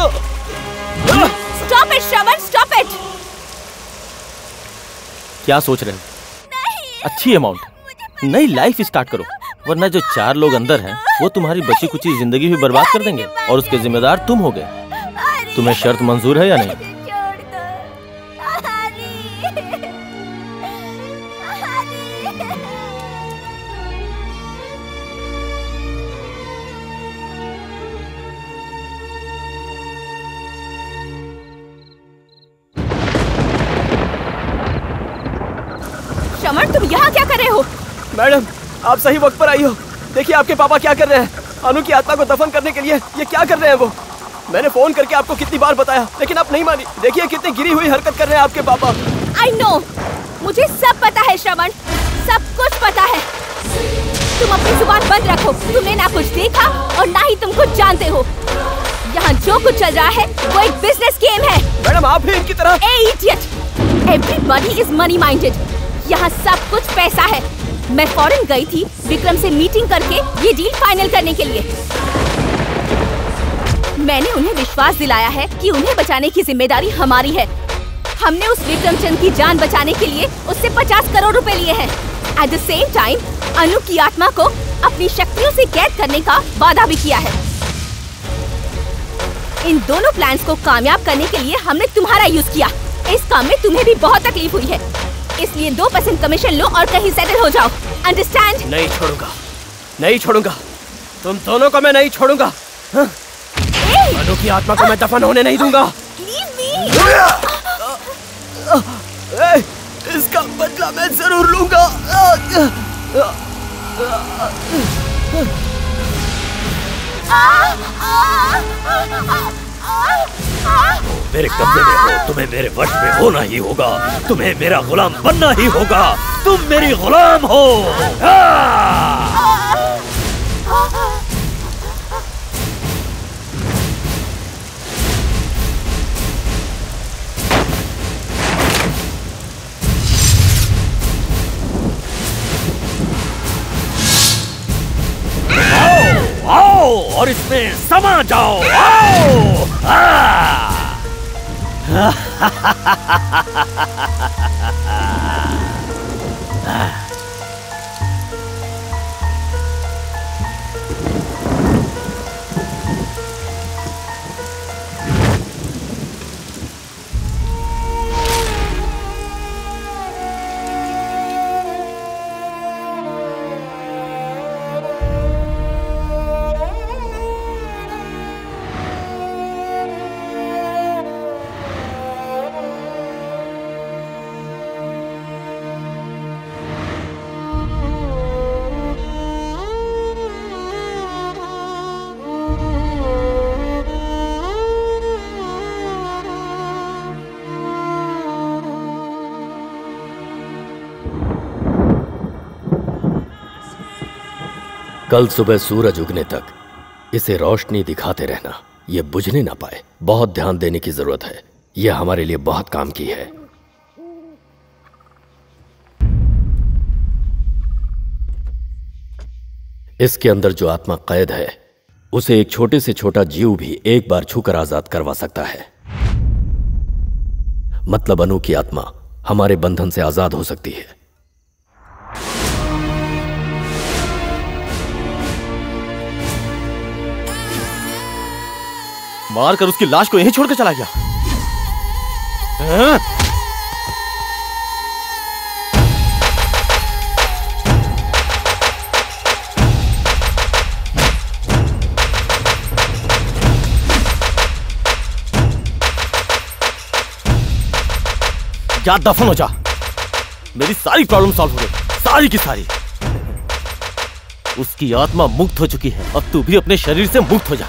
Stop it Shravan, stop it. क्या सोच रहे हो? अच्छी अमाउंट, नई लाइफ स्टार्ट करो, वरना जो चार लोग अंदर हैं वो तुम्हारी बची कुची जिंदगी भी बर्बाद कर देंगे और उसके जिम्मेदार तुम होगे। तुम्हें शर्त मंजूर है या नहीं? श्रवण, तुम यहाँ क्या कर रहे हो? मैडम, आप सही वक्त पर आई हो। देखिए आपके पापा क्या कर रहे हैं। अनु की आत्मा को दफन करने के लिए ये क्या कर रहे हैं वो। मैंने फोन करके आपको कितनी बार बताया लेकिन आप नहीं मानी। देखिए कितनी गिरी हुई हरकत कर रहे हैं आपके पापा। आई नो, मुझे सब पता है श्रवण, सब कुछ पता है। तुम अपनी जुबान बंद रखो। तुमने ना कुछ देखा और ना ही तुम कुछ जानते हो। यहाँ जो कुछ चल रहा है वो एक बिजनेस गेम है। मैडम, आप भी इनकी तरह। A idiot, everybody is money minded. यहाँ सब कुछ पैसा है। मैं फॉरेन गई थी विक्रम से मीटिंग करके ये डील फाइनल करने के लिए। मैंने उन्हें विश्वास दिलाया है कि उन्हें बचाने की जिम्मेदारी हमारी है। हमने उस विक्रम चंद की जान बचाने के लिए उससे पचास करोड़ रुपए लिए हैं। At the same time Anu की आत्मा को अपनी शक्तियों से कैद करने का वादा भी किया है। इन दोनों प्लान्स को कामयाब करने के लिए हमने तुम्हारा यूज किया। इस काम में तुम्हें भी बहुत तकलीफ हुई है, इसलिए दो परसेंट कमीशन लो और कहीं सेटल हो जाओ। अंडरस्टैंड? नहीं छोड़ूंगा, नहीं छोड़ूंगा, तुम दोनों को मैं नहीं छोड़ूंगा। हाँ? अनु की आत्मा को मैं दफन होने नहीं दूंगा। ए, इसका बदला मैं जरूर लूंगा। मेरे कब्जे में हो, तुम्हें मेरे वश में होना ही होगा। तुम्हें मेरा गुलाम बनना ही होगा। तुम मेरी गुलाम हो। आओ, आओ और इसमें समा जाओ। आओ। आ! कल सुबह सूरज उगने तक इसे रोशनी दिखाते रहना। ये बुझने ना पाए। बहुत ध्यान देने की जरूरत है, ये हमारे लिए बहुत काम की है। इसके अंदर जो आत्मा कैद है उसे एक छोटे से छोटा जीव भी एक बार छूकर आजाद करवा सकता है। मतलब अनु की आत्मा हमारे बंधन से आजाद हो सकती है। मारकर उसकी लाश को यहीं छोड़कर चला गया। हाँ? जा दफन हो जा। मेरी सारी प्रॉब्लम सॉल्व हो गई, सारी की सारी। उसकी आत्मा मुक्त हो चुकी है, अब तू भी अपने शरीर से मुक्त हो जा।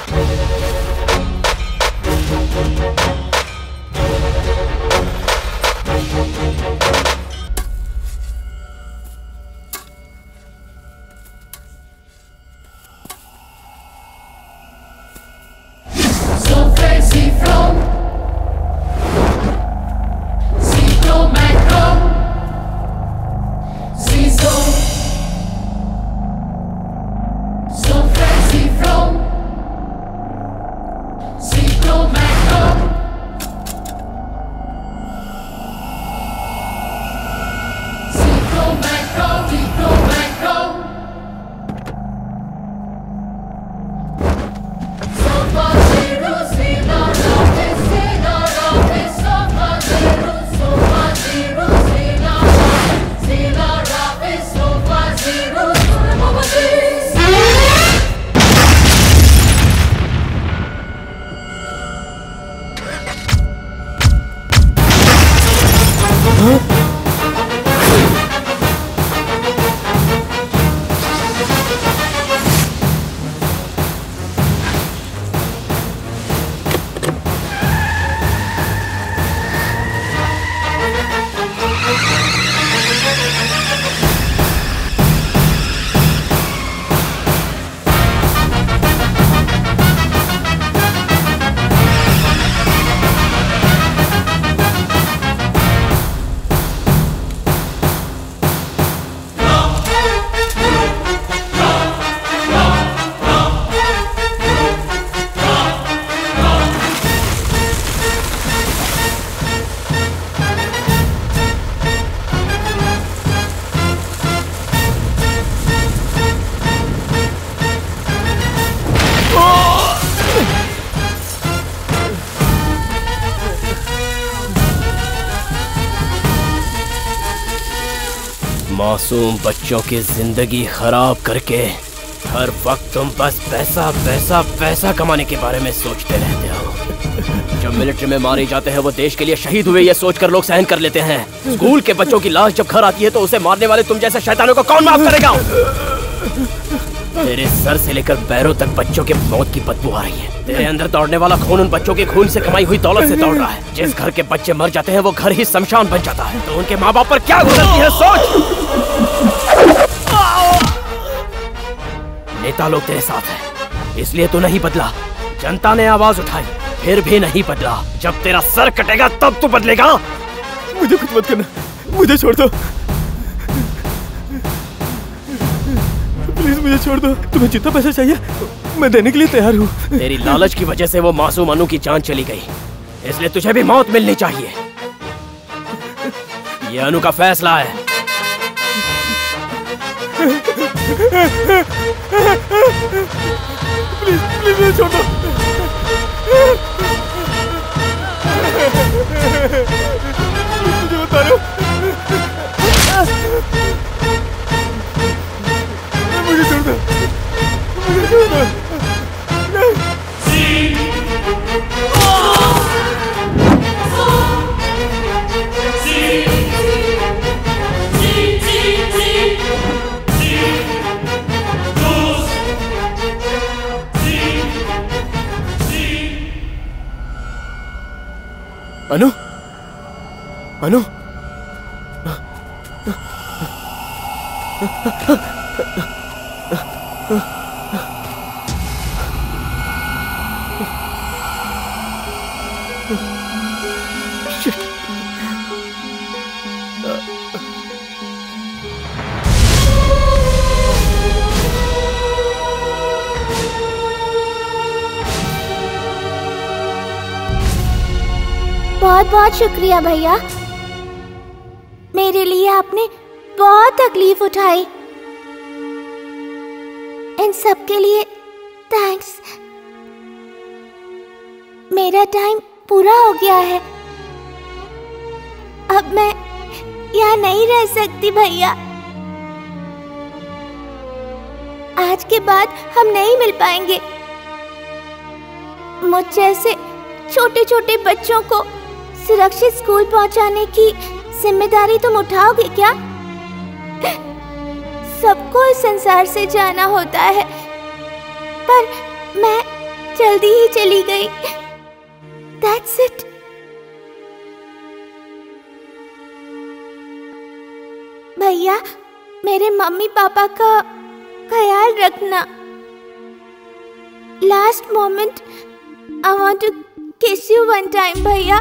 मासूम बच्चों की जिंदगी खराब करके हर वक्त तुम बस पैसा पैसा पैसा कमाने के बारे में सोचते रहते हो। जब मिलिट्री में मारे जाते हैं वो देश के लिए शहीद हुए ये सोचकर लोग सहन कर लेते हैं। स्कूल के बच्चों की लाश जब घर आती है तो उसे मारने वाले तुम जैसे शैतानों को कौन माफ करेगा? तेरे सर से लेकर पैरों तक बच्चों के मौत की बदबू आ रही है। तेरे अंदर दौड़ने वाला खून उन बच्चों के खून से कमाई हुई दौलत से दौड़ रहा है। जिस घर के बच्चे मर जाते हैं वो घर ही शमशान बन जाता है। तो उनके माँ बाप पर क्या गुजरती है सोच। नेता लोग तेरे साथ हैं, इसलिए तू नहीं बदला। जनता ने आवाज उठाई, फिर भी नहीं बदला। जब तेरा सर कटेगा तब तू बदलेगा। मुझे कुछ मत करना, मुझे छोड़ दो, प्लीज मुझे छोड़ दो। तुम्हें जितना पैसा चाहिए मैं देने के लिए तैयार हूँ। तेरी लालच की वजह से वो मासूम अनु की जान चली गई, इसलिए तुझे भी मौत मिलनी चाहिए। ये अनु का फैसला है। प्लीज प्लीज मुझे छोड़ दो। मुझे बता रहे हो, मुझे छोड़ दो, मुझे छोड़ दो। अनु, अनु, बहुत बहुत शुक्रिया भैया, मेरे लिए आपने बहुत तकलीफ उठाई। इन सब के लिए थैंक्स। मेरा टाइम पूरा हो गया है, अब मैं यहाँ नहीं रह सकती भैया। आज के बाद हम नहीं मिल पाएंगे। मुझ जैसे छोटे छोटे बच्चों को सुरक्षित स्कूल पहुंचाने की जिम्मेदारी तुम उठाओगे क्या? सबको इस संसार से जाना होता है, पर मैं जल्दी ही चली गई। That's it. भैया, मेरे मम्मी पापा का ख्याल रखना। Last moment, I want to kiss you one time, भैया।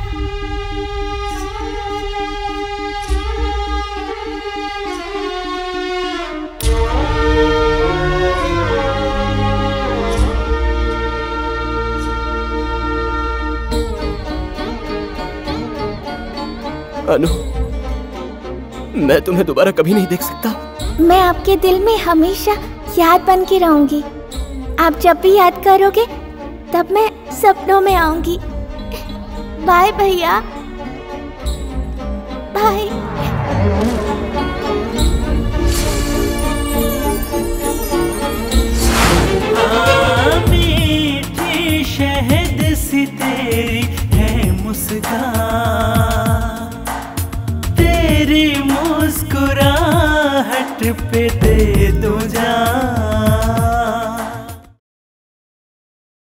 अनु, मैं तुम्हें दोबारा कभी नहीं देख सकता। मैं आपके दिल में हमेशा याद बन के रहूंगी। आप जब भी याद करोगे तब मैं सपनों में आऊंगी। बाय भैया, बाय। मीठी शहद सी तेरी है मुस्कान, तेरी मुस्कुराहट पे